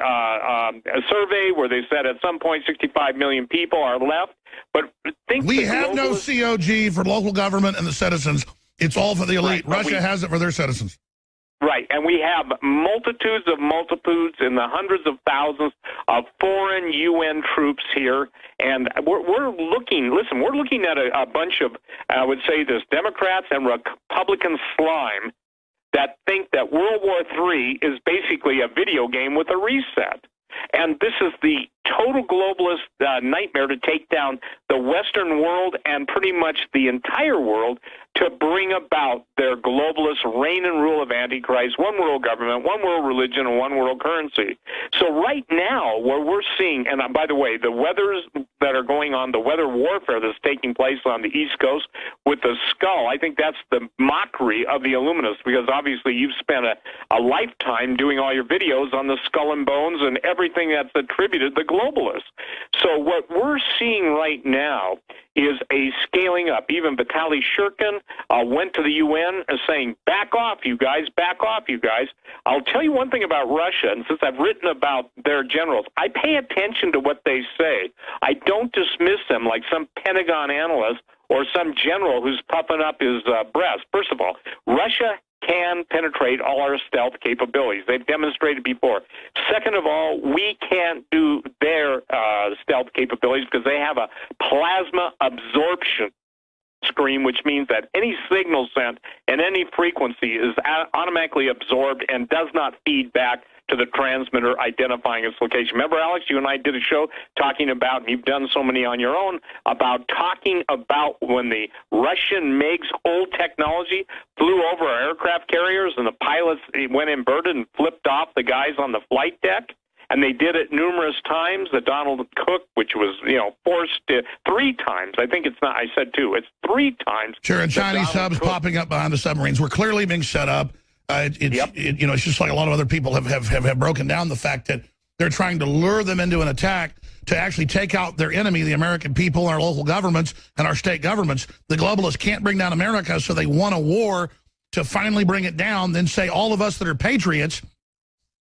uh, uh, survey where they said at some point sixty-five million people are left. But think we have no C O G for local government and the citizens. It's all for the elite. Right, Russia we, has it for their citizens. Right, and we have multitudes of multitudes in the hundreds of thousands of foreign U N troops here, and we're, we're looking, listen, we're looking at a, a bunch of, I would say this, Democrats and Republican slime that think that World War Three is basically a video game with a reset. And this is the total globalist uh, nightmare to take down the Western world and pretty much the entire world to bring about their globalist reign and rule of Antichrist, one world government, one world religion, and one world currency. So right now, what we're seeing, and uh, by the way, the weathers that are going on, the weather warfare that's taking place on the East Coast with the skull, I think that's the mockery of the Illuminists, because obviously you've spent a, a lifetime doing all your videos on the skull and bones and everything that's attributed to the globalists. So what we're seeing right now is a scaling up. Even Vitaly Shurkin uh, went to the U N saying, back off, you guys, back off, you guys. I'll tell you one thing about Russia, and since I've written about their generals, I pay attention to what they say. I don't dismiss them like some Pentagon analyst or some general who's puffing up his uh, breast. First of all, Russia can penetrate all our stealth capabilities. They've demonstrated before. Second of all, we can't do their uh, stealth capabilities because they have a plasma absorption screen, which means that any signal sent in any frequency is automatically absorbed and does not feed back to the transmitter identifying its location. Remember, Alex, you and I did a show talking about, and you've done so many on your own, about talking about when the Russian MiGs, old technology, flew over our aircraft carriers and the pilots went inverted and flipped off the guys on the flight deck. And they did it numerous times. The Donald Cook, which was, you know, forced to three times. I think it's not, I said two, it's three times. Sure, and Chinese subs Cook. popping up behind the submarines. We're clearly being set up. Uh, it, it's, yep. it, you know, it's just like a lot of other people have, have, have, have broken down the fact that they're trying to lure them into an attack to actually take out their enemy, the American people, our local governments, and our state governments. The globalists can't bring down America, so they want a war to finally bring it down, then say all of us that are patriots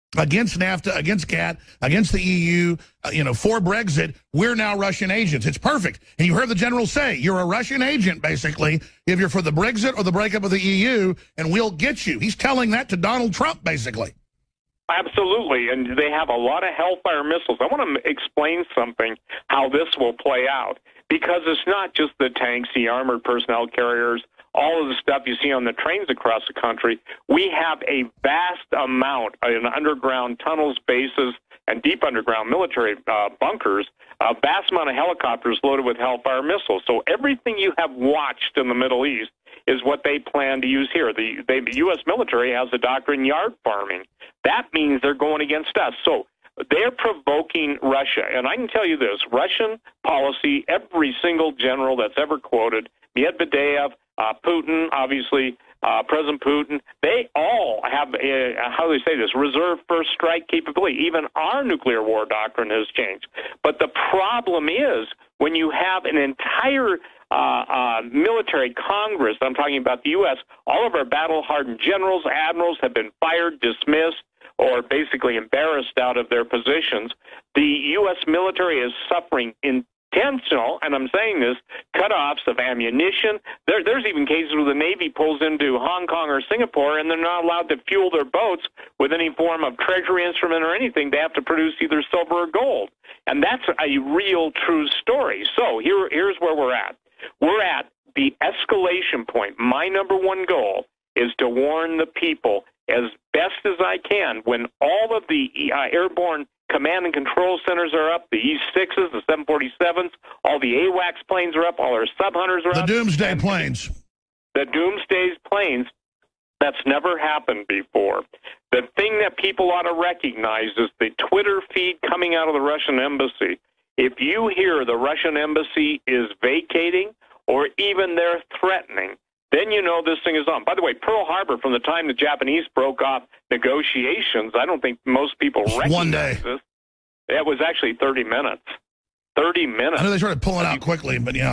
against NAFTA, against GATT, against the E U, uh, you know, for Brexit, we're now Russian agents. It's perfect. And you heard the general say, you're a Russian agent, basically, if you're for the Brexit or the breakup of the E U, and we'll get you. He's telling that to Donald Trump, basically. Absolutely, and they have a lot of Hellfire missiles. I want to explain something, how this will play out, because it's not just the tanks, the armored personnel carriers, all of the stuff you see on the trains across the country. We have a vast amount in underground tunnels, bases, and deep underground military uh, bunkers, a vast amount of helicopters loaded with Hellfire missiles. So everything you have watched in the Middle East is what they plan to use here. The, they, the U S military has the doctrine yard farming. That means they're going against us. So they're provoking Russia. And I can tell you this, Russian policy, every single general that's ever quoted, Medvedev, uh, Putin, obviously, uh, President Putin, they all have, a, how do they say this, reserve first strike capability. Even our nuclear war doctrine has changed. But the problem is when you have an entire Uh, uh, military Congress, I'm talking about the U S, all of our battle-hardened generals, admirals have been fired, dismissed, or basically embarrassed out of their positions. The U S military is suffering intentional, and I'm saying this, cutoffs of ammunition. There, there's even cases where the Navy pulls into Hong Kong or Singapore, and they're not allowed to fuel their boats with any form of treasury instrument or anything. They have to produce either silver or gold. And that's a real, true story. So here, here's where we're at. We're at the escalation point. My number one goal is to warn the people as best as I can when all of the uh, airborne command and control centers are up, the E sixes, the seven forty-sevens, all the AWACS planes are up, all our sub-hunters are the up. The Doomsday planes. The Doomsday planes. That's never happened before. The thing that people ought to recognize is the Twitter feed coming out of the Russian embassy. If you hear the Russian embassy is vacating or even they're threatening, then you know this thing is on. By the way, Pearl Harbor, from the time the Japanese broke off negotiations, I don't think most people recognize One day. this. It was actually thirty minutes. thirty minutes. I know they started pulling out quickly, but yeah.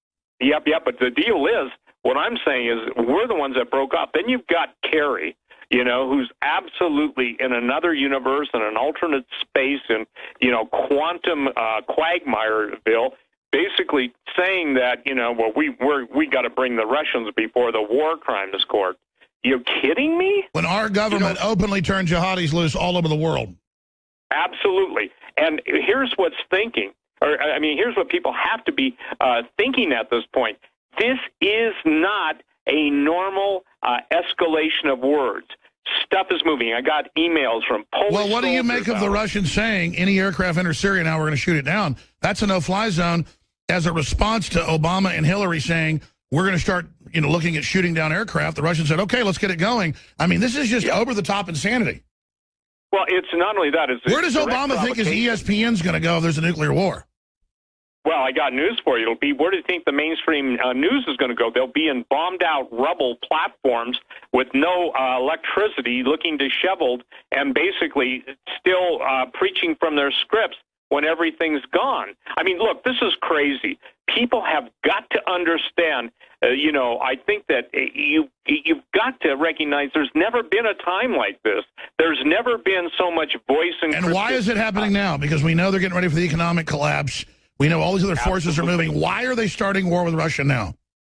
Yep, yep, but the deal is, what I'm saying is we're the ones that broke off. Then you've got Kerry, you know, who's absolutely in another universe, in an alternate space, in, you know, quantum uh, Quagmireville, basically saying that, you know, well, we we're, we got to bring the Russians before the war crimes court. You kidding me? When our government you know, openly turned jihadis loose all over the world. Absolutely. And here's what's thinking, or I mean, here's what people have to be uh, thinking at this point. This is not a normal uh, escalation of words. Stuff is moving. I got emails from Polish Well, what do you make of the Russians saying any aircraft enter Syria now, we're going to shoot it down? That's a no-fly zone as a response to Obama and Hillary saying we're going to start, you know, looking at shooting down aircraft. The Russians said, okay, let's get it going. I mean, this is just yeah. over-the-top insanity. Well, it's not only that. It's Where does Obama think his E S P N's going to go if there's a nuclear war? Well, I got news for you. It'll be, where do you think the mainstream uh, news is going to go? They'll be in bombed-out rubble platforms with no uh, electricity, looking disheveled, and basically still uh, preaching from their scripts when everything's gone. I mean, look, this is crazy. People have got to understand, uh, you know, I think that you, you've got to recognize there's never been a time like this. There's never been so much voice and... And why is it happening now? Because we know they're getting ready for the economic collapse. We know all these other forces Absolutely. are moving. Why are they starting war with Russia now?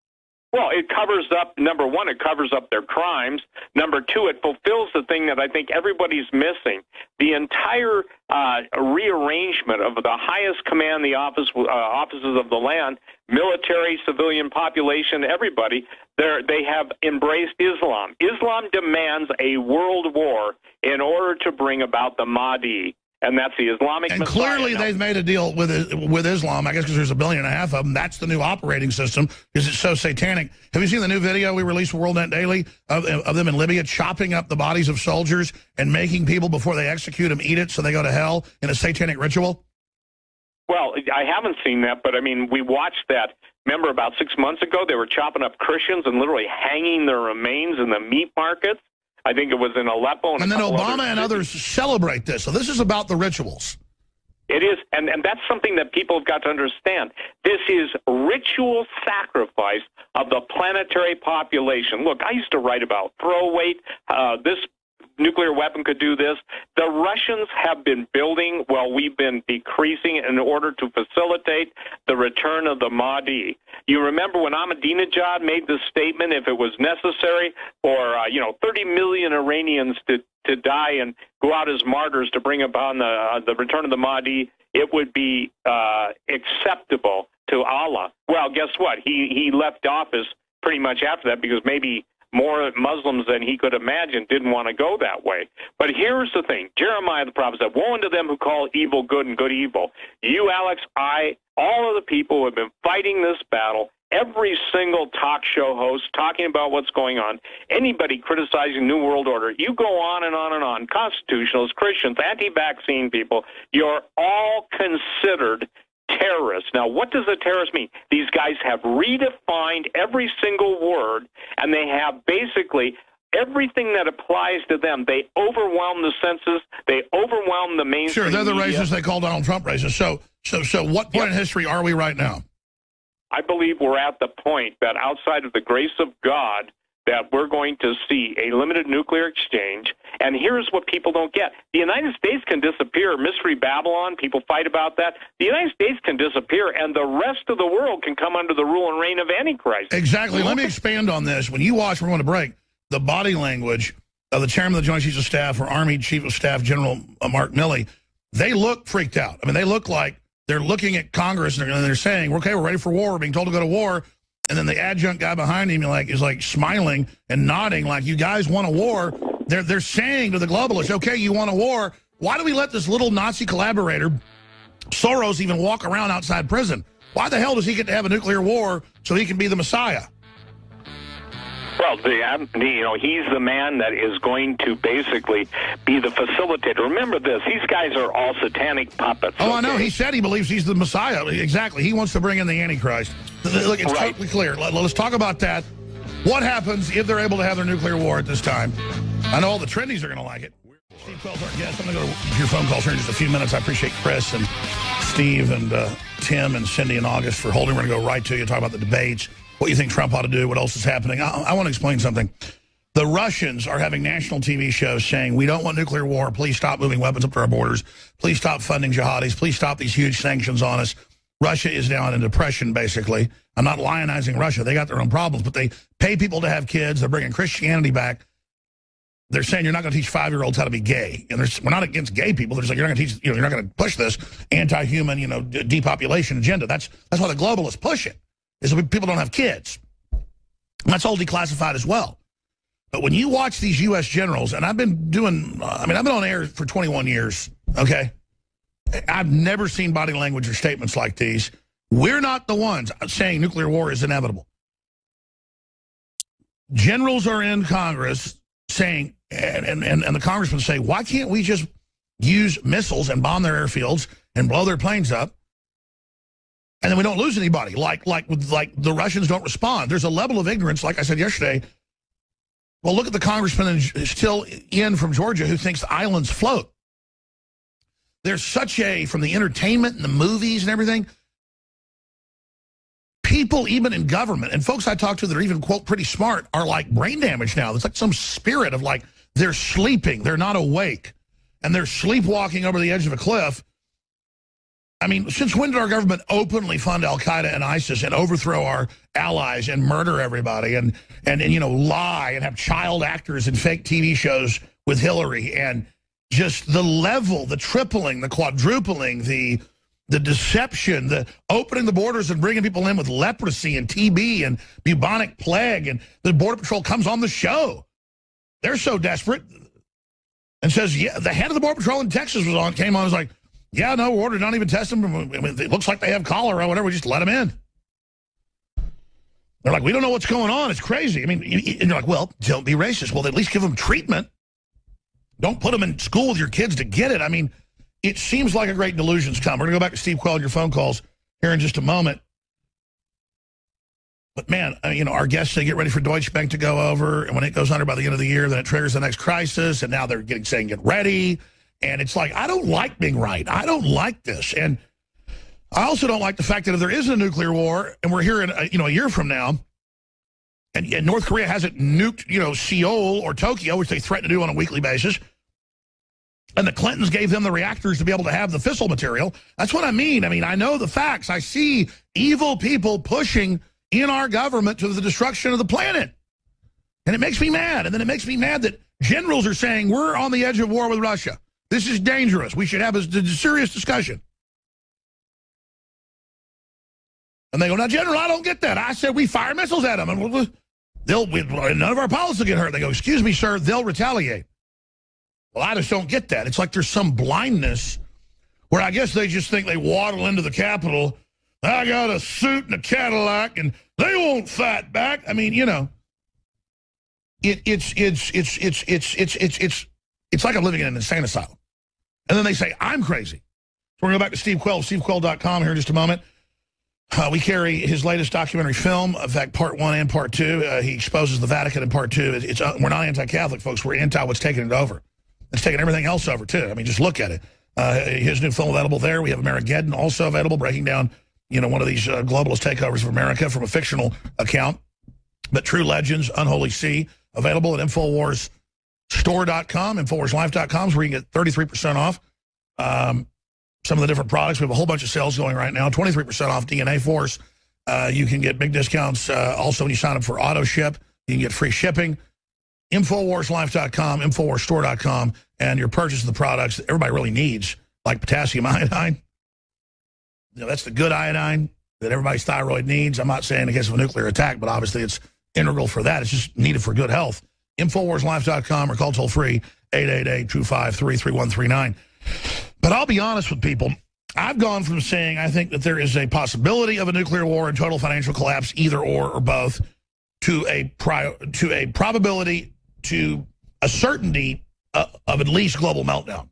Well, it covers up, number one, it covers up their crimes. Number two, it fulfills the thing that I think everybody's missing. The entire uh, rearrangement of the highest command, the office, uh, offices of the land, military, civilian population, everybody, they have embraced Islam. Islam demands a world war in order to bring about the Mahdi. And that's the Islamic And Messiah. clearly now, they've made a deal with with Islam, I guess because there's a billion and a half of them. That's the new operating system because it's so satanic. Have you seen the new video we released for WorldNet Daily of, of them in Libya chopping up the bodies of soldiers and making people, before they execute them, eat it so they go to hell in a satanic ritual? Well, I haven't seen that, but, I mean, we watched that. Remember, about six months ago, they were chopping up Christians and literally hanging their remains in the meat markets. I think it was in Aleppo. And, and then Obama other and others celebrate this. So this is about the rituals. It is, and, and that's something that people have got to understand. This is ritual sacrifice of the planetary population. Look, I used to write about throw weight. Uh, this nuclear weapon could do this. The Russians have been building while we've been decreasing in order to facilitate the return of the Mahdi. You remember when Ahmadinejad made this statement, if it was necessary for, uh, you know, thirty million Iranians to, to die and go out as martyrs to bring upon the, uh, the return of the Mahdi, it would be uh, acceptable to Allah. Well, guess what? He, he left office pretty much after that because maybe more Muslims than he could imagine didn't want to go that way. But here's the thing. Jeremiah the prophet said, woe unto them who call evil good and good evil. You, Alex, I, all of the people who have been fighting this battle, every single talk show host talking about what's going on, anybody criticizing New World Order, you go on and on and on, constitutionalists, Christians, anti-vaccine people, you're all considered terrorists. Now, what does a terrorist mean? These guys have redefined every single word, and they have basically everything that applies to them. They overwhelm the census. They overwhelm the mainstream Sure, they're the media. racists they call Donald Trump racist. So, so, so what point Yep. in history are we right now? I believe we're at the point that outside of the grace of God, that we're going to see a limited nuclear exchange. And here's what people don't get. The United States can disappear. Mystery Babylon, people fight about that. The United States can disappear, and the rest of the world can come under the rule and reign of Antichrist. Exactly. Let me expand on this. When you watch, we're going to break, the body language of the chairman of the Joint Chiefs of Staff or Army Chief of Staff General Mark Milley, they look freaked out. I mean, they look like they're looking at Congress and they're, and they're saying, okay, we're ready for war. We're being told to go to war. And then the adjunct guy behind him like is like smiling and nodding like, you guys want a war. They're, they're saying to the globalists, okay, you want a war. Why do we let this little Nazi collaborator, Soros, even walk around outside prison? Why the hell does he get to have a nuclear war so he can be the Messiah? Well, the, um, the, you know, he's the man that is going to basically be the facilitator. Remember this, these guys are all satanic puppets. Oh, okay? I know. He said he believes he's the Messiah. Exactly. He wants to bring in the Antichrist. Look, it's Right. totally clear. Let, let's talk about that. What happens if they're able to have their nuclear war at this time? I know all the trendies are going to like it. Steve Quayle's our guest. I'm going to go to your phone calls here in just a few minutes. I appreciate Chris and Steve and uh, Tim and Cindy and August for holding. We're going to go right to you, talk about the debates, what you think Trump ought to do, what else is happening. I, I want to explain something. The Russians are having national T V shows saying, we don't want nuclear war. Please stop moving weapons up to our borders. Please stop funding jihadis. Please stop these huge sanctions on us. Russia is now in a depression, basically. I'm not lionizing Russia. They got their own problems, but they pay people to have kids. They're bringing Christianity back. They're saying you're not going to teach five-year-olds how to be gay. And we're not against gay people. They're just like, you're not going to teach, you know, you're not going to push this anti-human, you know, depopulation agenda. That's that's why the globalists push it, is that people don't have kids. And that's all declassified as well. But when you watch these U S generals, and I've been doing, I mean, I've been on air for twenty-one years, okay? I've never seen body language or statements like these. We're not the ones saying nuclear war is inevitable. Generals are in Congress saying, and, and, and the congressmen say, why can't we just use missiles and bomb their airfields and blow their planes up, and then we don't lose anybody? Like, like, like the Russians don't respond. There's a level of ignorance, like I said yesterday. Well, look at the congressman still in from Georgia who thinks the islands float. There's such a, from the entertainment and the movies and everything, people even in government, and folks I talk to that are even, quote, pretty smart, are like brain damaged now. It's like some spirit of like, they're sleeping, they're not awake, and they're sleepwalking over the edge of a cliff. I mean, since when did our government openly fund Al-Qaeda and ISIS and overthrow our allies and murder everybody and, and, and, you know, lie and have child actors in fake T V shows with Hillary, and just the level, the tripling, the quadrupling, the the deception, the opening the borders and bringing people in with leprosy and T B and bubonic plague, and the Border Patrol comes on the show. They're so desperate and says, yeah, the head of the Border Patrol in Texas was on, came on, was like, yeah, no, we're ordered, don't even test them. I mean, it looks like they have cholera or whatever, we just let them in. They're like, we don't know what's going on, it's crazy. I mean, and you're like, well, don't be racist. Well, at least give them treatment. Don't put them in school with your kids to get it. I mean, it seems like a great delusion's come. We're going to go back to Steve Quayle and your phone calls here in just a moment. But, man, uh, you know, our guests say get ready for Deutsche Bank to go over, and when it goes under by the end of the year, then it triggers the next crisis, and now they're getting saying get ready. And it's like, I don't like being right. I don't like this. And I also don't like the fact that if there is a nuclear war, and we're here in, a, you know, a year from now, And, and North Korea hasn't nuked, you know, Seoul or Tokyo, which they threaten to do on a weekly basis. And the Clintons gave them the reactors to be able to have the fissile material. That's what I mean. I mean, I know the facts. I see evil people pushing in our government to the destruction of the planet. And it makes me mad. And then it makes me mad that generals are saying, we're on the edge of war with Russia. This is dangerous. We should have a, a serious discussion. And they go, now, General, I don't get that. I said we fire missiles at them. And they'll, we, none of our pilots will get hurt. They go, excuse me, sir, they'll retaliate. Well, I just don't get that. It's like there's some blindness where I guess they just think they waddle into the Capitol. I got a suit and a Cadillac, and they won't fight back. I mean, you know, it, it's, it's, it's, it's, it's, it's, it's, it's, it's like I'm living in an insane asylum. And then they say, I'm crazy. So we're going to go back to Steve Quayle, steve quayle dot com here in just a moment. Uh, we carry his latest documentary film, in fact, part one and part two. Uh, he exposes the Vatican in part two. It's, it's uh, we're not anti-Catholic, folks. We're anti what's taking it over. It's taking everything else over, too. I mean, just look at it. Uh, his new film available there. We have Amerigeddon also available, breaking down, you know, one of these uh, globalist takeovers of America from a fictional account. But True Legends, Unholy Sea, available at Infowars Store dot com, Infowars Life dot com, where you can get thirty-three percent off um, some of the different products. We have a whole bunch of sales going right now, twenty-three percent off D N A Force. Uh, you can get big discounts uh, also when you sign up for auto ship. You can get free shipping. Infowars Life dot com, Infowars Store dot com, and your purchase of the products that everybody really needs, like potassium iodine. You know, that's the good iodine that everybody's thyroid needs. I'm not saying in case of a nuclear attack, but obviously it's integral for that. It's just needed for good health. Infowars Life dot com or call toll-free eight eight eight, two five three, three one three nine. But I'll be honest with people. I've gone from saying I think that there is a possibility of a nuclear war and total financial collapse, either or or both, to a pri to a probability to a certainty uh, of at least global meltdown.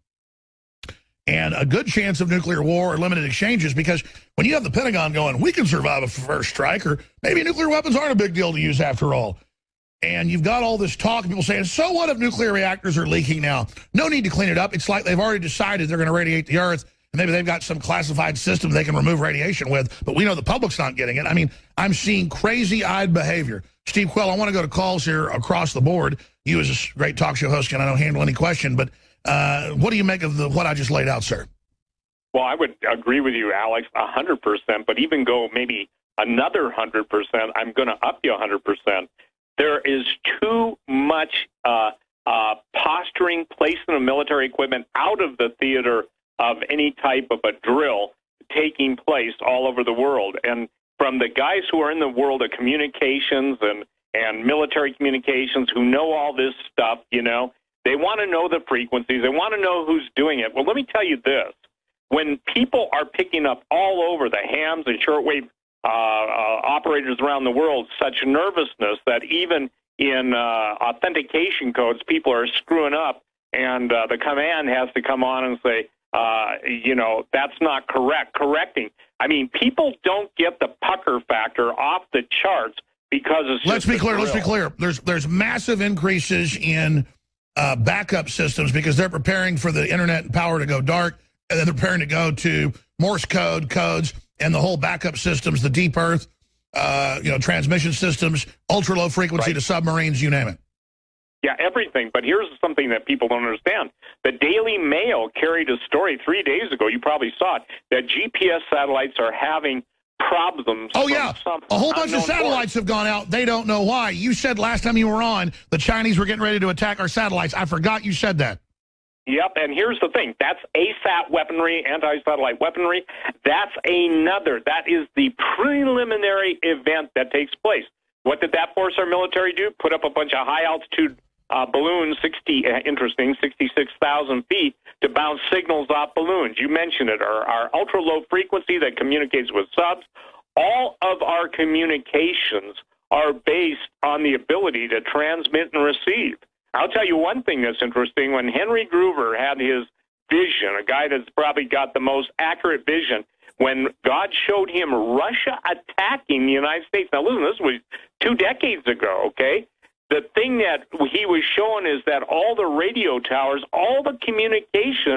And a good chance of nuclear war or limited exchanges, because when you have the Pentagon going, we can survive a first strike, or maybe nuclear weapons aren't a big deal to use after all. And you've got all this talk, people saying, so what if nuclear reactors are leaking now? No need to clean it up. It's like they've already decided they're going to radiate the Earth, and maybe they've got some classified system they can remove radiation with, but we know the public's not getting it. I mean, I'm seeing crazy-eyed behavior. Steve Quayle, I want to go to calls here across the board. You as a great talk show host can, I don't handle any question, but uh, what do you make of the, what I just laid out, sir? Well, I would agree with you, Alex, one hundred percent, but even go maybe another one hundred percent, I'm going to up you one hundred percent. There is too much uh, uh, posturing, placement of military equipment out of the theater of any type of a drill taking place all over the world. And from the guys who are in the world of communications and, and military communications who know all this stuff, you know, they want to know the frequencies. They want to know who's doing it. Well, let me tell you this. When people are picking up all over the hams and shortwave uh, uh, operators around the world such nervousness that even in uh, authentication codes, people are screwing up, and uh, the command has to come on and say, uh, you know, that's not correct, correcting. I mean, people don't get the pucker factor off the charts because it's Let's be clear, drill. let's be clear. There's, there's massive increases in uh, backup systems because they're preparing for the internet and power to go dark, and then they're preparing to go to Morse code codes and the whole backup systems, the deep earth, uh, you know, transmission systems, ultra low frequency right. to submarines, you name it. Yeah, everything. But here's something that people don't understand. The Daily Mail carried a story three days ago, you probably saw it, that G P S satellites are having problems. Oh, yeah. A whole bunch of satellites have gone out. They don't know why. You said last time you were on, the Chinese were getting ready to attack our satellites. I forgot you said that. Yep, and here's the thing. That's A SAT weaponry, anti-satellite weaponry. That's another. That is the preliminary event that takes place. What did that force our military do? Put up a bunch of high-altitude uh, balloons, sixty, uh, interesting, sixty-six thousand feet, to bounce signals off balloons. You mentioned it, our, our ultra-low frequency that communicates with subs. All of our communications are based on the ability to transmit and receive. I'll tell you one thing that's interesting. When Henry Groover had his vision, a guy that's probably got the most accurate vision, when God showed him Russia attacking the United States. Now, listen, this was two decades ago, okay? The thing that he was showing is that all the radio towers, all the communication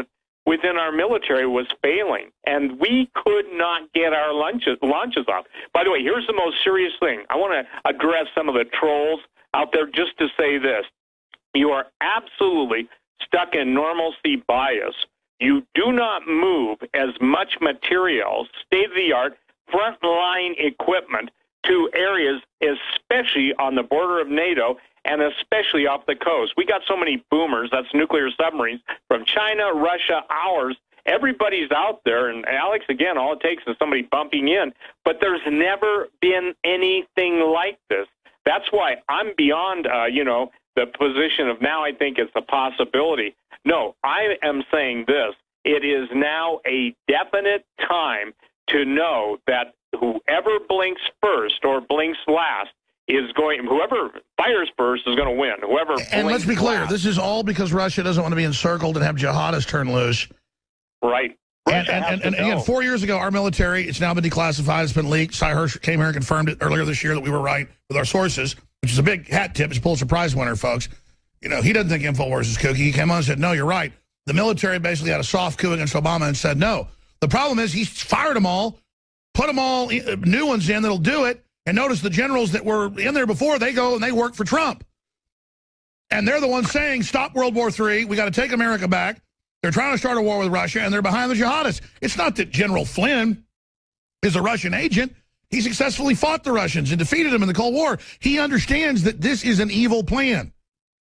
within our military was failing, and we could not get our launches, launches off. By the way, here's the most serious thing. I want to address some of the trolls out there just to say this. You are absolutely stuck in normalcy bias. You do not move as much material, state-of-the-art, front-line equipment to areas, especially on the border of NATO and especially off the coast. We got so many boomers, that's nuclear submarines, from China, Russia, ours. Everybody's out there, and Alex, again, all it takes is somebody bumping in. But there's never been anything like this. That's why I'm beyond, uh, you know, the position of now I think it's a possibility. No, I am saying this. It is now a definite time to know that whoever blinks first or blinks last is going, whoever fires first is going to win. Whoever And let's be clear, last, this is all because Russia doesn't want to be encircled and have jihadists turn loose. Right. And, and, and, and again, four years ago, our military, it's now been declassified, it's been leaked. Cy Hirsch came here and confirmed it earlier this year that we were right with our sources, which is a big hat tip. It's Pulitzer Prize winner, folks. You know, he doesn't think InfoWars is kooky. He came on and said, no, you're right. The military basically had a soft coup against Obama and said no. The problem is he fired them all, put them all, new ones in that'll do it, and notice the generals that were in there before, they go and they work for Trump. And they're the ones saying, stop World War Three, we got to take America back. They're trying to start a war with Russia, and they're behind the jihadists. It's not that General Flynn is a Russian agent. He successfully fought the Russians and defeated them in the Cold War. He understands that this is an evil plan.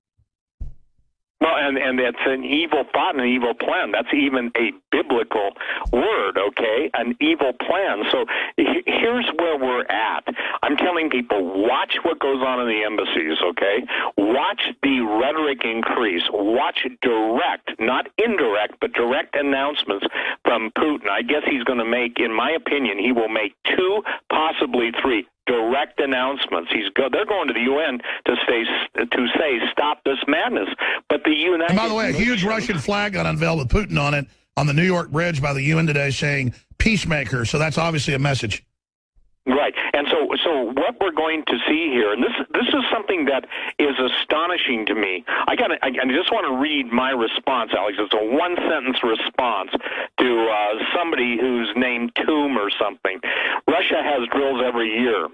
Well, and, and it's an evil thought and an evil plan. That's even a biblical word, okay? An evil plan. So here's where we're at. I'm telling people, watch what goes on in the embassies, okay? Watch the rhetoric increase. Watch direct, not indirect, but direct announcements from Putin. I guess he's going to make, in my opinion, he will make two, possibly three, direct announcements. He's go, they're going to the U N to say to say stop this madness. But the United And by the way, a huge Russian flag got unveiled with Putin on it on the New York Bridge by the U N today, saying peacemaker. So that's obviously a message. Right, and so so what we're going to see here, and this this is something that is astonishing to me. I got I, I just want to read my response, Alex. It's a one sentence response to uh, somebody who's named Tomb or something. Russia has drills every year.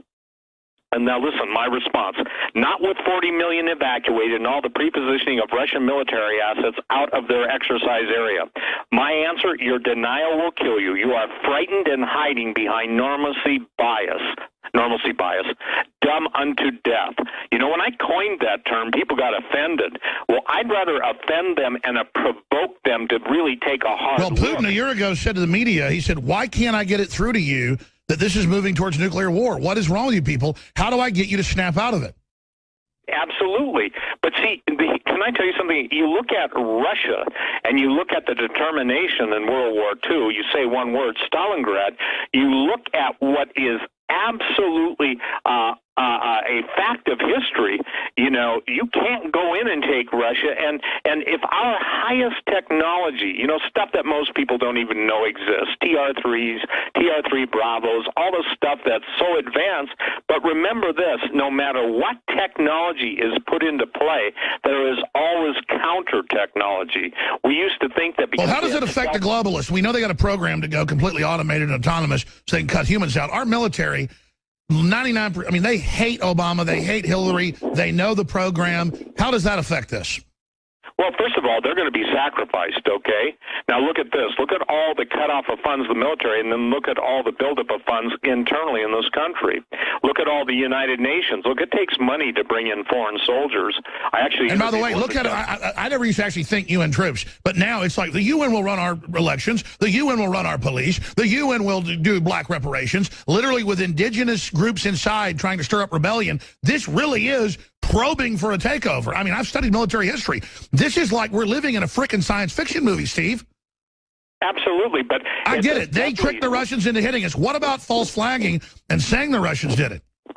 And now listen, my response, not with forty million evacuated and all the prepositioning of Russian military assets out of their exercise area. My answer, your denial will kill you. You are frightened and hiding behind normalcy bias. Normalcy bias. Dumb unto death. You know, when I coined that term, people got offended. Well, I'd rather offend them and uh, provoke them to really take a hard Well, Putin look. a year ago said to the media, he said, why can't I get it through to you that this is moving towards nuclear war? What is wrong with you people? How do I get you to snap out of it? Absolutely. But see, the, can I tell you something? You look at Russia and you look at the determination in World War Two, you say one word, Stalingrad, you look at what is absolutely uh, uh, a fact of history. You know, you can't go in and take Russia. And, and if our highest technology, you know, stuff that most people don't even know exists, T R threes, T R three Bravos, all the stuff that's so advanced. But remember this, no matter what technology is put into play, there is always counter technology. We used to think that because... Well, how does it affect the globalists? We know they got a program to go completely automated and autonomous so they can cut humans out. Our military... ninety-nine percent, I mean, they hate Obama, they hate Hillary, they know the program. How does that affect this? Well, first of all, they're going to be sacrificed, okay? Now, look at this. Look at all the cutoff of funds of the military, and then look at all the buildup of funds internally in this country. Look at all the United Nations. Look, it takes money to bring in foreign soldiers. I actually... And by the way, look at it. I, I, I never used to actually think U N troops, but now it's like the U N will run our elections, the U N will run our police, the U N will do black reparations, literally with indigenous groups inside trying to stir up rebellion. This really is probing for a takeover. I mean, I've studied military history. This is like we're living in a frickin' science fiction movie, Steve. Absolutely, but... I get it. They tricked the Russians into hitting us. What about false flagging and saying the Russians did it?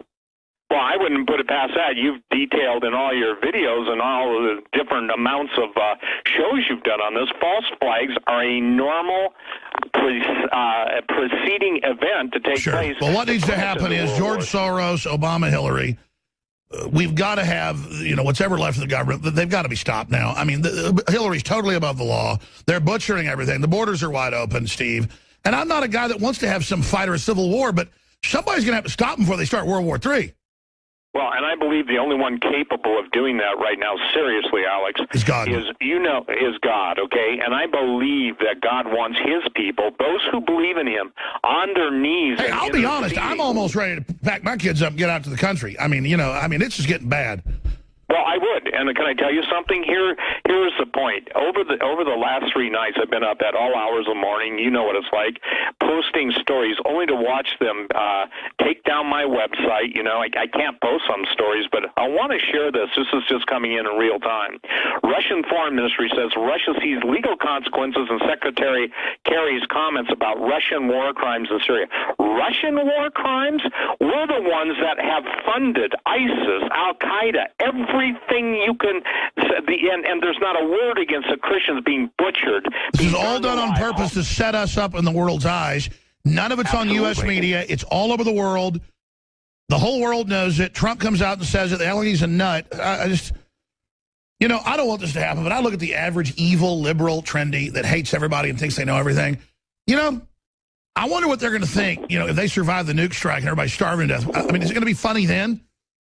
Well, I wouldn't put it past that. You've detailed in all your videos and all the different amounts of uh, shows you've done on this, false flags are a normal pre uh, preceding event to take sure. place. Well, what needs to happen is George Soros, Obama, Hillary, uh, we've got to have, you know, what's ever left of the government, they've got to be stopped now. I mean, the, the, Hillary's totally above the law. They're butchering everything. The borders are wide open, Steve. And I'm not a guy that wants to have some fight or a civil war, but somebody's going to have to stop them before they start World War Three. Well, and I believe the only one capable of doing that right now, seriously, Alex, is God. Is, you know, is God, okay? And I believe that God wants his people, those who believe in him, on their knees. Hey, I'll be honest, I'm almost ready to pack my kids up and get out to the country. I mean, you know, I mean, it's just getting bad. Well, I would, and can I tell you something? Here, here's the point. Over the over the last three nights, I've been up at all hours of the morning. You know what it's like, posting stories, only to watch them uh, take down my website. You know, I, I can't post some stories, but I want to share this. This is just coming in in real time. Russian Foreign Ministry says Russia sees legal consequences in Secretary Kerry's comments about Russian war crimes in Syria. Russian war crimes? We're the ones that have funded ISIS, Al Qaeda, every. Everything you can, the, and, and there's not a word against the Christians being butchered. This is all done on purpose to set us up in the world's eyes. None of it's Absolutely. on U S media. It's all over the world. The whole world knows it. Trump comes out and says it. The hell he's a nut. I, I just, you know, I don't want this to happen, but I look at the average evil, liberal, trendy that hates everybody and thinks they know everything. You know, I wonder what they're going to think, you know, if they survive the nuke strike and everybody's starving to death. I mean, is it going to be funny then?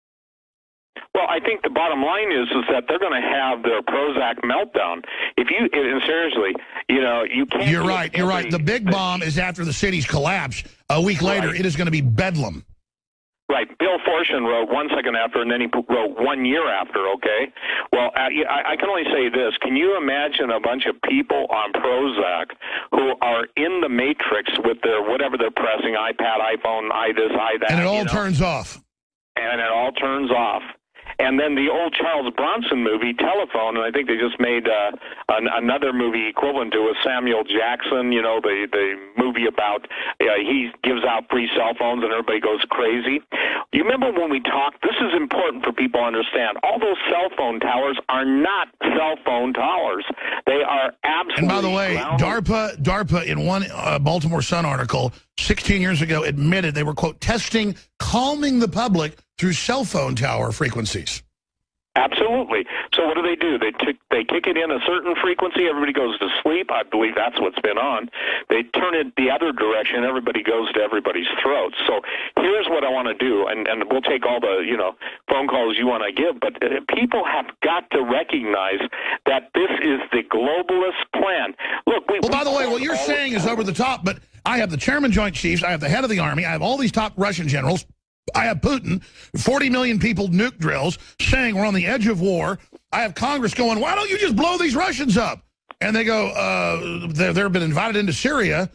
Well, I think the bottom line is is that they're going to have their Prozac meltdown. If you, and seriously, you know, you can't. You're right. You're right. The big bomb is after the city's collapse. A week later, right. It is going to be bedlam. Right. Bill Fortune wrote one second after, and then he wrote one year after, okay? Well, I, I can only say this. Can you imagine a bunch of people on Prozac who are in the matrix with their, whatever they're pressing, iPad, iPhone, i this, i that. And it all you know? turns off. And it all turns off. And then the old Charles Bronson movie, Telephone, and I think they just made uh, an, another movie equivalent to it with Samuel Jackson, you know, the, the movie about uh, he gives out free cell phones and everybody goes crazy. You remember when we talked, this is important for people to understand, all those cell phone towers are not cell phone towers. They are absolutely... And by the way, DARPA, DARPA in one uh, Baltimore Sun article sixteen years ago admitted they were, quote, testing, calming the public through cell phone tower frequencies. Absolutely. So what do they do? They t they kick it in a certain frequency, everybody goes to sleep. I believe that's what's been on. They turn it the other direction, everybody goes to everybody's throats. So here's what I want to do, and, and we'll take all the, you know, phone calls you want to give, but uh, people have got to recognize that this is the globalist plan. Look, we, Well, by we the way, what you're saying is over the top, but I have the Chairman Joint Chiefs, I have the head of the Army, I have all these top Russian generals, I have Putin, forty million people nuke drills, saying we're on the edge of war. I have Congress going, why don't you just blow these Russians up? And they go, uh, they've been invited into Syria,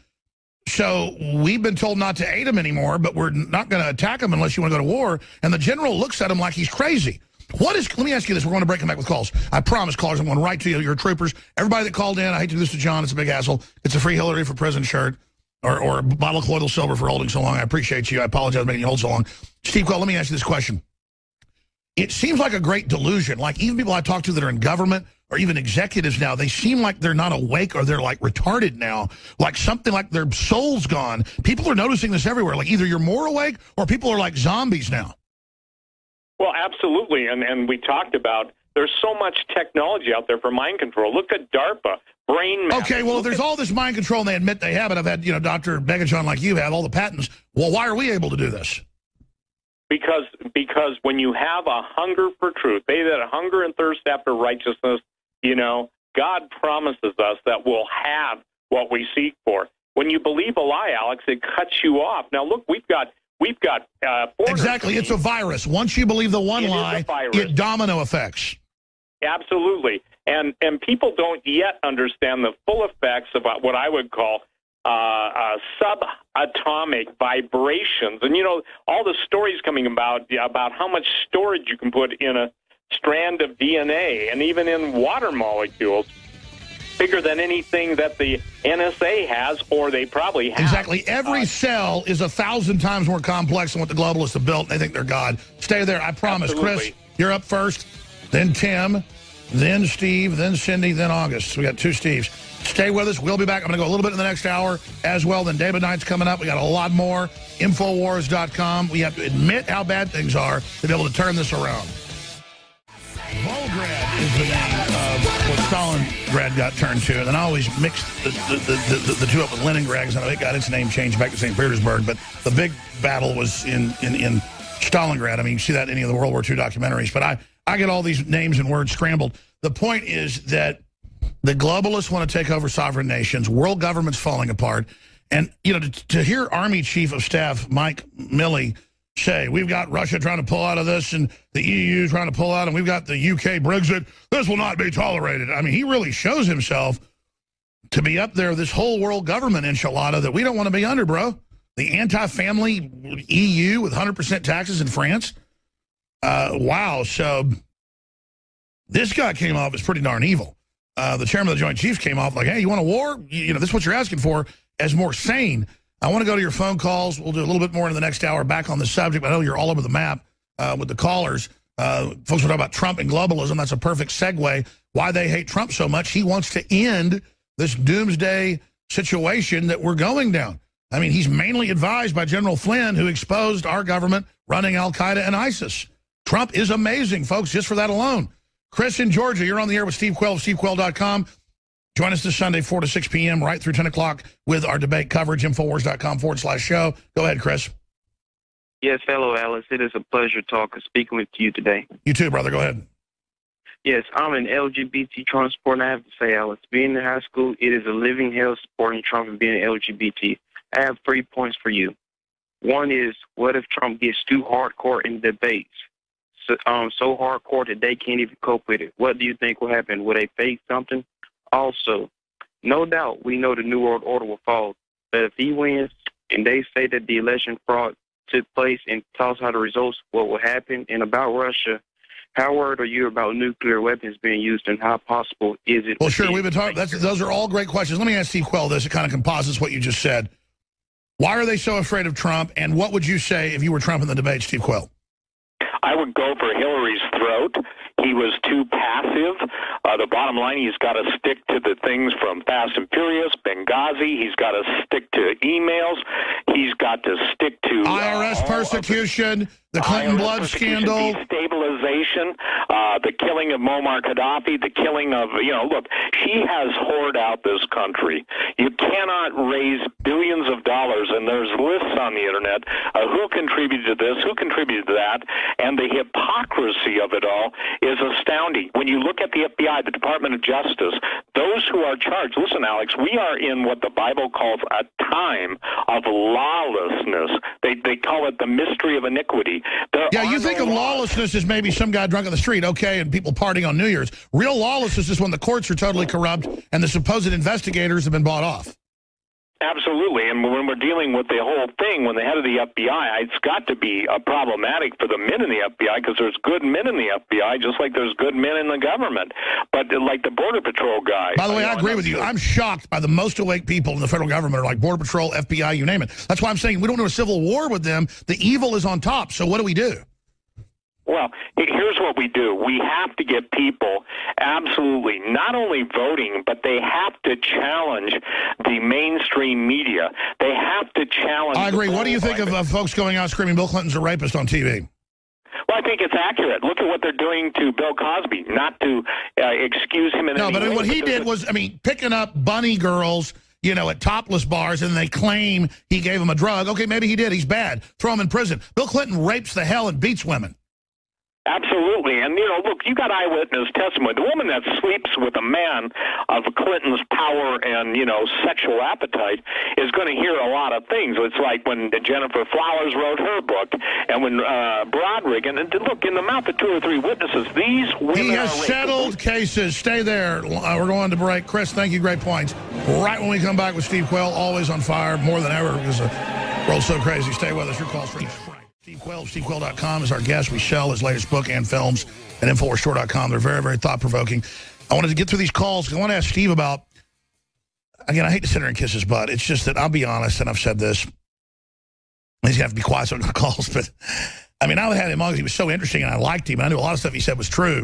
so we've been told not to aid them anymore, but we're not going to attack them unless you want to go to war. And the general looks at him like he's crazy. What is, let me ask you this, we're going to break them back with calls. I promise, callers, I'm going right to you, your troopers. Everybody that called in, I hate to do this to John, it's a big hassle. It's a free Hillary for President shirt. Or, or a bottle of colloidal silver for holding so long. I appreciate you. I apologize for making you hold so long. Steve Cole, let me ask you this question. It seems like a great delusion. Like even people I talk to that are in government or even executives now, they seem like they're not awake or they're like retarded now. Like something like their soul's gone. People are noticing this everywhere. Like either you're more awake or people are like zombies now. Well, absolutely. And, and we talked about there's so much technology out there for mind control. Look at DARPA. Brain mapping. Okay, well, if there's all this mind control and they admit they have it, I've had, you know, Doctor Begajon like you have, all the patents. Well, why are we able to do this? Because because when you have a hunger for truth, they that hunger and thirst after righteousness, you know, God promises us that we'll have what we seek for. When you believe a lie, Alex, it cuts you off. Now, look, we've got we've got uh, exactly. It's a virus. Once you believe the one lie, it domino effects. Absolutely. And and people don't yet understand the full effects of what I would call uh, uh, subatomic vibrations. And, you know, all the stories coming about about how much storage you can put in a strand of D N A and even in water molecules, bigger than anything that the N S A has or they probably have. Exactly. Every uh, cell is a thousand times more complex than what the globalists have built. They think they're God. Stay there. I promise. Absolutely. Chris, you're up first, then Tim. then Steve, then Cindy, then August. So we got two Steves. Stay with us. We'll be back. I'm going to go a little bit in the next hour as well. Then David Knight's coming up. We got a lot more. Infowars dot com. We have to admit how bad things are to be able to turn this around. Volgrad is the name of what Stalingrad got turned to. And then I always mixed the, the, the, the, the two up with Leningrad, because I know it got its name changed back to Saint Petersburg. But the big battle was in, in, in Stalingrad. I mean, you see that in any of the World War Two documentaries. But I, I get all these names and words scrambled. The point is that the globalists want to take over sovereign nations. World government's falling apart. And, you know, to, to hear Army Chief of Staff Mike Milley say, we've got Russia trying to pull out of this and the E U trying to pull out, and we've got the U K Brexit, this will not be tolerated. I mean, he really shows himself to be up there, this whole world government enchilada that we don't want to be under, bro. The anti-family E U with one hundred percent taxes in France. Uh, wow. So this guy came off as pretty darn evil. Uh, the chairman of the Joint Chiefs came off like, hey, you want a war? You, you know, this is what you're asking for, as more sane. I want to go to your phone calls. We'll do a little bit more in the next hour back on the subject. But I know you're all over the map uh, with the callers. Uh, folks were talking about Trump and globalism. That's a perfect segue. Why they hate Trump so much. He wants to end this doomsday situation that we're going down. I mean, he's mainly advised by General Flynn, who exposed our government running Al-Qaeda and ISIS. Trump is amazing, folks, just for that alone. Chris in Georgia, you're on the air with Steve Quayle of Steve Quayle dot com. Join us this Sunday, four to six p m, right through ten o'clock with our debate coverage, Infowars dot com forward slash show. Go ahead, Chris. Yes, hello, Alice. It is a pleasure talking, speaking with you today. You too, brother. Go ahead. Yes, I'm an L G B T Trump supporter, and I have to say, Alice, being in high school, it is a living hell supporting Trump and being L G B T. I have three points for you. One is, what if Trump gets too hardcore in debates? So, um, so hardcore that they can't even cope with it. What do you think will happen? Will they fake something? Also, no doubt we know the New World Order will fall. But if he wins and they say that the election fraud took place and tells how the results, what will happen? And about Russia, how worried are you about nuclear weapons being used, and how possible is it? Well, sure, we've been talking. That's, those are all great questions. Let me ask Steve Quayle this. It kind of composites what you just said. Why are they so afraid of Trump, and what would you say if you were Trump in the debate, Steve Quayle? I would go for Hillary's throat. He was too passive. Uh, the bottom line, he's got to stick to the things from Fast and Furious, Benghazi. He's got to stick to emails. He's got to stick to I R S uh, persecution, the Clinton blood scandal, destabilization, uh, the killing of Muammar Gaddafi, the killing of, you know, look, he has whored out this country. You cannot raise billions of dollars, and there's lists on the internet uh, who contributed to this, who contributed to that, and the hypocrisy of it all is astounding. When you look at the F B I, the Department of Justice, those who are charged, listen, Alex, we are in what the Bible calls a time of lawlessness. They they call it the mystery of iniquity. There yeah, you think no of laws. lawlessness as maybe some guy drunk on the street, okay, and people partying on New Year's. Real lawlessness is when the courts are totally corrupt and the supposed investigators have been bought off. Absolutely, and when we're dealing with the whole thing, when the head of the F B I, it's got to be uh, problematic for the men in the F B I, because there's good men in the F B I, just like there's good men in the government. But uh, like the Border Patrol guy. By the way, I I agree with you. I'm shocked by the most awake people in the federal government are like Border Patrol, F B I, you name it. That's why I'm saying we don't do a civil war with them. The evil is on top, so what do we do? Well, here's what we do. We have to get people absolutely not only voting, but they have to challenge the mainstream media. They have to challenge... I agree. What do you think of uh, folks going out screaming Bill Clinton's a rapist on T V? Well, I think it's accurate. Look at what they're doing to Bill Cosby, not to uh, excuse him in no, any way. No, but what he did was, I mean, picking up bunny girls, you know, at topless bars, and they claim he gave them a drug. Okay, maybe he did. He's bad. Throw him in prison. Bill Clinton rapes the hell and beats women. Absolutely. And, you know, look, you got eyewitness testimony. The woman that sleeps with a man of Clinton's power and, you know, sexual appetite is going to hear a lot of things. It's like when Jennifer Flowers wrote her book, and when uh, Broderick, and, and look, in the mouth of two or three witnesses, these women He has are settled cases. Stay there. Uh, we're going to break. Chris, thank you. Great points. Right when we come back with Steve Quayle, always on fire, more than ever, because the world's so crazy. Stay with us. Your call's free. Steve Quayle, Steve Quayle dot com is our guest. We sell his latest book and films at Infowars Store dot com. They're very, very thought-provoking. I wanted to get through these calls because I want to ask Steve about, again, I hate to sit there and kiss his butt. It's just that I'll be honest, and I've said this. He's going to have to be quiet so on the calls, but, I mean, I had him on because he was so interesting, and I liked him, and I knew a lot of stuff he said was true.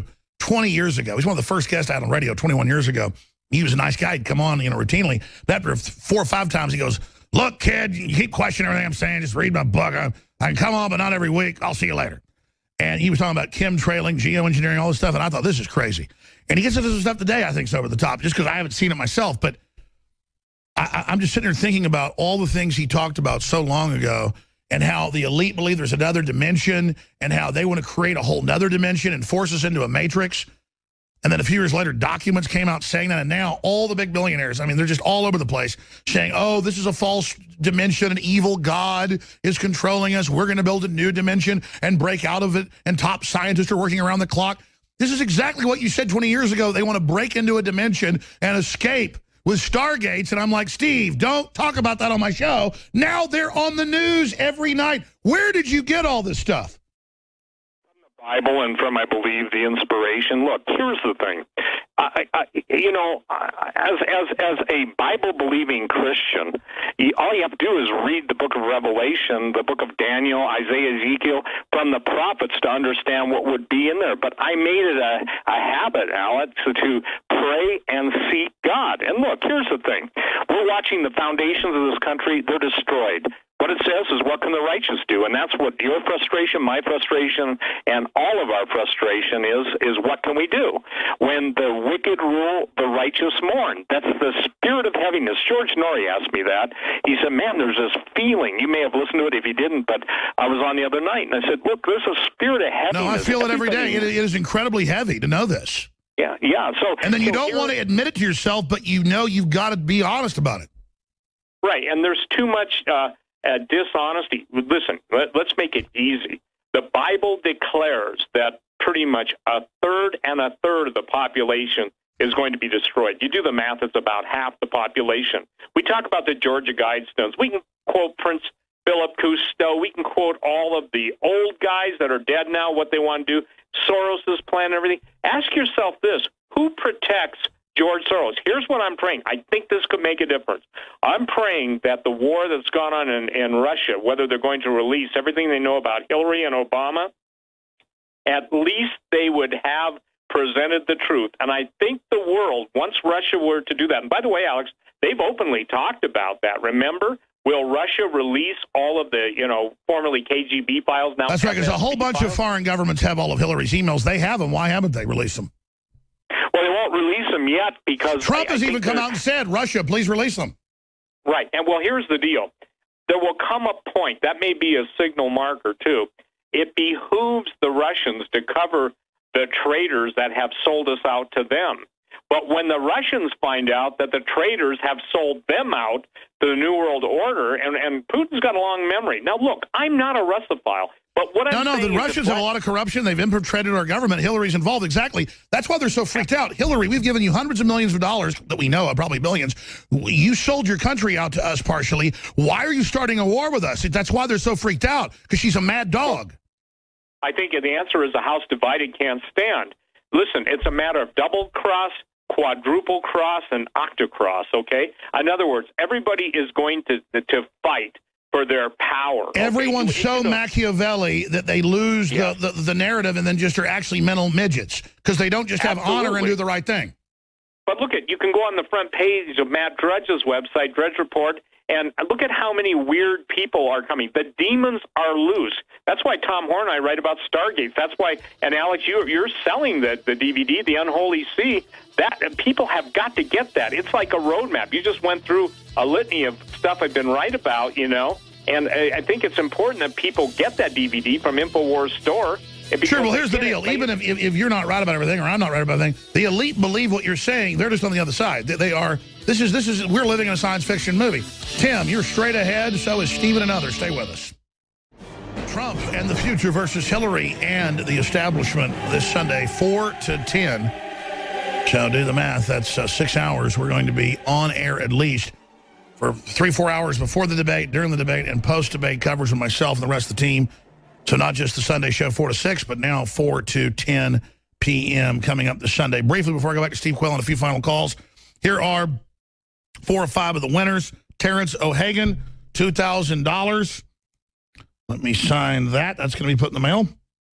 twenty years ago. He's one of the first guests I had on radio twenty-one years ago. He was a nice guy. He'd come on, you know, routinely. But after four or five times, he goes, look, kid, you keep questioning everything I'm saying. Just read my book. I, I can come on, but not every week. I'll see you later. And he was talking about chemtrailing, geoengineering, all this stuff. And I thought, this is crazy. And he gets into some stuff today I think's over the top, just because I haven't seen it myself. But I, I'm just sitting there thinking about all the things he talked about so long ago, and how the elite believe there's another dimension, and how they want to create a whole nother dimension and force us into a matrix. And then a few years later, documents came out saying that, and now all the big billionaires, I mean, they're just all over the place saying, oh, this is a false dimension, an evil God is controlling us, we're going to build a new dimension and break out of it, and top scientists are working around the clock. This is exactly what you said twenty years ago. They want to break into a dimension and escape with Stargates, and I'm like, Steve, don't talk about that on my show. Now they're on the news every night. Where did you get all this stuff? Bible and from, I believe, the inspiration. Look, here's the thing. I, I, you know, as as as a Bible-believing Christian, you, all you have to do is read the book of Revelation, the book of Daniel, Isaiah, Ezekiel, from the prophets to understand what would be in there. But I made it a, a habit, Alex, to pray and seek God. And look, here's the thing. We're watching the foundations of this country. They're destroyed. What it says is, what can the righteous do? And that's what your frustration, my frustration, and all of our frustration is, is what can we do? When the wicked rule, the righteous mourn. That's the spirit of heaviness. George Norrie asked me that. He said, man, there's this feeling. You may have listened to it if you didn't, but I was on the other night, and I said, look, there's a spirit of heaviness. No, I feel it every day. It, it is incredibly heavy to know this. Yeah, yeah. So, and then you so don't want to admit it to yourself, but you know you've got to be honest about it. Right, and there's too much... Uh, Uh, dishonesty. Listen, let, let's make it easy. The Bible declares that pretty much a third and a third of the population is going to be destroyed. You do the math, it's about half the population. We talk about the Georgia Guidestones. We can quote Prince Philip Cousteau. We can quote all of the old guys that are dead now, what they want to do, Soros' plan and everything. Ask yourself this, who protects George Soros? Here's what I'm praying. I think this could make a difference. I'm praying that the war that's gone on in, in Russia, whether they're going to release everything they know about Hillary and Obama, at least they would have presented the truth. And I think the world, once Russia were to do that, and by the way, Alex, they've openly talked about that. Remember? Will Russia release all of the, you know, formerly K G B files now? That's right, because a whole bunch files? of foreign governments have all of Hillary's emails. They have them. Why haven't they released them? Well, they won't release them yet because... Trump I, has I even come out and said, Russia, please release them. Right. And, well, here's the deal. There will come a point, that may be a signal marker, too. It behooves the Russians to cover the traitors that have sold us out to them. But when the Russians find out that the traitors have sold them out to the New World Order, and, and Putin's got a long memory. Now, look, I'm not a Russophile. But what I'm no, no, the Russians have a lot of corruption. They've infiltrated our government. Hillary's involved. Exactly. That's why they're so freaked out. Hillary, we've given you hundreds of millions of dollars that we know of, probably billions. You sold your country out to us partially. Why are you starting a war with us? That's why they're so freaked out, because she's a mad dog. I think the answer is a house divided can't stand. Listen, it's a matter of double cross, quadruple cross, and octocross, okay? In other words, everybody is going to to fight for their power. Everyone's okay? so Machiavelli that they lose yeah. the, the, the narrative and then just are actually mental midgets because they don't just Absolutely. have honor and do the right thing. But look at, you can go on the front page of Matt Drudge's website, Drudge Report, and look at how many weird people are coming. The demons are loose. That's why Tom Horn and I write about Stargates. That's why, and Alex, you, you're selling the, the D V D, The Unholy Sea. That people have got to get that. It's like a roadmap. You just went through a litany of stuff I've been right about, you know, and I, I think it's important that people get that D V D from InfoWars store. Sure, well, here's the deal. Even if, if if you're not right about everything or I'm not right about everything, the elite believe what you're saying. They're just on the other side. They, they are, this is, this is, we're living in a science fiction movie. Tim, you're straight ahead. So is Stephen and others. Stay with us. Trump and the future versus Hillary and the establishment this Sunday, four to ten. So do the math. That's uh, six hours. We're going to be on air at least for three, four hours before the debate, during the debate, and post-debate coverage with myself and the rest of the team. So not just the Sunday show, four to six, but now four to ten p m coming up this Sunday. Briefly, before I go back to Steve Quayle and a few final calls, here are four or five of the winners. Terrence O'Hagan, two thousand dollars. Let me sign that. That's going to be put in the mail.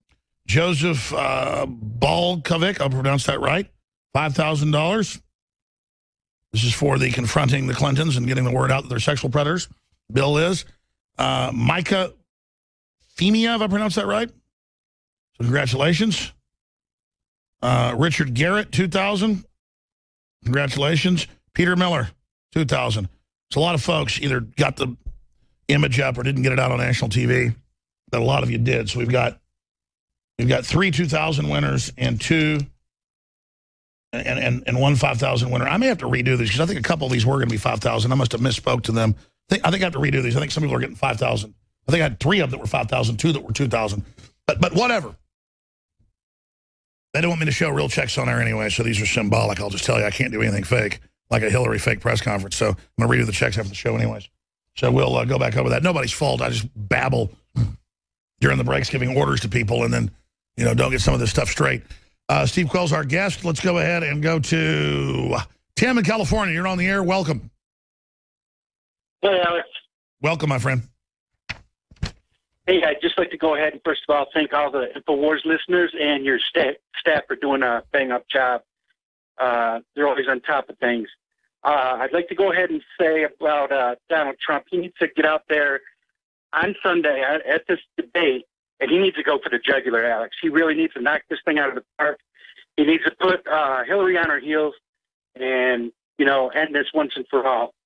Joseph uh, Balkovic, I'll pronounce that right, five thousand dollars. This is for the confronting the Clintons and getting the word out that they're sexual predators. Bill is. Uh, Micah Femia, if I pronounced that right. So congratulations. Uh, Richard Garrett, two thousand dollars. Congratulations. Peter Miller, two thousand dollars. So a lot of folks either got the image up or didn't get it out on national T V. But a lot of you did. So we've got we've got three two thousand winners and two and and, and one five thousand winner. I may have to redo these because I think a couple of these were going to be five thousand. I must have misspoke to them. I think, I think I have to redo these. I think some people are getting five thousand. I think I had three of them that were five thousand, two that were two thousand. But but whatever. They don't want me to show real checks on there anyway, so these are symbolic. I'll just tell you, I can't do anything fake, like a Hillary fake press conference. So I'm going to redo the checks after the show anyways. So we'll uh, go back over that. Nobody's fault. I just babble during the breaks, giving orders to people, and then, you know, don't get some of this stuff straight. Uh, Steve Quayle's our guest. Let's go ahead and go to Tim in California. You're on the air. Welcome. Hey, Alex. Welcome, my friend. Hey, I'd just like to go ahead and first of all thank all the InfoWars listeners and your staff, staff for doing a bang-up job. Uh, they're always on top of things. Uh, I'd like to go ahead and say about uh, Donald Trump, he needs to get out there on Sunday at this debate, and he needs to go for the jugular, Alex. He really needs to knock this thing out of the park. He needs to put uh, Hillary on her heels and, you know, end this once and for all.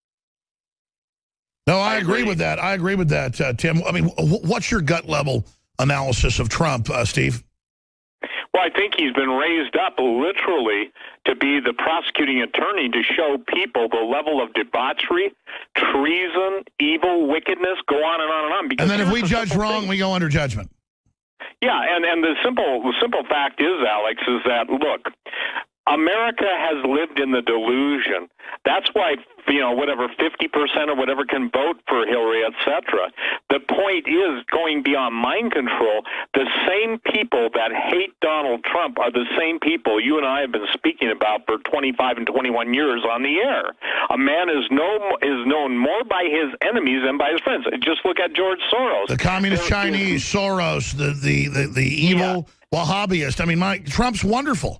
No, I, I agree. agree with that. I agree with that, uh, Tim. I mean, what's your gut level analysis of Trump, uh, Steve? Well, I think he's been raised up literally to be the prosecuting attorney to show people the level of debauchery, treason, evil, wickedness, go on and on and on. Because and then if we judge wrong, thing. we go under judgment. Yeah, and, and the simple the simple fact is, Alex, is that, look, America has lived in the delusion. That's why, you know, whatever, fifty percent or whatever can vote for Hillary, et cetera. The point is, going beyond mind control, the same people that hate Donald Trump are the same people you and I have been speaking about for twenty-five and twenty-one years on the air. A man is, no, is known more by his enemies than by his friends. Just look at George Soros. The communist there, Chinese, Soros, the, the, the, the evil yeah. Wahhabist. I mean, my, Trump's wonderful.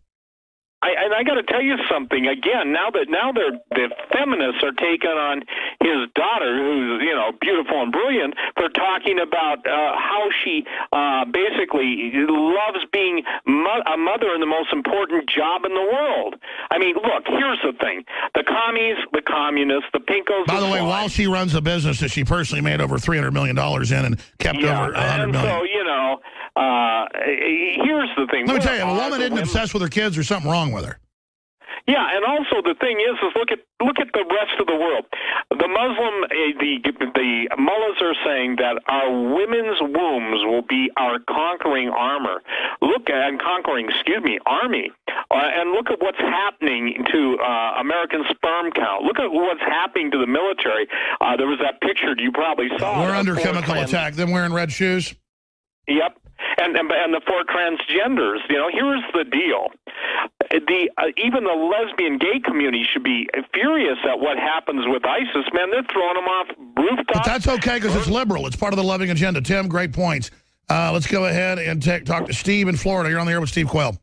I, and I got to tell you something again. Now that now they're the feminists are taking on his daughter, who's you know beautiful and brilliant, for talking about uh, how she uh, basically loves being mo- a mother in the most important job in the world. I mean, look, here's the thing: the commies, the communists, the pinkos. By the way, while she runs a business that she personally made over three hundred million dollars in and kept yeah, over a hundred million. So you know. Uh, here's the thing. Let me tell you, if a woman isn't obsessed with her kids, there's something wrong with her. Yeah, and also the thing is, is look at look at the rest of the world. The Muslim, uh, the the mullahs are saying that our women's wombs will be our conquering armor. Look at and conquering, excuse me, army, uh, and look at what's happening to uh, American sperm count. Look at what's happening to the military. Uh, there was that picture you probably saw. We're under chemical trans- attack. Them wearing red shoes. Yep. And, and and the four transgenders, you know, here's the deal. The uh, even the lesbian gay community should be furious at what happens with ISIS. Man, they're throwing them off rooftops. But that's okay because it's liberal. It's part of the loving agenda. Tim, great points. Uh, let's go ahead and take, talk to Steve in Florida. You're on the air with Steve Quayle.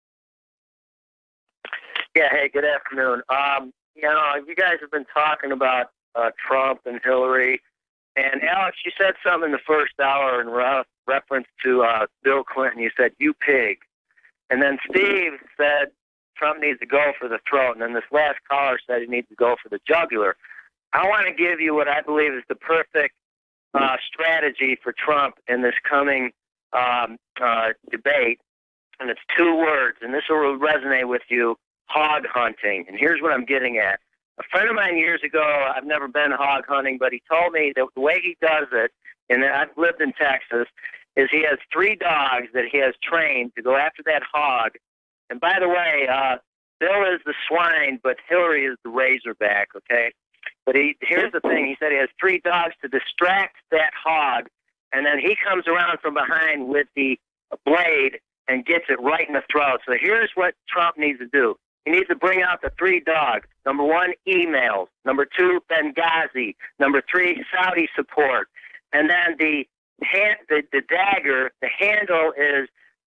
Yeah, hey, good afternoon. Um, you know, you guys have been talking about uh, Trump and Hillary. And, Alex, you said something in the first hour in re- reference to uh, Bill Clinton. You said, you pig. And then Steve said Trump needs to go for the throat. And then this last caller said he needs to go for the jugular. I want to give you what I believe is the perfect uh, strategy for Trump in this coming um, uh, debate. And it's two words, and this will resonate with you, hog hunting. And here's what I'm getting at. A friend of mine years ago, I've never been hog hunting, but he told me that the way he does it, and I've lived in Texas, is he has three dogs that he has trained to go after that hog. And by the way, uh, Bill is the swine, but Hillary is the razorback, okay? But he here's the thing. He said he has three dogs to distract that hog, and then he comes around from behind with the blade and gets it right in the throat. So here's what Trump needs to do. He needs to bring out the three dogs. Number one, emails. Number two, Benghazi. Number three, Saudi support. And then the hand, the, the dagger, the handle is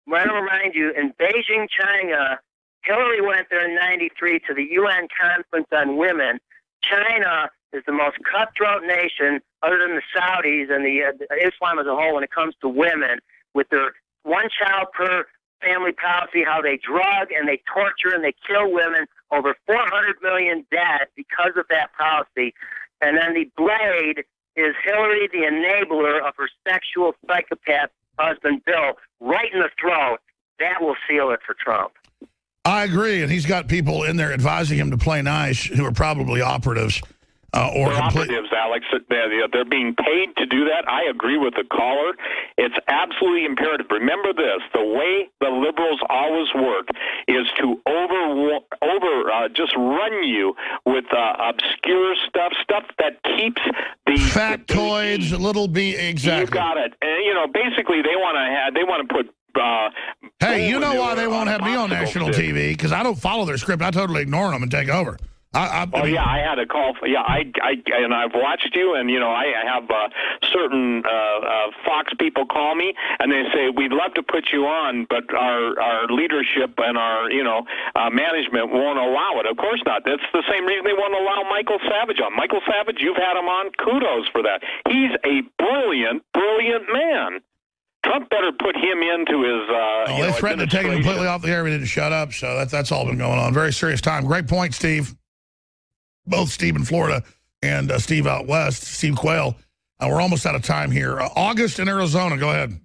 want to remind you, in Beijing, China, Hillary went there in ninety-three to the U N Conference on Women. China is the most cutthroat nation, other than the Saudis and the uh, Islam as a whole, when it comes to women, with their one child per family policy, how they drug and they torture and they kill women, over four hundred million dead because of that policy. And then the blade is Hillary, the enabler of her sexual psychopath husband, Bill, right in the throat. That will seal it for Trump. I agree, and he's got people in there advising him to play nice who are probably operatives. Uh, or They're operatives, Alex. They're, they're being paid to do that. I agree with the caller. It's absolutely imperative. Remember this, the way the liberals always work is to over, over uh, just run you with uh, obscure stuff, stuff that keeps the... Factoids, a little b exactly. You got it. And, you know, basically they want to have, they want to put... Uh, hey, you know why they won't have me on national T V? Because I don't follow their script. I totally ignore them and take over. I, I, oh, I mean, yeah, I had a call. For, yeah, I, I, and I've watched you, and, you know, I have uh, certain uh, uh, Fox people call me, and they say, we'd love to put you on, but our, our leadership and our, you know, uh, management won't allow it. Of course not. That's the same reason they won't allow Michael Savage on. Michael Savage, you've had him on. Kudos for that. He's a brilliant, brilliant man. Trump better put him into his... Uh, oh, you they know, threatened to take him completely off the air. We didn't shut up, so that, that's all been going on. Very serious time. Great point, Steve. Both Steve in Florida and uh, Steve out west, Steve Quayle. Uh, we're almost out of time here. Uh, August in Arizona, go ahead.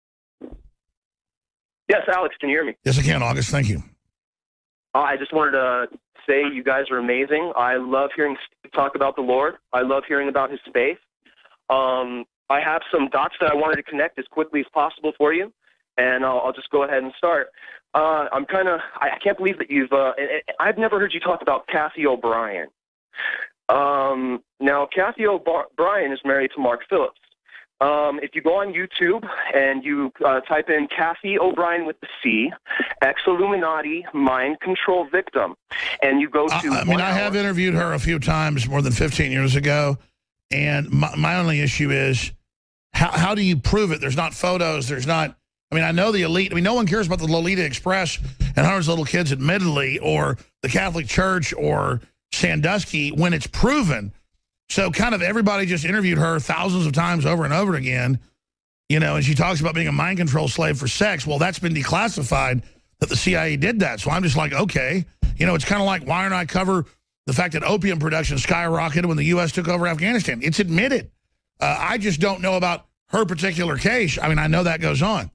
Yes, Alex, can you hear me? Yes, I can, August. Thank you. Uh, I just wanted to say you guys are amazing. I love hearing Steve talk about the Lord. I love hearing about his faith. Um, I have some dots that I wanted to connect as quickly as possible for you, and I'll, I'll just go ahead and start. Uh, I'm kind of, I, I can't believe that you've, uh, I've never heard you talk about Kathy O'Brien. Um, now, Kathy O'Brien is married to Mark Phillips. Um, if you go on YouTube and you uh, type in Kathy O'Brien with the C, ex-Illuminati mind control victim, and you go to... I, I mean, I have interviewed her a few times more than fifteen years ago, and my, my only issue is, how, how do you prove it? There's not photos, there's not... I mean, I know the elite. I mean, no one cares about the Lolita Express and hundreds of little kids, admittedly, or the Catholic Church or Sandusky when it's proven. So kind of everybody just interviewed her thousands of times over and over again, you know, and she talks about being a mind control slave for sex. Well, that's been declassified that the C I A did that. So I'm just like, okay. You know, it's kind of like, why don't I cover the fact that opium production skyrocketed when the U S took over Afghanistan? It's admitted. Uh, I just don't know about her particular case. I mean, I know that goes on.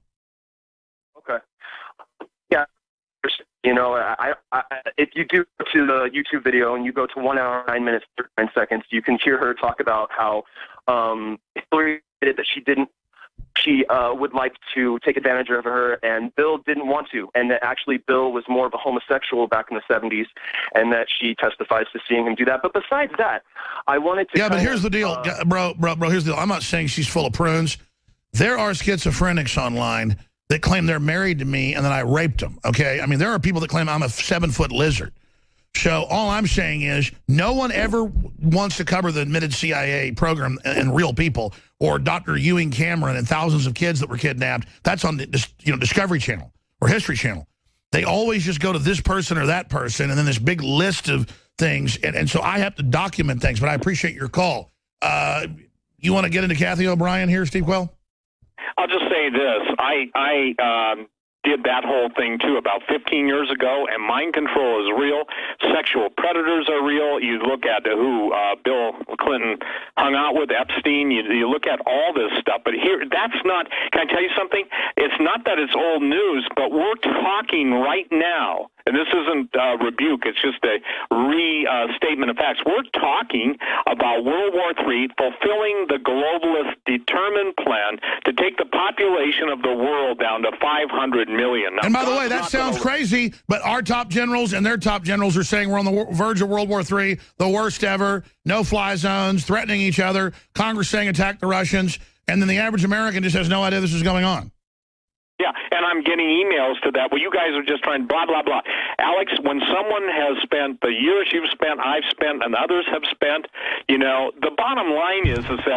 You know, I, I, if you do go to the YouTube video and you go to one hour, nine minutes, thirty-nine seconds, you can hear her talk about how um, Hillary admitted that she didn't, she uh, would like to take advantage of her, and Bill didn't want to, and that actually Bill was more of a homosexual back in the seventies, and that she testifies to seeing him do that. But besides that, I wanted to... Yeah, but here's of, the deal, uh, bro, bro, bro, here's the deal. I'm not saying she's full of prunes. There are schizophrenics online that claim they're married to me and that I raped them, okay? I mean, there are people that claim I'm a seven-foot lizard. So all I'm saying is no one ever wants to cover the admitted C I A program and real people, or Doctor Ewing Cameron and thousands of kids that were kidnapped. That's on the, you know, Discovery Channel or History Channel. They always just go to this person or that person and then this big list of things. And, and so I have to document things, but I appreciate your call. Uh, you want to get into Kathy O'Brien here, Steve Quayle? I'll just say this. I, I um, did that whole thing, too, about fifteen years ago, and mind control is real. Sexual predators are real. You look at who uh, Bill Clinton hung out with, Epstein. You, you look at all this stuff. But here, that's not, can I tell you something? It's not that it's old news, but we're talking right now. And this isn't a rebuke, it's just a restatement of facts. We're talking about World War Three fulfilling the globalist determined plan to take the population of the world down to five hundred million. Now, and by the way, that sounds crazy, but our top generals and their top generals are saying we're on the verge of World War Three, the worst ever, no-fly zones, threatening each other, Congress saying attack the Russians, and then the average American just has no idea this is going on. Yeah, and I'm getting emails to that. Well, you guys are just trying blah, blah, blah. Alex, when someone has spent the years you've spent, I've spent, and others have spent, you know, the bottom line is, is that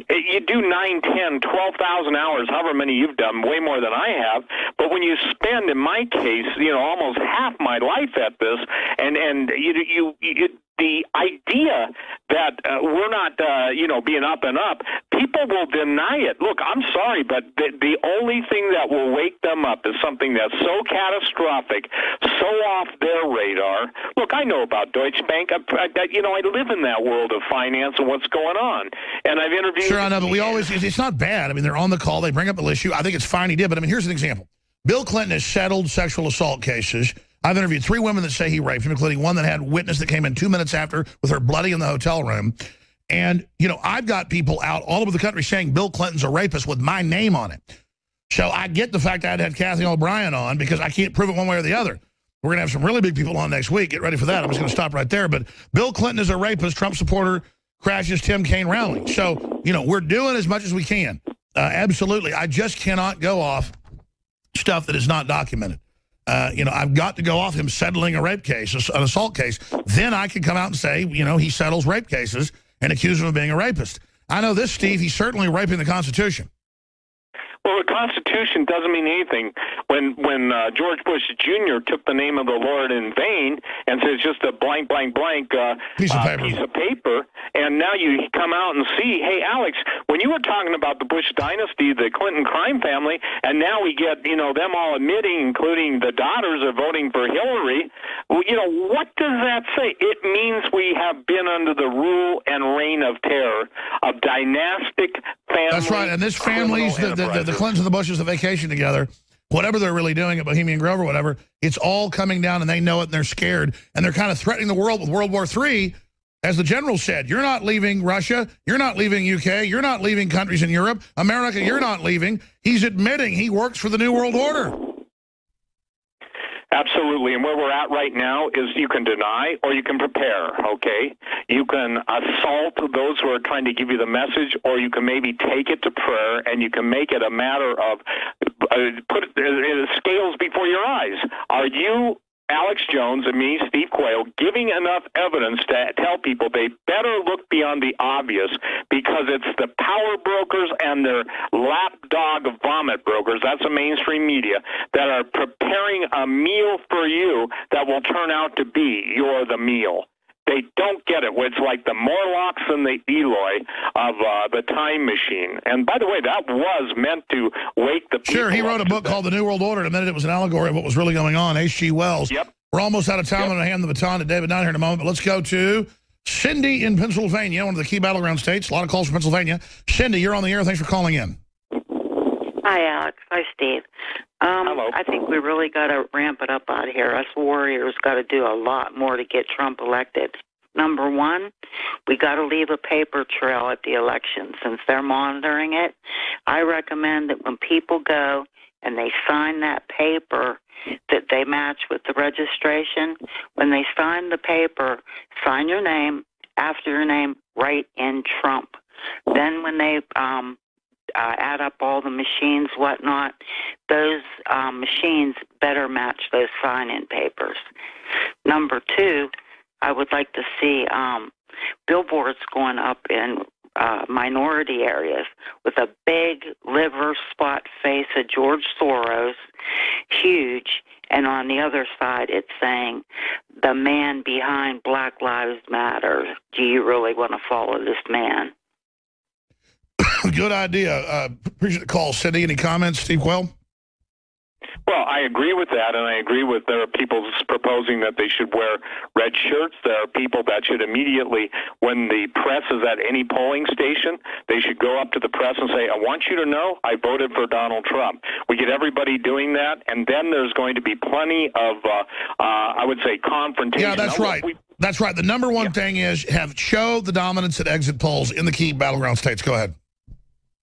you do nine, ten, twelve thousand hours, however many you've done, way more than I have. But when you spend, in my case, you know, almost half my life at this, and and you you, you the idea that uh, we're not, uh, you know, being up and up, people will deny it. Look, I'm sorry, but the, the only thing that will wake them up is something that's so catastrophic, so off their radar. Look, I know about Deutsche Bank. I, I, you know, I live in that world of finance and what's going on. And I've interviewed... Sure, I know, but we always... It's not bad. I mean, they're on the call. They bring up the issue. I think it's fine he did. But, I mean, here's an example. Bill Clinton has settled sexual assault cases. I've interviewed three women that say he raped him, including one that had a witness that came in two minutes after with her bloody in the hotel room. And, you know, I've got people out all over the country saying Bill Clinton's a rapist with my name on it. So I get the fact I'd had Kathy O'Brien on because I can't prove it one way or the other. We're going to have some really big people on next week. Get ready for that. I'm just going to stop right there. But Bill Clinton is a rapist. Trump supporter crashes Tim Kaine rally. So, you know, we're doing as much as we can. Uh, absolutely. I just cannot go off stuff that is not documented. Uh, you know, I've got to go off him settling a rape case, an assault case. Then I can come out and say, you know, he settles rape cases and accuse him of being a rapist. I know this, Steve, he's certainly raping the Constitution. Well, the Constitution doesn't mean anything. When when uh, George Bush Junior took the name of the Lord in vain and said it's just a blank, blank, blank uh, piece, of uh, piece of paper, and now you come out and see, hey, Alex, when you were talking about the Bush dynasty, the Clinton crime family, and now we get, you know, them all admitting, including the daughters, are voting for Hillary, well, you know, what does that say? It means we have been under the rule and reign of terror of dynastic family. That's right, and this family's, the, the, the, the Clintons and the Bushes, the vacation together, whatever they're really doing at Bohemian Grove or whatever, it's all coming down, and they know it, and they're scared, and they're kind of threatening the world with World War Three. As the general said, you're not leaving Russia, you're not leaving U K, you're not leaving countries in Europe, America, you're not leaving. He's admitting he works for the New World Order. Absolutely, and where we're at right now is you can deny or you can prepare, okay? You can assault those who are trying to give you the message, or you can maybe take it to prayer, and you can make it a matter of uh, put it, uh, scales before your eyes. Are you, Alex Jones and me, Steve Quayle, giving enough evidence to tell people they better look beyond the obvious, because it's the power brokers and their lapdog vomit brokers, that's the mainstream media, that are preparing a meal for you that will turn out to be you're the meal. They don't get it. It's like the Morlocks and the Eloi of uh, the time machine. And by the way, that was meant to wake the people Sure, he wrote a book that. called The New World Order, and admitted it was an allegory of what was really going on. H G Wells. Yep. We're almost out of time. Yep. I'm going to hand the baton to David Dunn here in a moment, but let's go to Cindy in Pennsylvania, one of the key battleground states. A lot of calls from Pennsylvania. Cindy, you're on the air. Thanks for calling in. Hi, Alex. Hi, Steve. Um, Hello. I think we really got to ramp it up out here. Us warriors got to do a lot more to get Trump elected. Number one, we got to leave a paper trail at the election. Since they're monitoring it, I recommend that when people go and they sign that paper that they match with the registration, when they sign the paper, sign your name, after your name, write in Trump. Then when they um, uh, add up all the machines, whatnot, those um, machines better match those sign-in papers. Number two, I would like to see um, billboards going up in uh, minority areas with a big liver spot face of George Soros, huge, and on the other side it's saying, the man behind Black Lives Matter. Do you really want to follow this man? Good idea. Uh, appreciate the call. Cindy, any comments? Steve Quayle? Well, I agree with that, and I agree with there are people proposing that they should wear red shirts. There are people that should immediately, when the press is at any polling station, they should go up to the press and say, I want you to know I voted for Donald Trump. We get everybody doing that, and then there's going to be plenty of, uh, uh, I would say, confrontation. Yeah, that's now, right. We, that's right. The number one yeah. thing is have show the dominance at exit polls in the key battleground states. Go ahead.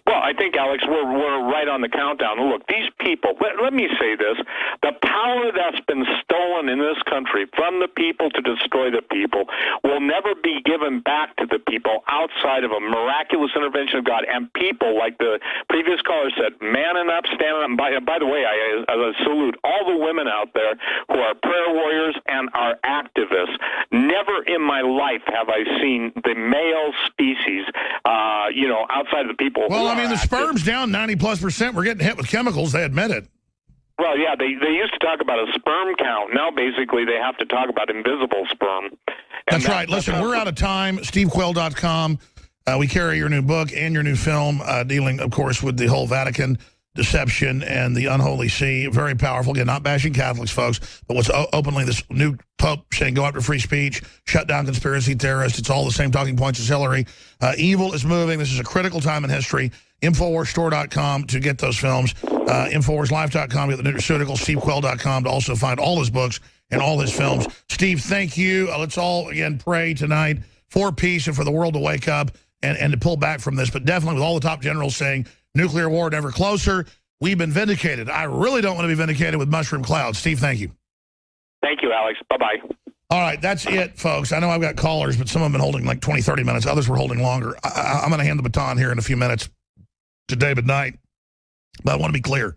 Well, I think, Alex, we're, we're right on the countdown. Look, these people, let, let me say this, the power that's been stolen in this country from the people to destroy the people will never be given back to the people outside of a miraculous intervention of God. And people, like the previous caller said, manning up, standing up. And by, by the way, I, I salute all the women out there who are prayer warriors and are activists. Never in my life have I seen the male species, uh, you know, outside of the people. Well, I mean, the sperm's down ninety plus percent. We're getting hit with chemicals. They admit it. Well, yeah, they, they used to talk about a sperm count. Now, basically, they have to talk about invisible sperm. And that's that, right. Listen, that's we're out of time. Steve Quayle dot com. Uh, we carry your new book and your new film uh, dealing, of course, with the whole Vatican deception and the unholy see. Very powerful. Again, not bashing Catholics, folks, but what's openly this new Pope saying go after free speech, shut down conspiracy theorists. It's all the same talking points as Hillary. Uh, evil is moving. This is a critical time in history. Infowars Store dot com to get those films. Uh, Infowars Life dot com to get the nutraceuticals. Steve Quayle dot com to also find all his books and all his films. Steve, thank you. Uh, let's all, again, pray tonight for peace and for the world to wake up and, and to pull back from this. But definitely with all the top generals saying nuclear war never closer, we've been vindicated. I really don't want to be vindicated with mushroom clouds. Steve, thank you. Thank you, Alex. Bye-bye. All right, that's it, folks. I know I've got callers, but some of them have been holding like twenty, thirty minutes. Others were holding longer. I, I'm going to hand the baton here in a few minutes to David Knight. But I want to be clear.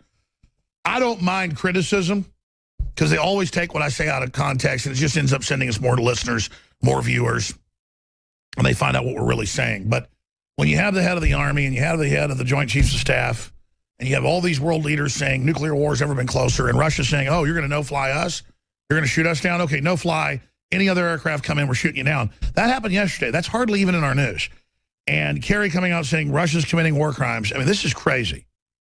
I don't mind criticism because they always take what I say out of context, and it just ends up sending us more listeners, more viewers, and they find out what we're really saying. But when you have the head of the Army and you have the head of the Joint Chiefs of Staff, and you have all these world leaders saying nuclear war has never been closer, and Russia saying, oh, you're going to no-fly us? You're going to shoot us down? Okay, no-fly. Any other aircraft come in, we're shooting you down. That happened yesterday. That's hardly even in our news. And Kerry coming out saying Russia's committing war crimes. I mean, this is crazy.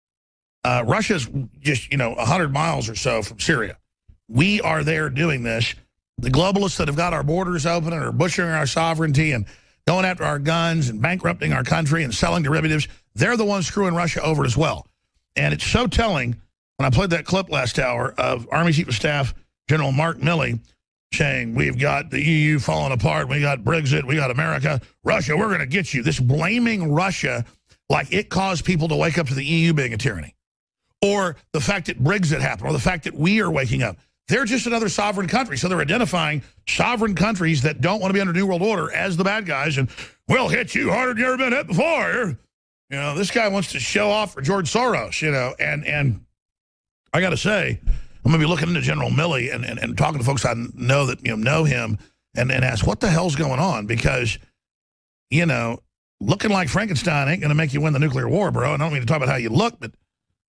Uh, Russia's just, you know, one hundred miles or so from Syria. We are there doing this. The globalists that have got our borders open and are butchering our sovereignty and going after our guns and bankrupting our country and selling derivatives, they're the ones screwing Russia over as well. And it's so telling, when I played that clip last hour of Army Chief of Staff General Mark Milley saying, we've got the E U falling apart, we got Brexit, we got America, Russia, we're going to get you. This blaming Russia like it caused people to wake up to the E U being a tyranny. Or the fact that Brexit happened, or the fact that we are waking up. They're just another sovereign country, so they're identifying sovereign countries that don't want to be under New World Order as the bad guys, and we'll hit you harder than you've ever been hit before. You know, this guy wants to show off for George Soros, you know, and and I got to say, I'm going to be looking into General Milley and, and, and talking to folks I know that, you know, know him and, and ask, what the hell's going on? Because, you know, looking like Frankenstein ain't going to make you win the nuclear war, bro. And I don't mean to talk about how you look, but,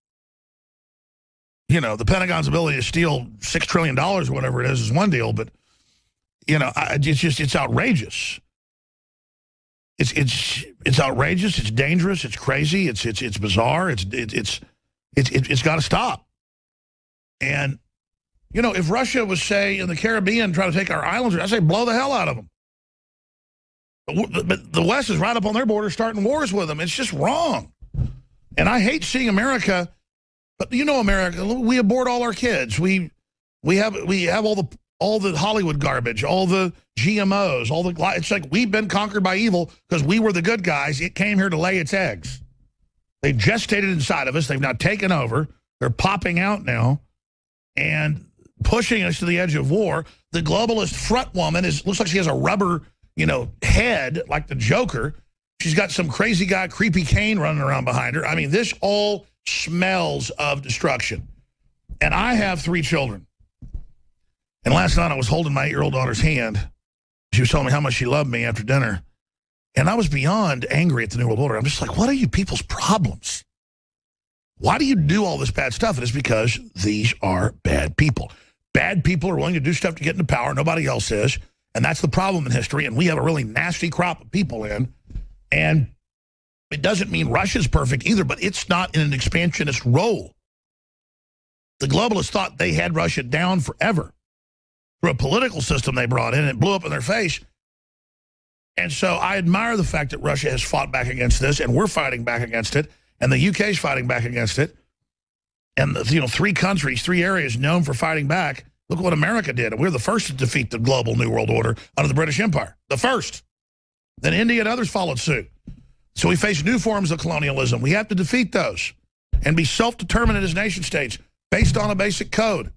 you know, the Pentagon's ability to steal six trillion dollars or whatever it is is one deal, but, you know, I, it's just, it's outrageous. It's, it's, it's outrageous. It's dangerous. It's crazy. It's, it's, it's bizarre. It's, it, it's, it's, it's, it's got to stop. And, you know, if Russia was, say, in the Caribbean trying to take our islands, I say blow the hell out of them. But, but the West is right up on their border starting wars with them. It's just wrong. And I hate seeing America, but you know America, we abort all our kids. We we have we have all the all the Hollywood garbage, all the G M Os, all the it's like we've been conquered by evil because we were the good guys. It came here to lay its eggs. They gestated inside of us. They've now taken over. They're popping out now and pushing us to the edge of war. The globalist front woman is looks like she has a rubber, you know, head like the Joker. She's got some crazy guy, Creepy Kane, running around behind her. I mean, this all smells of destruction. And I have three children. And last night I was holding my eight-year-old daughter's hand. She was telling me how much she loved me after dinner. And I was beyond angry at the New World Order. I'm just like, what are you people's problems? Why do you do all this bad stuff? And it's because these are bad people. Bad people are willing to do stuff to get into power. Nobody else is. And that's the problem in history. And we have a really nasty crop of people in. And it doesn't mean Russia's perfect either, but it's not in an expansionist role. The globalists thought they had Russia down forever through a political system they brought in, and it blew up in their face. And so I admire the fact that Russia has fought back against this, and we're fighting back against it, and the U K's fighting back against it. And, the, you know, three countries, three areas known for fighting back. Look what America did. And we were the first to defeat the global New World Order under the British Empire. The first. Then India and others followed suit. So we face new forms of colonialism. We have to defeat those and be self-determined as nation states based on a basic code.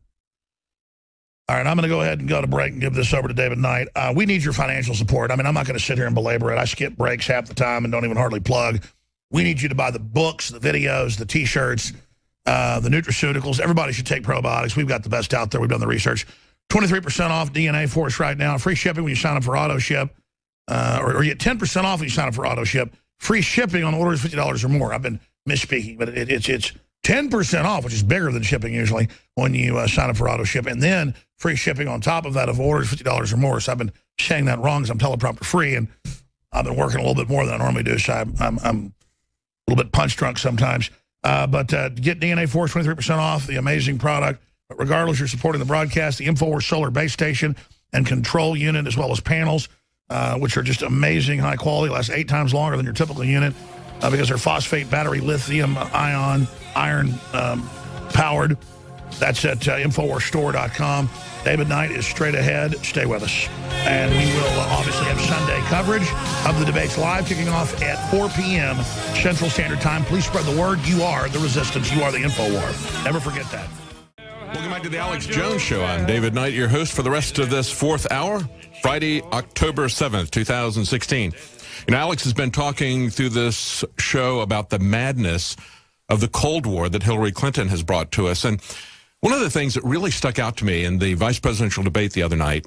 All right, I'm going to go ahead and go to break and give this over to David Knight. Uh, we need your financial support. I mean, I'm not going to sit here and belabor it. I skip breaks half the time and don't even hardly plug. We need you to buy the books, the videos, the T-shirts, uh, the nutraceuticals. Everybody should take probiotics. We've got the best out there. We've done the research. twenty-three percent off D N A for us right now. Free shipping when you sign up for AutoShip. Uh, or, or you get ten percent off when you sign up for AutoShip. Free shipping on orders fifty dollars or more. I've been misspeaking, but it, it's it's ten percent off, which is bigger than shipping usually when you uh, sign up for AutoShip. And then free shipping on top of that of orders fifty dollars or more. So I've been saying that wrong because I'm teleprompter free, and I've been working a little bit more than I normally do. So I'm, I'm, I'm a little bit punch drunk sometimes. Uh, but uh, get D N A Force twenty-three percent off, the amazing product. But regardless, you're supporting the broadcast, the InfoWars Solar Base Station and Control Unit, as well as panels, uh, which are just amazing, high quality, last eight times longer than your typical unit uh, because they're phosphate battery, lithium ion, iron um, powered. That's at uh, InfoWars Store dot com. David Knight is straight ahead. Stay with us. And we will uh, obviously have Sunday coverage of the debates live, kicking off at four p m Central Standard Time. Please spread the word. You are the resistance. You are the InfoWar. Never forget that. Welcome back to the Alex Jones Show. I'm David Knight, your host for the rest of this fourth hour, Friday, October seventh, two thousand sixteen. You know, Alex has been talking through this show about the madness of the Cold War that Hillary Clinton has brought to us. And one of the things that really stuck out to me in the vice presidential debate the other night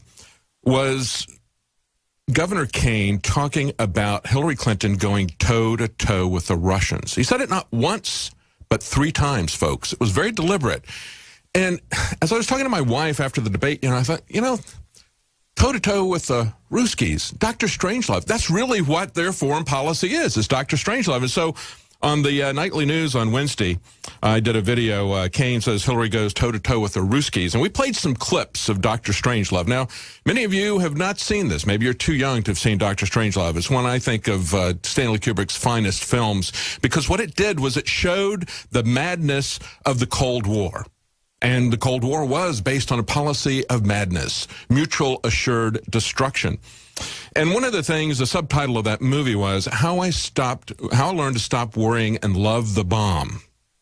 was Governor Kaine talking about Hillary Clinton going toe-to-toe with the Russians. He said it not once, but three times, folks. It was very deliberate. And as I was talking to my wife after the debate, you know, I thought, you know, toe-to-toe with the Ruskies, Doctor Strangelove, that's really what their foreign policy is, is Doctor Strangelove. And so on the uh, nightly news on Wednesday, I did a video. Uh, Kaine says Hillary goes toe-to-toe with the Ruskies. And we played some clips of Doctor Strangelove. Now, many of you have not seen this. Maybe you're too young to have seen Doctor Strangelove. It's one, I think, of uh, Stanley Kubrick's finest films, because what it did was it showed the madness of the Cold War. And the Cold War was based on a policy of madness, mutual assured destruction. And one of the things, the subtitle of that movie was How I Stopped, How I Learned to Stop Worrying and Love the Bomb.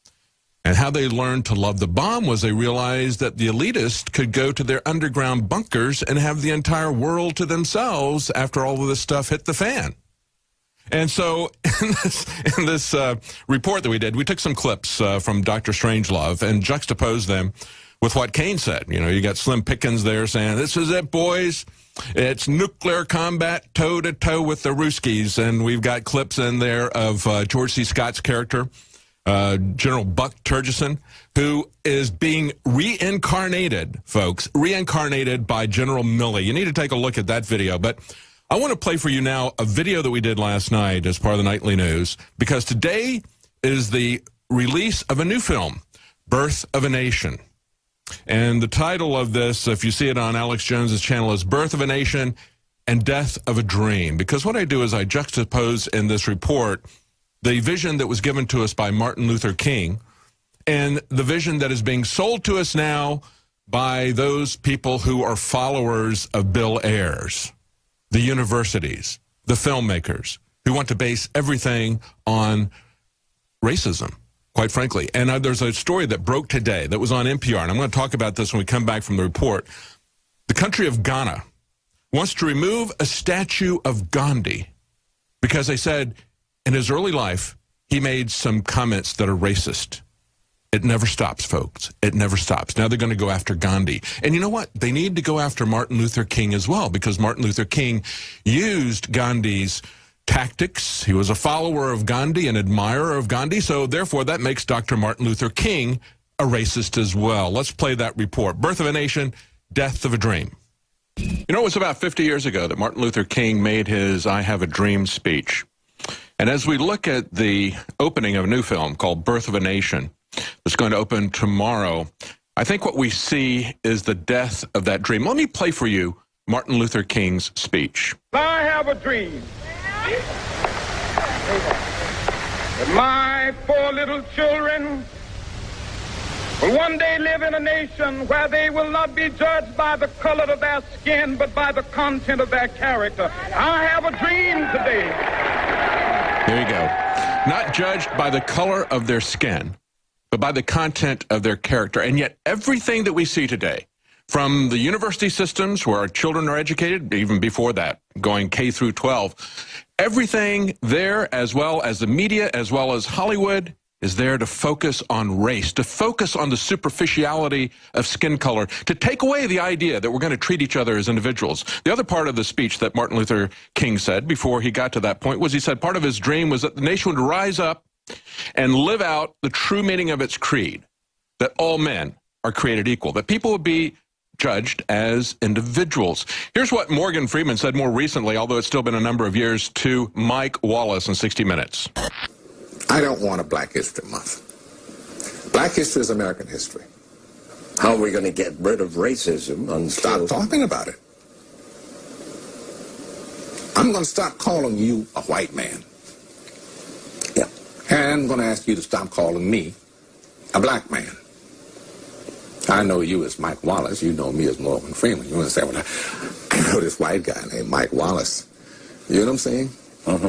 And how they learned to love the bomb was they realized that the elitists could go to their underground bunkers and have the entire world to themselves after all of this stuff hit the fan. And so in this, in this uh, report that we did, we took some clips uh, from Doctor Strangelove and juxtaposed them with what Kaine said. You know, you got Slim Pickens there saying, this is it, boys. It's nuclear combat toe-to-toe with the Ruskies. And we've got clips in there of uh, George C. Scott's character, uh, General Buck Turgison, who is being reincarnated, folks, reincarnated by General Milley. You need to take a look at that video. But I want to play for you now a video that we did last night as part of the nightly news, because today is the release of a new film, Birth of a Nation. And the title of this, if you see it on Alex Jones's channel, is Birth of a Nation and Death of a Dream. Because what I do is I juxtapose in this report the vision that was given to us by Martin Luther King and the vision that is being sold to us now by those people who are followers of Bill Ayers, the universities, the filmmakers, who want to base everything on racism, quite frankly. And uh, there's a story that broke today that was on N P R, and I'm going to talk about this when we come back from the report. The country of Ghana wants to remove a statue of Gandhi because they said in his early life he made some comments that are racist. It never stops, folks. It never stops. Now they're going to go after Gandhi. And you know what? They need to go after Martin Luther King as well, because Martin Luther King used Gandhi's tactics. He was a follower of Gandhi, an admirer of Gandhi, so therefore that makes Doctor Martin Luther King a racist as well. Let's play that report. Birth of a Nation, Death of a Dream. You know, it was about fifty years ago that Martin Luther King made his I Have a Dream speech. And as we look at the opening of a new film called Birth of a Nation, that's going to open tomorrow, I think what we see is the death of that dream. Let me play for you Martin Luther King's speech. I have a dream that my four little children will one day live in a nation where they will not be judged by the color of their skin, but by the content of their character. I have a dream today There you go. Not judged by the color of their skin, but by the content of their character. And yet everything that we see today, from the university systems where our children are educated, even before that, going K through twelve, everything there, as well as the media, as well as Hollywood, is there to focus on race, to focus on the superficiality of skin color, to take away the idea that we're going to treat each other as individuals. The other part of the speech that Martin Luther King said before he got to that point was he said part of his dream was that the nation would rise up and live out the true meaning of its creed, that all men are created equal, that people would be judged as individuals. Here's what Morgan Freeman said more recently, although it's still been a number of years, to Mike Wallace in sixty minutes. I don't want a Black History Month. Black history is American history. How are we going to get rid of racism? Until... Stop talking about it. I'm going to stop calling you a white man. Yeah. And I'm going to ask you to stop calling me a black man. I know you as Mike Wallace. You know me as Morgan Freeman. You understand what I... I know this white guy named Mike Wallace. You know what I'm saying? Uh-huh.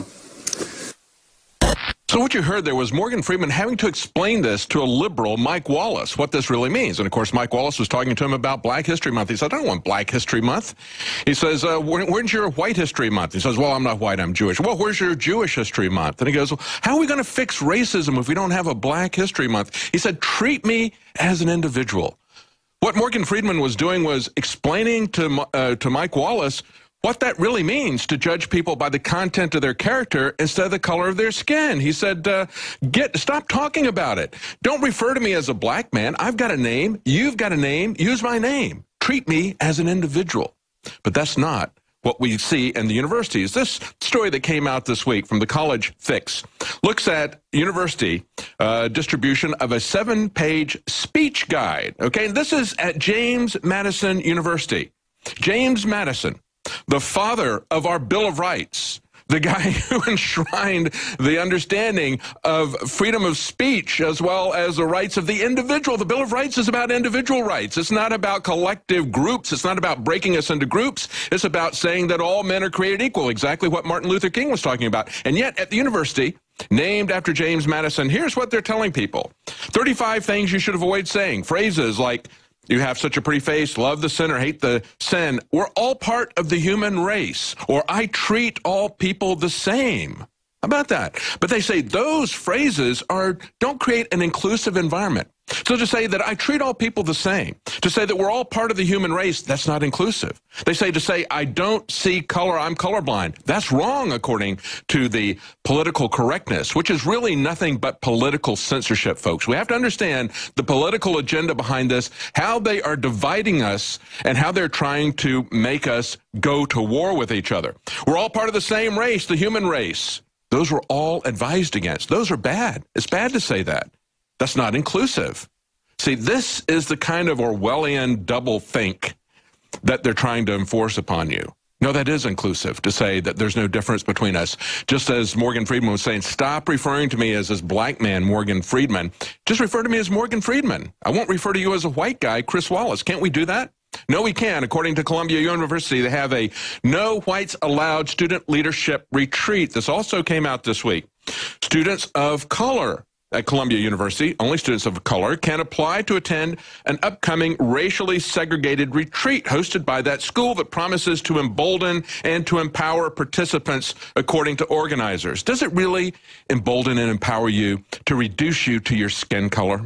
So what you heard there was Morgan Freeman having to explain this to a liberal, Mike Wallace, what this really means. And, of course, Mike Wallace was talking to him about Black History Month. He said, I don't want Black History Month. He says, uh, where, where's your White History Month? He says, well, I'm not white, I'm Jewish. Well, where's your Jewish History Month? And he goes, well, how are we going to fix racism if we don't have a Black History Month? He said, treat me as an individual. What Morgan Freeman was doing was explaining to, uh, to Mike Wallace what that really means to judge people by the content of their character instead of the color of their skin. He said, uh, "Get stop talking about it. Don't refer to me as a black man. I've got a name. You've got a name. Use my name. Treat me as an individual." But that's not what we see in the universities. This story that came out this week from the College Fix looks at university uh, distribution of a seven-page speech guide. Okay, and this is at James Madison University. James Madison, the father of our Bill of Rights, the guy who enshrined the understanding of freedom of speech as well as the rights of the individual. The Bill of Rights is about individual rights. It's not about collective groups. It's not about breaking us into groups. It's about saying that all men are created equal, exactly what Martin Luther King was talking about. And yet, at the university, named after James Madison, here's what they're telling people. thirty-five things you should avoid saying. Phrases like, you have such a pretty face, love the sinner, hate the sin. We're all part of the human race. Or I treat all people the same. How about that? But they say those phrases are don't create an inclusive environment. So to say that I treat all people the same, to say that we're all part of the human race, that's not inclusive. They say to say I don't see color, I'm colorblind. That's wrong according to the political correctness, which is really nothing but political censorship, folks. We have to understand the political agenda behind this, how they are dividing us and how they're trying to make us go to war with each other. We're all part of the same race, the human race. Those were all advised against. Those are bad. It's bad to say that. That's not inclusive. See, this is the kind of Orwellian double think that they're trying to enforce upon you. No, that is inclusive, to say that there's no difference between us. Just as Morgan Freeman was saying, stop referring to me as this black man, Morgan Friedman. Just refer to me as Morgan Friedman. I won't refer to you as a white guy, Chris Wallace. Can't we do that? No, we can. According to Columbia University, they have a No Whites Allowed Student Leadership Retreat. This also came out this week. Students of color at Columbia University, only students of color, can apply to attend an upcoming racially segregated retreat hosted by that school that promises to embolden and to empower participants according to organizers. Does it really embolden and empower you to reduce you to your skin color?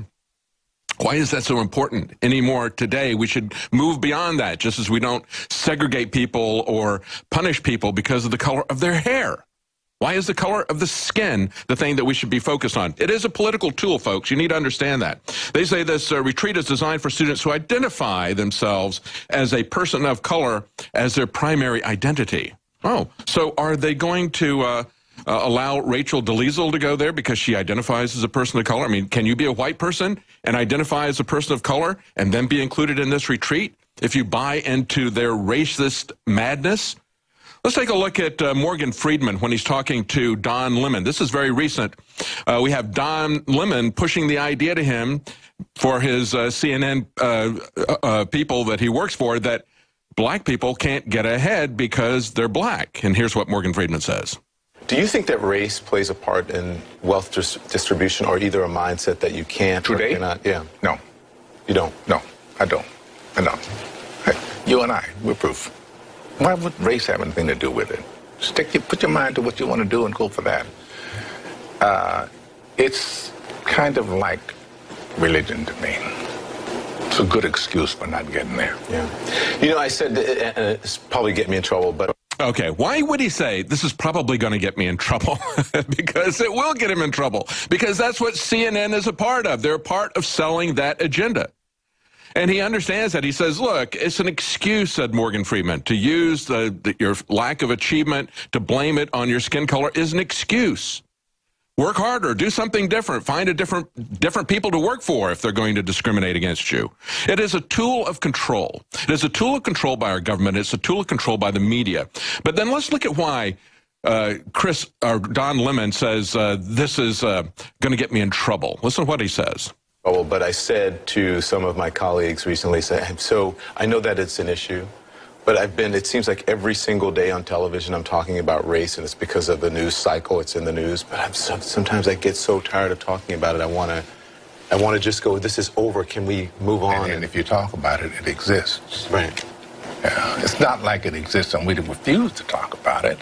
Why is that so important anymore today? We should move beyond that, just as we don't segregate people or punish people because of the color of their hair. Why is the color of the skin the thing that we should be focused on? It is a political tool, folks. You need to understand that. They say this uh, retreat is designed for students who identify themselves as a person of color as their primary identity. Oh, so are they going to uh, uh, allow Rachel Dolezal to go there because she identifies as a person of color? I mean, can you be a white person and identify as a person of color and then be included in this retreat if you buy into their racist madness? Let's take a look at uh, Morgan Friedman when he's talking to Don Lemon. This is very recent. Uh, we have Don Lemon pushing the idea to him for his uh, C N N uh, uh, people that he works for that black people can't get ahead because they're black. And here's what Morgan Friedman says. Do you think that race plays a part in wealth dis distribution, or either a mindset that you can't Today? or cannot? Yeah. No. You don't? No, I don't. I don't. Hey, you and I, we're proof. Why would race have anything to do with it? Stick your, put your mind to what you want to do and go for that. Uh, it's kind of like religion to me. It's a good excuse for not getting there. Yeah. You know, I said, that, and it's probably get me in trouble, but... Okay, why would he say this is probably going to get me in trouble? Because it will get him in trouble. Because that's what C N N is a part of. They're a part of selling that agenda. And he understands that. He says, look, it's an excuse, said Morgan Freeman, to use the, the, your lack of achievement, to blame it on your skin color is an excuse. Work harder, do something different, find a different, different people to work for if they're going to discriminate against you. It is a tool of control. It is a tool of control by our government. It's a tool of control by the media. But then let's look at why uh, Chris, or Don Lemon says uh, this is uh, going to get me in trouble. Listen to what he says. Oh, but I said to some of my colleagues recently, so I know that it's an issue, but I've been, it seems like every single day on television I'm talking about race, and it's because of the news cycle, it's in the news, but I'm so, sometimes I get so tired of talking about it, I want to I want to just go, this is over, can we move on? And, and if you talk about it, it exists. Right. Yeah, it's not like it exists and we refuse to talk about it,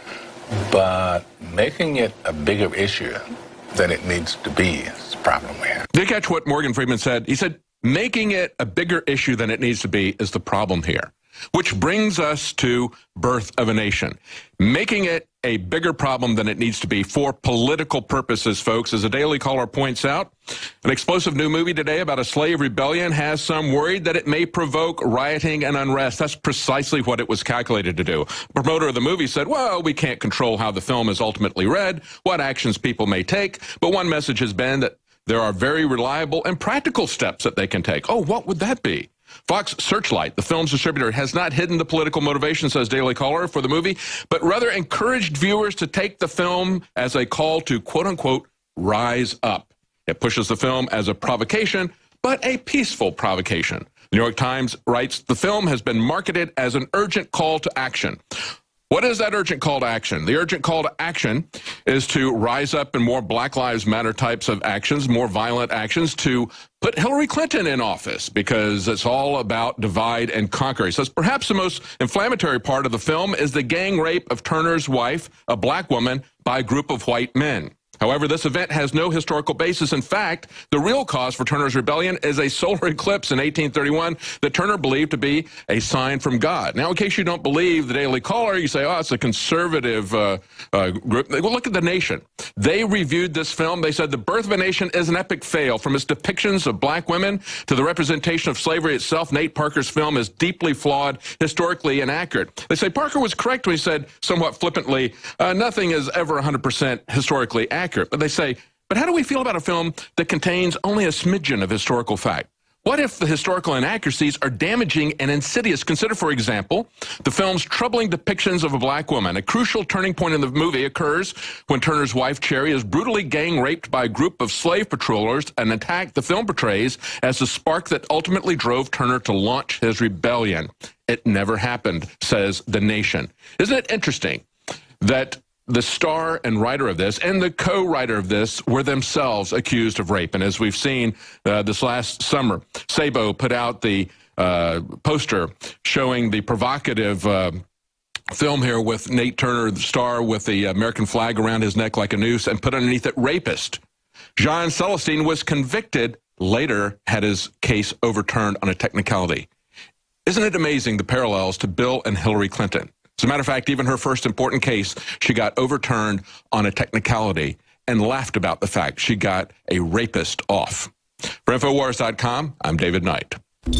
but making it a bigger issue than it needs to be is the problem we have. Did you catch what Morgan Freeman said? He said, making it a bigger issue than it needs to be is the problem here. Which brings us to Birth of a Nation. Making it a bigger problem than it needs to be for political purposes, folks. As a Daily Caller points out, an explosive new movie today about a slave rebellion has some worried that it may provoke rioting and unrest. That's precisely what it was calculated to do. The promoter of the movie said, well, we can't control how the film is ultimately read, what actions people may take, but one message has been that there are very reliable and practical steps that they can take. Oh, what would that be? Fox Searchlight, the film's distributor, has not hidden the political motivation, says Daily Caller, for the movie, but rather encouraged viewers to take the film as a call to, quote-unquote, rise up. It pushes the film as a provocation, but a peaceful provocation. The New York Times writes, the film has been marketed as an urgent call to action. What is that urgent call to action? The urgent call to action is to rise up in more Black Lives Matter types of actions, more violent actions, to put Hillary Clinton in office, because it's all about divide and conquer. He says perhaps the most inflammatory part of the film is the gang rape of Turner's wife, a black woman, by a group of white men. However, this event has no historical basis. In fact, the real cause for Turner's rebellion is a solar eclipse in eighteen thirty-one that Turner believed to be a sign from God. Now, in case you don't believe the Daily Caller, you say, oh, it's a conservative uh, uh, group. Well, look at The Nation. They reviewed this film. They said The Birth of a Nation is an epic fail. From its depictions of black women to the representation of slavery itself, Nate Parker's film is deeply flawed, historically inaccurate. They say Parker was correct when he said, somewhat flippantly, uh, nothing is ever one hundred percent historically accurate. But they say, but how do we feel about a film that contains only a smidgen of historical fact? What if the historical inaccuracies are damaging and insidious? Consider, for example, the film's troubling depictions of a black woman. A crucial turning point in the movie occurs when Turner's wife, Cherry, is brutally gang raped by a group of slave patrollers, an attack the film portrays as the spark that ultimately drove Turner to launch his rebellion. It never happened, says The Nation. Isn't it interesting that the star and writer of this and the co-writer of this were themselves accused of rape? And as we've seen uh, this last summer, Sabo put out the uh, poster showing the provocative uh, film here with Nate Turner, the star, with the American flag around his neck like a noose, and put underneath it rapist. John Celestine was convicted, later had his case overturned on a technicality. Isn't it amazing the parallels to Bill and Hillary Clinton? As a matter of fact, even her first important case, she got overturned on a technicality and laughed about the fact she got a rapist off. For Infowars dot com, I'm David Knight.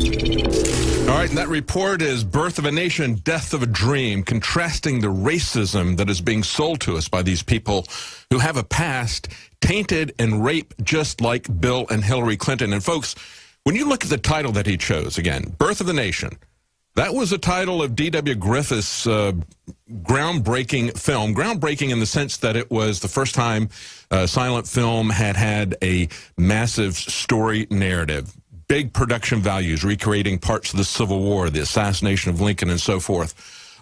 All right, and that report is Birth of a Nation, Death of a Dream, contrasting the racism that is being sold to us by these people who have a past tainted in rape just like Bill and Hillary Clinton. And folks, when you look at the title that he chose, again, Birth of the Nation, that was a title of D W Griffith's uh, groundbreaking film. Groundbreaking in the sense that it was the first time uh, silent film had had a massive story narrative, big production values, recreating parts of the Civil War, the assassination of Lincoln, and so forth.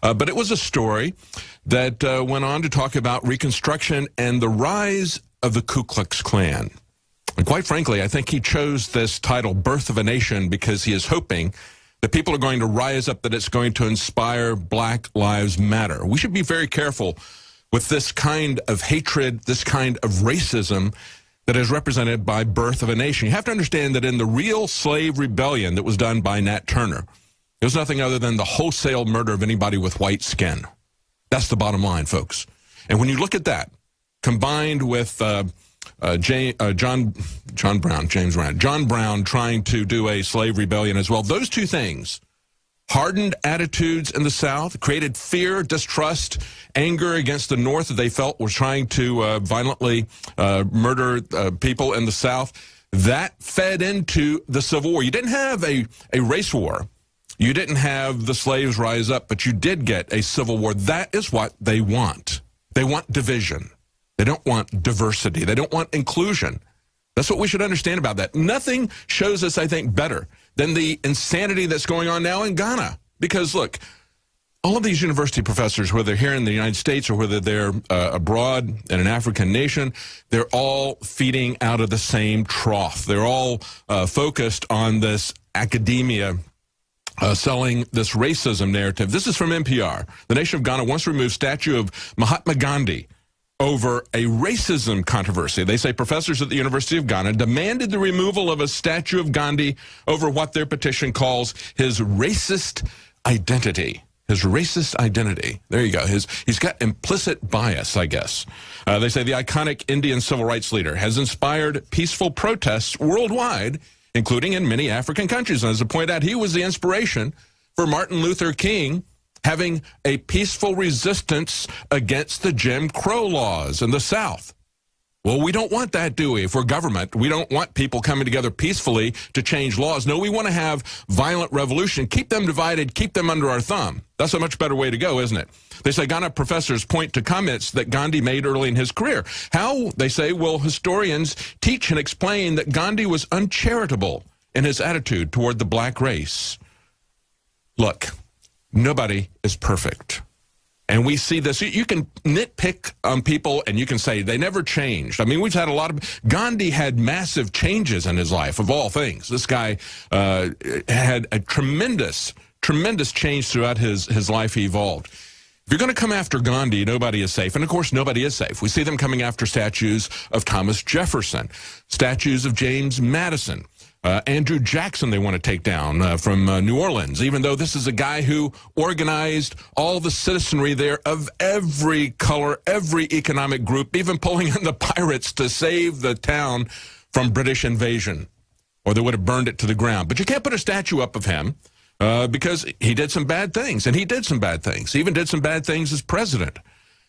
Uh, but it was a story that uh, went on to talk about Reconstruction and the rise of the Ku Klux Klan. And quite frankly, I think he chose this title, Birth of a Nation, because he is hoping that people are going to rise up, that it's going to inspire Black Lives Matter. We should be very careful with this kind of hatred, this kind of racism that is represented by Birth of a Nation. You have to understand that in the real slave rebellion that was done by Nat Turner, it was nothing other than the wholesale murder of anybody with white skin. That's the bottom line, folks. And when you look at that, combined with uh, uh, Jay, uh, John, John Brown, James Brown, John Brown trying to do a slave rebellion as well, those two things hardened attitudes in the South, created fear, distrust, anger against the North that they felt was trying to uh, violently uh, murder uh, people in the South. That fed into the Civil War. You didn't have a, a race war. You didn't have the slaves rise up, but you did get a Civil War. That is what they want. They want division. They don't want diversity. They don't want inclusion. That's what we should understand about that. Nothing shows us, I think, better than the insanity that's going on now in Ghana. Because, look, all of these university professors, whether they're here in the United States or whether they're uh, abroad in an African nation, they're all feeding out of the same trough. They're all uh, focused on this academia Uh, selling this racism narrative. This is from N P R. The nation of Ghana wants to remove statue of Mahatma Gandhi over a racism controversy. They say professors at the University of Ghana demanded the removal of a statue of Gandhi over what their petition calls his racist identity. His racist identity. There you go. His, he's got implicit bias, I guess. Uh, they say the iconic Indian civil rights leader has inspired peaceful protests worldwide, including in many African countries. And as I point out, he was the inspiration for Martin Luther King having a peaceful resistance against the Jim Crow laws in the South. Well, we don't want that, do we? If we're government, we don't want people coming together peacefully to change laws. No, we want to have violent revolution, keep them divided, keep them under our thumb. That's a much better way to go, isn't it? They say Ghana professors point to comments that Gandhi made early in his career. How, they say, will historians teach and explain that Gandhi was uncharitable in his attitude toward the black race? Look, nobody is perfect. And we see this. You can nitpick on people and you can say they never changed. I mean, we've had a lot of... Gandhi had massive changes in his life, of all things. This guy uh, had a tremendous, tremendous change throughout his, his life. He evolved. If you're going to come after Gandhi, nobody is safe. And, of course, nobody is safe. We see them coming after statues of Thomas Jefferson, statues of James Madison. Uh, Andrew Jackson they want to take down uh, from uh, New Orleans, even though this is a guy who organized all the citizenry there of every color, every economic group, even pulling in the pirates to save the town from British invasion, or they would have burned it to the ground. But you can't put a statue up of him uh, because he did some bad things, and he did some bad things. He even did some bad things as president.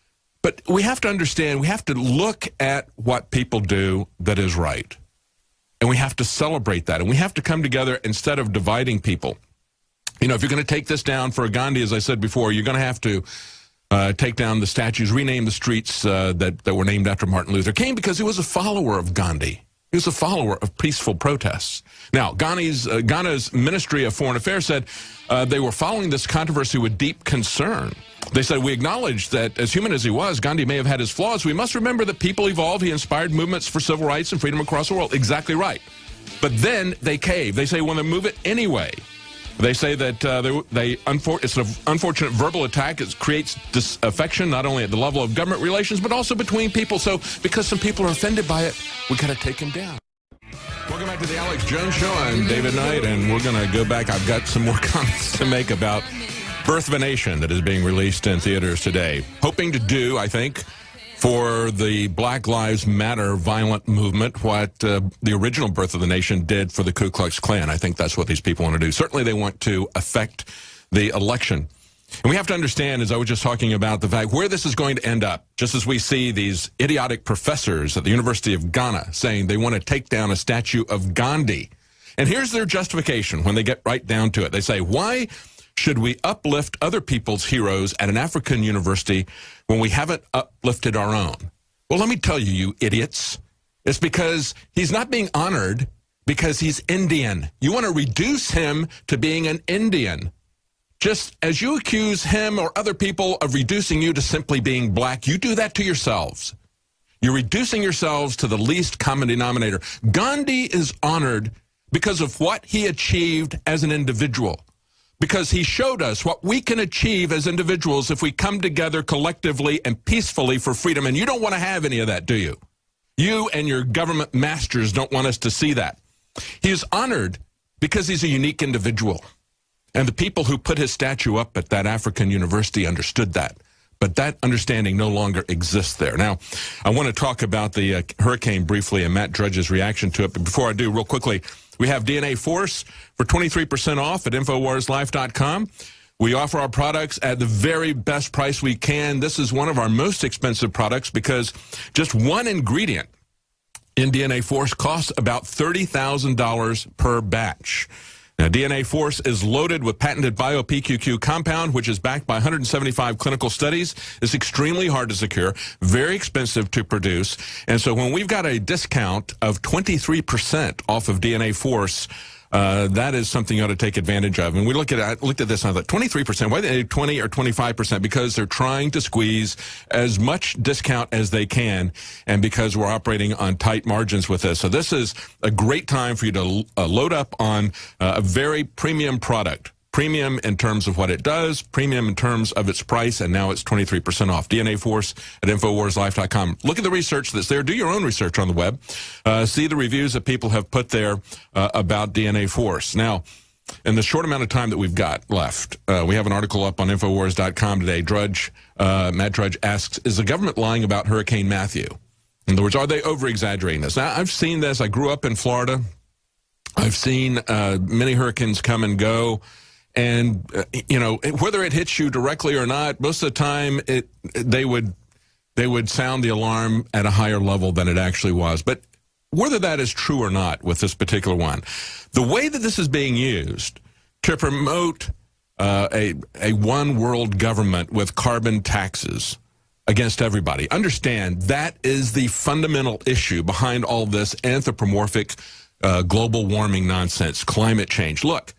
But we have to understand, we have to look at what people do that is right. And we have to celebrate that. And we have to come together instead of dividing people. You know, if you're going to take this down for Gandhi, as I said before, you're going to have to uh, take down the statues, rename the streets uh, that, that were named after Martin Luther King, because he was a follower of Gandhi. He was a follower of peaceful protests. Now, Ghana's, uh, Ghana's Ministry of Foreign Affairs said uh, they were following this controversy with deep concern. They said, we acknowledge that as human as he was, Gandhi may have had his flaws. We must remember that people evolve. He inspired movements for civil rights and freedom across the world. Exactly right. But then they cave. They say, well, they move it anyway. They say that uh, they, they unfor it's an unfortunate verbal attack. It creates disaffection, not only at the level of government relations, but also between people. So because some people are offended by it, we got to take them down. Welcome back to the Alex Jones Show. I'm David Knight, and we're going to go back. I've got some more comments to make about Birth of a Nation that is being released in theaters today. Hoping to do, I think, for the Black Lives Matter violent movement what uh, the original Birth of the Nation did for the Ku Klux Klan. I think that's what these people want to do. Certainly they want to affect the election. And we have to understand, as I was just talking about, the fact where this is going to end up, just as we see these idiotic professors at the University of Ghana saying they want to take down a statue of Gandhi. And here's their justification when they get right down to it. They say, why should we uplift other people's heroes at an African university when we haven't uplifted our own? Well, let me tell you, you idiots, it's because he's not being honored because he's Indian. You want to reduce him to being an Indian. just as you accuse him or other people of reducing you to simply being black, you do that to yourselves. You're reducing yourselves to the least common denominator. Gandhi is honored because of what he achieved as an individual, because he showed us what we can achieve as individuals if we come together collectively and peacefully for freedom. And you don't want to have any of that, do you? You and your government masters don't want us to see that. He is honored because he's a unique individual. And the people who put his statue up at that African university understood that. But that understanding no longer exists there. Now, I want to talk about the uh, hurricane briefly and Matt Drudge's reaction to it. But before I do, real quickly, we have D N A Force for twenty-three percent off at Infowars Life dot com. We offer our products at the very best price we can. This is one of our most expensive products because just one ingredient in D N A Force costs about thirty thousand dollars per batch. Now, D N A Force is loaded with patented Bio-P Q Q compound, which is backed by one hundred seventy-five clinical studies. It's extremely hard to secure, very expensive to produce. And so when we've got a discount of twenty-three percent off of D N A Force, uh, that is something you ought to take advantage of. And we look at I looked at this and I thought, twenty-three percent, why they twenty or twenty-five percent? Because they're trying to squeeze as much discount as they can, and because we're operating on tight margins with this. So this is a great time for you to uh, load up on uh, a very premium product. Premium in terms of what it does, premium in terms of its price, and now it's twenty-three percent off. D N A Force at Infowars Life dot com. Look at the research that's there. Do your own research on the web. Uh, see the reviews that people have put there uh, about D N A Force. Now, in the short amount of time that we've got left, uh, we have an article up on Infowars dot com today. Drudge, uh, Matt Drudge asks, is the government lying about Hurricane Matthew? In other words, are they over-exaggerating this? Now, I've seen this. I grew up in Florida. I've seen uh, many hurricanes come and go. And, uh, you know, whether it hits you directly or not, most of the time it they would they would sound the alarm at a higher level than it actually was. But whether that is true or not with this particular one, the way that this is being used to promote uh, a, a one world government with carbon taxes against everybody, understand that is the fundamental issue behind all this anthropomorphic uh, global warming nonsense, climate change. Look.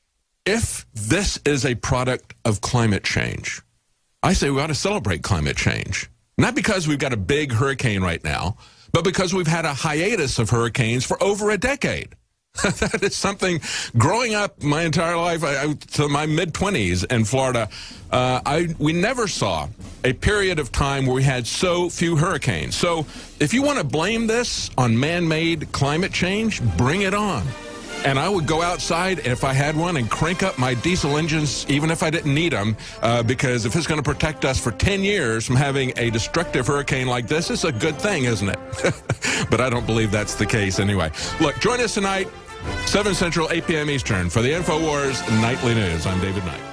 If this is a product of climate change, I say we ought to celebrate climate change. Not because we've got a big hurricane right now, but because we've had a hiatus of hurricanes for over a decade. That is something, growing up my entire life, I, I, to my mid-twenties in Florida, uh, I, we never saw a period of time where we had so few hurricanes. So if you want to blame this on man-made climate change, bring it on. And I would go outside, if I had one, and crank up my diesel engines, even if I didn't need them, uh, because if it's going to protect us for ten years from having a destructive hurricane like this, it's a good thing, isn't it? But I don't believe that's the case anyway. Look, join us tonight, seven Central, eight p m Eastern, for the InfoWars Nightly News. I'm David Knight.